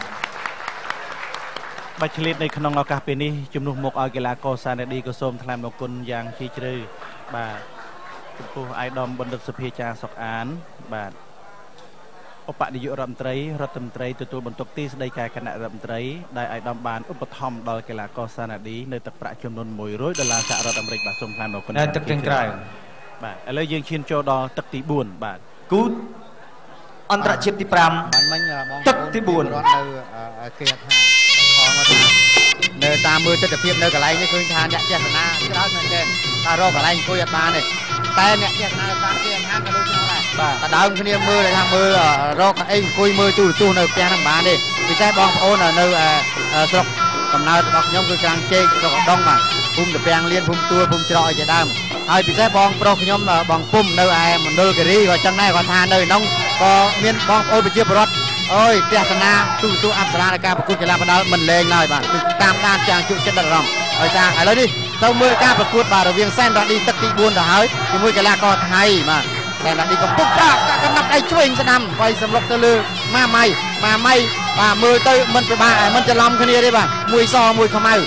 បាច់ឆ្លៀតនៅក្នុងឱកាសពេលនេះជំនួសមកឲ្យកីឡាករសាណាឌីក៏សូមថ្លែងអរគុណយ៉ាងជ្រាលជ្រៅបាទចំពោះអាយដាមបណ្ឌិតសុភាចាសុកអានបាទឧបនាយករដ្ឋមន្ត្រីរដ្ឋមន្ត្រីទទួលបន្ទុកទីស្តីការគណៈរដ្ឋមន្ត្រីដែលអាយដាមបានឧបត្ថម្ភដល់កីឡាករសាណាឌីនៅទឹកប្រាក់ចំនួនមួយរយដុល្លារសហរដ្ឋអាមេរិកបាទសូមថ្លែងអរគុណនៅទឹកខាងក្រៅបាទឥឡូវយើងឈានចូលដល់ទឹកទីបួនបាទគូអន្តរជាតិទីប្រាំបាញ់មិញបងទឹកទីបួននៅគេថានៅតាមមើលទស្សនវិជ្ជានៅកន្លែងនេះឃើញថាអ្នកចេះនាច្រើនមែនទេតែរកកន្លែងអង្គុយអត់បានទេតែអ្នកចេះនាតាមគេអាហារក៏ដូចគ្នាដែរបាទតែដើមគ្នាមើលថាមើលរកអីអង្គុយមើលទូរទស្សន៍នៅផ្ទះហ្នឹងបានទេពិសេសបងប្អូននៅស្រុកកំណើតរបស់ខ្ញុំគឺក្រាំងជែកស្រុកឧដុង្គបាទភូមិតាពាំងលៀនភូមិទួលភូមិច្រកអីជាដើមហើយពិសេសបងប្រុសខ្ញុំបងពុំនៅឯមណ្ឌលគិរីក៏ចឹងដែរគាត់ថានៅក្នុងក៏មានបងប្អូនប្រជាពលរដ្ឋអើយទស្សនាទូរទស្សន៍អប្សរានៃការប្រកួតកីឡាប្រដាល់មិនលេងឡើយបាទគឺតាមដានយ៉ាងជក់ចិត្តដល់អារម្មណ៍ហើយថាឥឡូវនេះទៅមើលការប្រកួតបាទរវាងសែនរ៉ាឌីទឹកទីបួនទៅហើយជាមួយកីឡាករថៃបាទសែនរ៉ាឌីកំពុងដាក់កណ្ដាប់ដៃឆ្វេងស្ដាំហើយសម្លុកទៅលើម៉ាម៉ៃម៉ាម៉ៃបាទមើលទៅមិនពិបាកមិនច្រឡំគ្នាទេបាទមួយសមួយខ្មៅ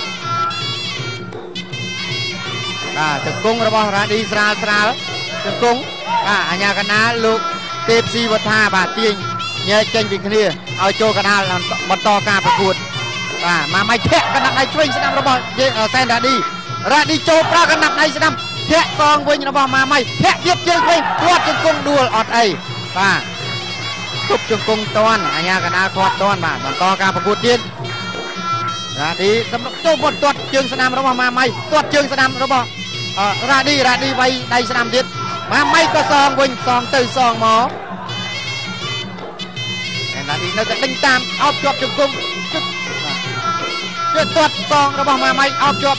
បាទជង្គង់របស់រ៉ាឌីស្រាលស្រាលជង្គង់បាទអាញាកណ្ដាលលោកទេពស៊ីវត្ថាបាទទាញញែកចេញពីគ្នាឲ្យចូលកណ្ដាលបន្តការប្រកួតបាទម៉ាម៉ៃធាក់កណ្ដាប់ដៃឆ្វេងស្ដាំរបស់សែនរ៉ាឌីរ៉ាឌីចូលប្រើកណ្ដាប់ដៃស្ដាំធាក់សងវិញរបស់ម៉ាម៉ៃធាក់ទៀតជើងវិញគាត់ជង្គង់ដួលអត់អីបាទទប់ជង្គង់តន់អាញាកណ្ដាលគាត់តន់បាទបន្តការប្រកួតទៀតរ៉ាឌីសម្រាប់ចូលមកទាត់ជើងស្ដាំរបស់ម៉ាម៉ៃទាត់ជើងស្ដាំរបស់រ៉ាឌីរ៉ាឌីវាយដៃស្ដាំទៀតម៉ាម៉ៃក៏សងវិញសងទៅសងមករ៉ាឌីនៅតែដេញតាមអោបជាប់ជង្គង់ជឹកបាទទាត់សងរបស់ម៉ាម៉ៃអោបជាប់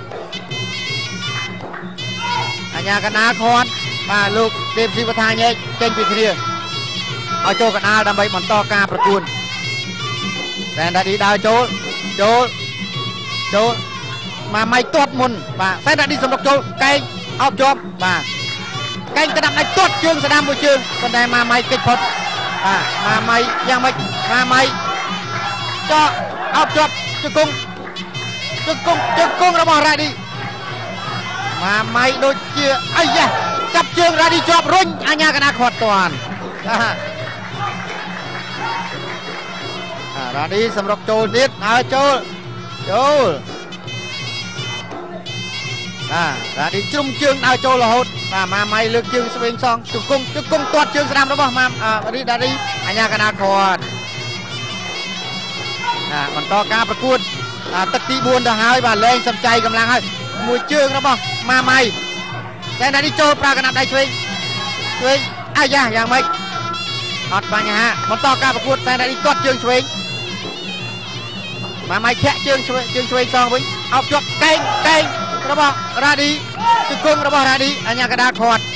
អាញាកណ្ដាលខាត់បាទលោកទេពស៊ីវត្ថាញែកចេញពីគ្នាឲ្យចូលកណ្ដាលដើម្បីបន្តការប្រកួតតែរ៉ាឌីដើរចូលចូលចូលម៉ាម៉ៃទាត់មុនបាទតែរ៉ាឌីសម្រុកចូលកែងអោបជាប់បាទកែងកណ្ដាប់ដៃទាត់ជើងស្ដាំមួយជើងប៉ុន្តែម៉ាម៉ៃគេចផុតបាទម៉ាម៉ៃយ៉ាងម៉េចម៉ាម៉ៃចោអោបជាប់ជង្គង់ជង្គង់ជង្គង់របស់រ៉ាឌីម៉ាម៉ៃដូចជាអាយ៉ាចាប់ជើងរ៉ាឌីជាប់រុញអាញាកណ្ដាលខាត់តាន់រ៉ាឌីសម្រុកចូលទៀតហើយចូលចូលបាទរ៉ាឌីជ្រុំជើងដើរចូលរហូតបាទម៉ាម៉ៃលើកជើងស្វែងសងជង្គង់ជង្គង់ទាត់ជើងស្ដាំរបស់ម៉ារីដាឌីអាញាកណ្ដាលខាត់បាទបន្តការប្រកួតទឹកទីបួនទៅហើយបាទលែងសំចៃកម្លាំងហើយមួយជើងរបស់ម៉ាម៉ៃតែណានេះចូលប្រើកណ្ដាប់ដៃឆ្វេងឆ្វេងអាយ៉ាយ៉ាងម៉េចអត់បញ្ហាបន្តការប្រកួតតែណានេះទាត់ជើងឆ្វេងម៉ាម៉ៃធាក់ជើងឆ្វេងជើងឆ្វេងសងវិញអោបជាប់កែងកែងរបស់រ៉ាឌីជង្គង់របស់រ៉ាឌីអាញាកណ្ដាលខាត់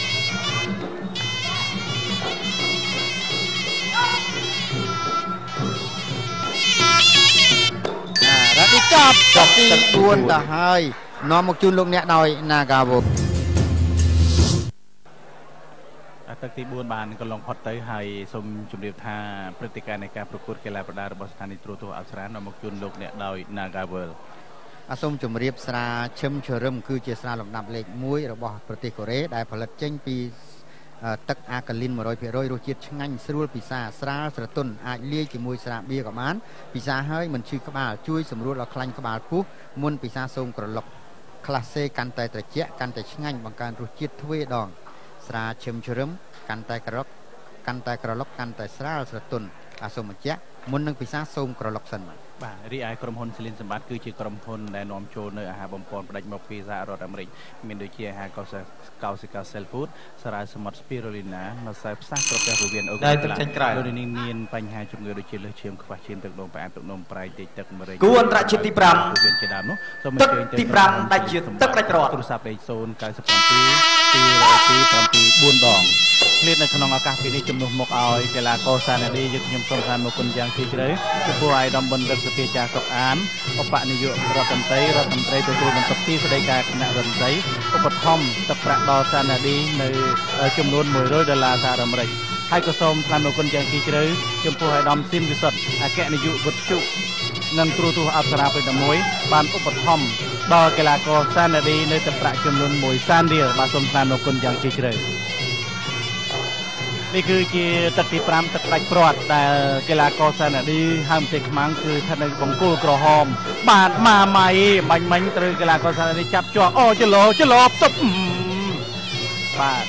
រ៉ាឌីចប់ទឹកទីបួនទៅហើយនាំមកជូនលោកអ្នកដោយ Nagawo ទឹកទីបួនបានកន្លងផុតទៅហើយសូមជម្រាបថាព្រឹត្តិការណ៍នៃការប្រកួតកីឡាប្រដាល់របស់ស្ថានីយ៍ទូរទស្សន៍អប្សរានាំមកជូនលោកអ្នកដោយ Nagawo អាសូមជម្រាបស្រាឈឹមជ្រឹមគឺជាស្រាលំដាប់លេខមួយរបស់ប្រទេសកូរ៉េដែលផលិតចេញពីទឹកអាកាលីន one hundred percent រសជាតិឆ្ងាញ់ស្រួលពិសាស្រាលស្រទន់អាចលាយជាមួយស្រាបៀរក៏បានពិសាហើយមិនឈឺក្បាលជួយសម្រួលដល់ខ្លាញ់ក្បាលពោះមុនពិសាសូមក្រឡុកក្លាសេកាន់តែត្រជាក់កាន់តែឆ្ងាញ់បង្កើនរសជាតិទ្វេដងស្រាឈឹមជ្រឹមកាន់តែក្រឡុកកាន់តែក្រឡុកកាន់តែស្រាលស្រទន់អាសូមបញ្ជាក់មុននឹងពិសាសូមក្រឡុកសិនបាទរីឯក្រុមហ៊ុន Celine សម្បត្តិគឺជាក្រុមហ៊ុនដែលនាំចូលនៅអាហារបំពន់ផ្ដាច់មកពីសហរដ្ឋអាមេរិកមានដូចជាអាហារកោសិកា Cell Food សារ៉ាសមុទ្រ Spirulina ម្សៅផ្សះប្រភេទរវាងអូកាឡាដូចនេះមានបញ្ហាជំងឺដូចជាលើសឈាមខ្វះឈាមទឹកនោមផ្អែមទឹកនោមប្រៃតិចទឹកម្រេចគូអន្តរជាតិទី5មានជាដើមនោះសូមអញ្ជើញទៅទី5ដាច់ជាទឹកដាច់រត់ទូរស័ព្ទលេខศูนย์ เก้า เจ็ด สอง two สี่ ศูนย์ สี่ เจ็ด สี่ ដងឃ្លាតនៅក្នុងឱកាសពេលនេះជំនួសមកឲ្យកីឡាករសាណាឌីយើងខ្ញុំសូមថ្លែងមកគុណយ៉ាងជ្រាលជ្រៅចំពោះអាយដាមបណ្ឌិតសភាចាសុកអានឧបនាយករដ្ឋមន្ត្រីរដ្ឋមន្ត្រីទទួលបន្ទុកទីស្តីការគណៈរដ្ឋមន្ត្រីឧបត្ថម្ភទឹកប្រាក់ដល់សាណាឌីនៅចំនួនមួយរយដុល្លារសហរដ្ឋអាមេរិកហើយក៏សូមថ្លែងមកគុណយ៉ាងជ្រាលជ្រៅចំពោះអាយដាមស៊ីនវិសុទ្ធអគ្គនាយកវិទ្យុនិងទូរទស្សន៍អប្សរាពេជ្រមួយបានឧបត្ថម្ភដល់កីឡាករសាណាឌីនៅទឹកប្រាក់ចំនួនមួយសែនរៀលបាទសូមថ្លែងមកគុណយ៉ាងជ្រាលជ្រៅនេះគឺជាទឹកទី5ទឹកដាច់ព្រាត់ដែលកីឡាករសាណាឌីហើមប្រទេសខ្មាំងគឺស្ថិតនៅបង្គោលក្រហមបាទម៉ាម៉ៃបាញ់មិញត្រូវកីឡាករសាណាឌីចាប់ជាប់អូចលោចលោទប់បាទ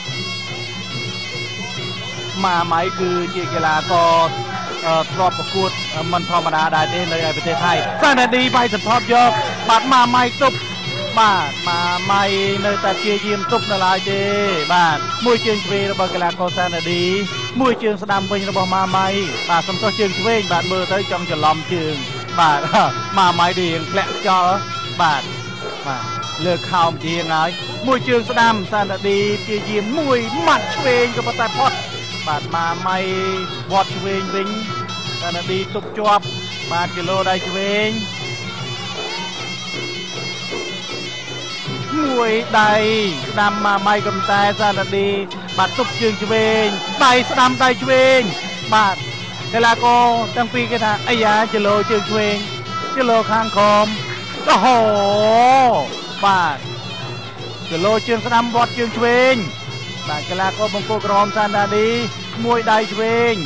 ម៉ាម៉ៃគឺជាកីឡាករធ្លាប់ប្រកួតមិនធម្មតាដែរទេនៅឯប្រទេសថៃសាណាឌីបាយសន្ថប់យកបាទម៉ាម៉ៃទប់បាទម៉ាម៉ៃនៅតែព្យាយាមទប់នៅឡើយទេបាទមួយជើងឆ្វេងរបស់កីឡាករសាណាឌីមួយជើងស្ដាំវិញរបស់ម៉ាម៉ៃបាទសំទោសជើងឆ្វេងបាទមើលទៅចង់ច្រឡំជើងបាទម៉ាម៉ៃរៀងធ្លាក់ខ្យល់បាទបាទលើខោមជាងហើយមួយជើងស្ដាំសាណាឌីព្យាយាមមួយម៉ាត់ឆ្វេងក៏ប៉ុន្តែផុតបាទម៉ាម៉ៃវត្តឆ្វេងវិញសាណាឌីទប់ជាប់បាទគីឡូដៃឆ្វេងมวยใดดำมาไม่กำแต่ซาลาดีบาดตุบยืงช่วยใดสดำใดช่วยบาดเวลาก็ตั้งปีกันนะไอ้ยาจะโลยืงช่วยจะโลข้างคอมโอ้โหบาดจะโลยืงสดำบอดยืงช่วยบาดเวลาก็บงโกกรอมซาลาดีมวยใดช่วย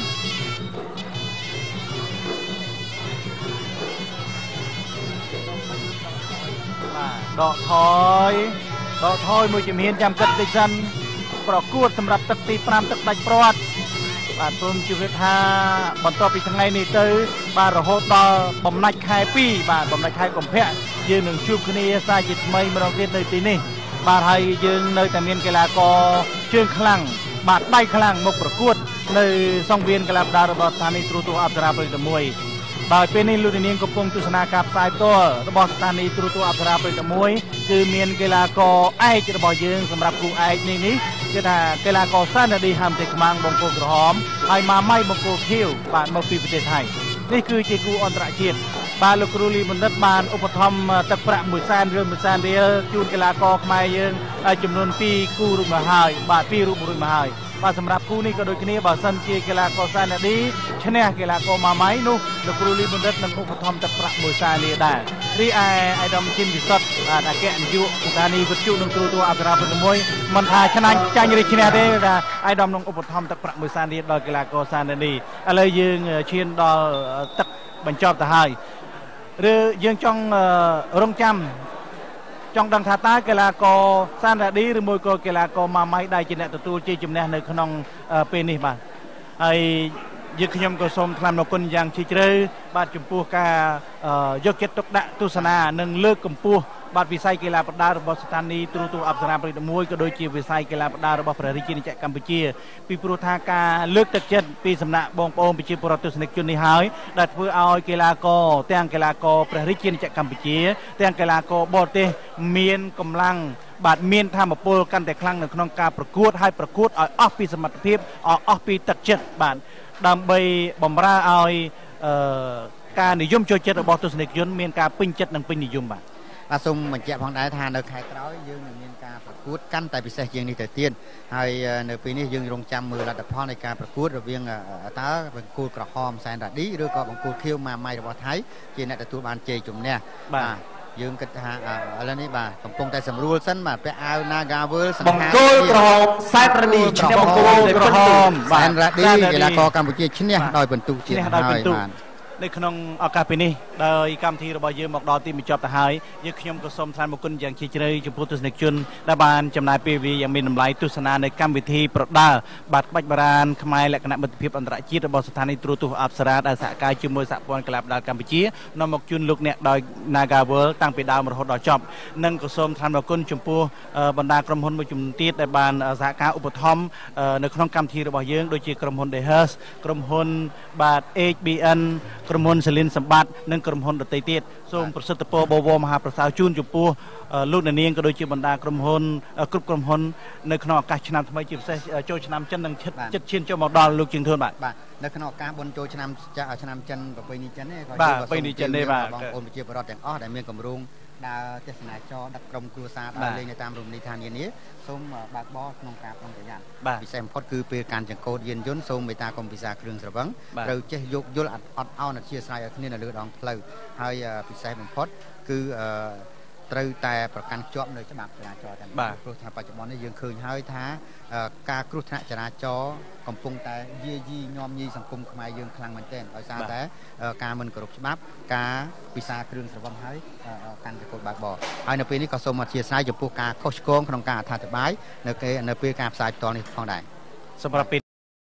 ดอกถอยดอกถอยมือจะมีเห็นจำกัดดิฉันประกวดสำหรับตักตีปรามตักดัดปลอดบาดปรุงชีวิตฮาบรรทบปีทั้งไงนี่เตยบาดระหดต่อบอมนักคายปีบาดบอมนักคายกลมเพะยืนหนึ่งชุบคณีสายจิตไม่มาลองเรียนในปีนี้บาดไทยยืนในแต่เมียนกีฬากอเชื่องคลั่งบาดใบคลั่งมกประกวดในซองเวียนกีฬาดาระบสถานีตรูตัวอับราประดิษฐ์มวยบาดเป็นในลุนิเนียงกบกงตุสนากับสายตัวระบบสถานีตรูตัวอับราประดิษฐ์มวยคือเมียนกีฬากอไอจะระบยืงสำหรับกูไอนี่นี้คือถ้ากีฬากอสั้นดีห้ามเตะมังบงโกกระหอมไอมาไม่บงโกคิวบาดมาปีประเทศไทยนี่คือเจกูอันตรายจีนบาลูกรูลีบนรัฐบาลอุปถัมภ์ตักประมุสานเรื่องมุสานเรียจูนกีฬากอขมายยืงจำนวนปีกูรุ่มหายบาดปีรุ่มรุ่มหายบาสำหรับคู่นี้ก็โดยนี้บาสันเจกีฬากอซานดีชนะกีฬากอมาไม้นุลูกรูลีบนรัฐนั้นอุปถัมภ์ตักประมุสานเรียได้รีไอไอดอมชินวิสัตอาแกนยูสถานีวิทยุนงครูตัวอัตราเป็นมวยมันทายชนะใจยริชนะได้ไอดอมนงอุปถัมภ์ตักประมุสานเรียดอยกีฬากอซานดีอะไรยืงเชียนดอตักบรรจบตาหายหรือยังจ้องรงจำจ้องดังท่าตากีฬากอซานดีหรือมวยกอกีฬากอมาไม้ได้จีเนตตัวจีจุ่มเนในขนมเป็นนี่บ้างไอยึดขยมกสมทำนกุลอย่างชิเจริญบาดจุ่มปูกายกเก็ตตกดะตุสนาหนึ่งเลิกกุมปูบาดวิสัยกีฬาประดาระบบสถานีตรูตัวอับสราประดิษฐ์มวยก็โดยจีวิสัยกีฬาประดาระบบประริจินิจักกัมพูชีปีปรุธาการเลือกตักเจ็ดปีสำนักบงปอมปีจีปรตุสนิกจุนนิหายดัดเพื่อเอากีฬากอแต่งกีฬากอประริจินิจักกัมพูชีแต่งกีฬากอบอเตเมียนกำลังบาดเมียนทำมาปูกันแต่ครั้งหนึ่งขนมการประกวดให้ประกวดเอาออกปีสมรรถภาพเอาออกปีตักเจ็ดบาทดำใบบอมราเอาการนิยมโจเจตระบบตุสนิกจุนเมียนการปิ้งเจ็ดหนึ่งปิ้งนิยมบาทอาซุ่มเหมือนแจกของได้ทานในไข่กร้อยยืงมีการประกวดกันแต่พิเศษยังนี่แต่เตียนให้ในปีนี้ยืงรงจำมือระดับพ่อในการประกวดระเบียงตาเป็นกูกระหอมแซนดัดดีหรือก็เป็นกูเคี้ยวมาไม่ระบบไทยจีนในตัวบานเจจุ่มเนี่ยยืงกระหาอะไรนี่บ่ากำปงแต่สำรวจสั้นมาไปเอานากาเวอร์สังหารบังโกกระหอมไซประนีชนะบังโกกระหอมแซนดัดดีเวลาคอกัมพูชีชนะโดยเป็นตุจีนในขนมอากาศปีนี้โดยกรรมที่เราบอกยืมบอกดอที่มีจอบแต่หายยึดขยมกระสมทานบุคคลอย่างชีเจริญจุพุทธสนิกจุนรัฐบาลจำนายปีวียังมีนำไหลตุสนาในกรรมวิธีประดาบัตรบัตรบรานขมายและคณะบัตรเพียบอันตรายจีระบบสถานีตรูตุอับสราดาสกายจุมวยสะพวนกลับดาวกัมพูชีนำมกจุนลุกเนี่ยโดยนากาเวอร์ตั้งปีดาวมรหดดอกจอบนั่งกระสมทานบุคคลจุมพูบรรดากรมพลมาจุมตีในบานสกาอุปธรรมในขนมกรรมที่เราบอกยืมโดยจีกรมพลเดเฮสกรมพลบาทเอชบีเอ็นกรมพลสลินสัมบัตินั่งกรมพลดตีเตียส่งประสิทธิภาพบวมหาประสาวจูนจุปูลูกในนี้ก็โดยจีบรรดากรมพลกรุ๊ปกรมพลในขณะการชนะทำไมจีบเซโจชนะจันดังชัดจัดเชียนเจ้าหมอกดอนลูกจึงทนบ่าในขณะการบนโจชนะจะชนะจันแบบไปนิจันเนี่ยก็ไปนิจันได้บ่าบางคนไปเจีบรอดแต่งอ้อแต่เมียนกำรุงดาวเจษนาจอดักกรมครูซาดาวเลยในตามรุมนิทานอย่างนี้ส้มบากบอสนงกาบนงกระยานพิเศษพอดคือเป็นการจังโกดเย็นย้นส้มเมตากรมพิศาเครื่องสระบังเราจะยกยลอัดอัดเอาหนักเชียร์สายขึ้นในเรือดองเพลย์ให้พิเศษพอดคือตรึแต่ประกันจอบในฉบับจราจรแต่ครูทางปัจจุบันนี้ยังเคยให้ท้าการครูทางจราจรกำปงแต่ยี่ยี่ยอมยี่สังคมขมายยังคลังมันเต้นโดยสารแต่การมันกรุบฉบับการพิศาเครื่องสระบังให้การจะกดบากบ่อให้ในปีนี้ก็สมมาเชียร์สายจะพวกการโคชโกงขนมการทาตบายในเกในปีการสายตอนนี้ฟังได้สำหรับ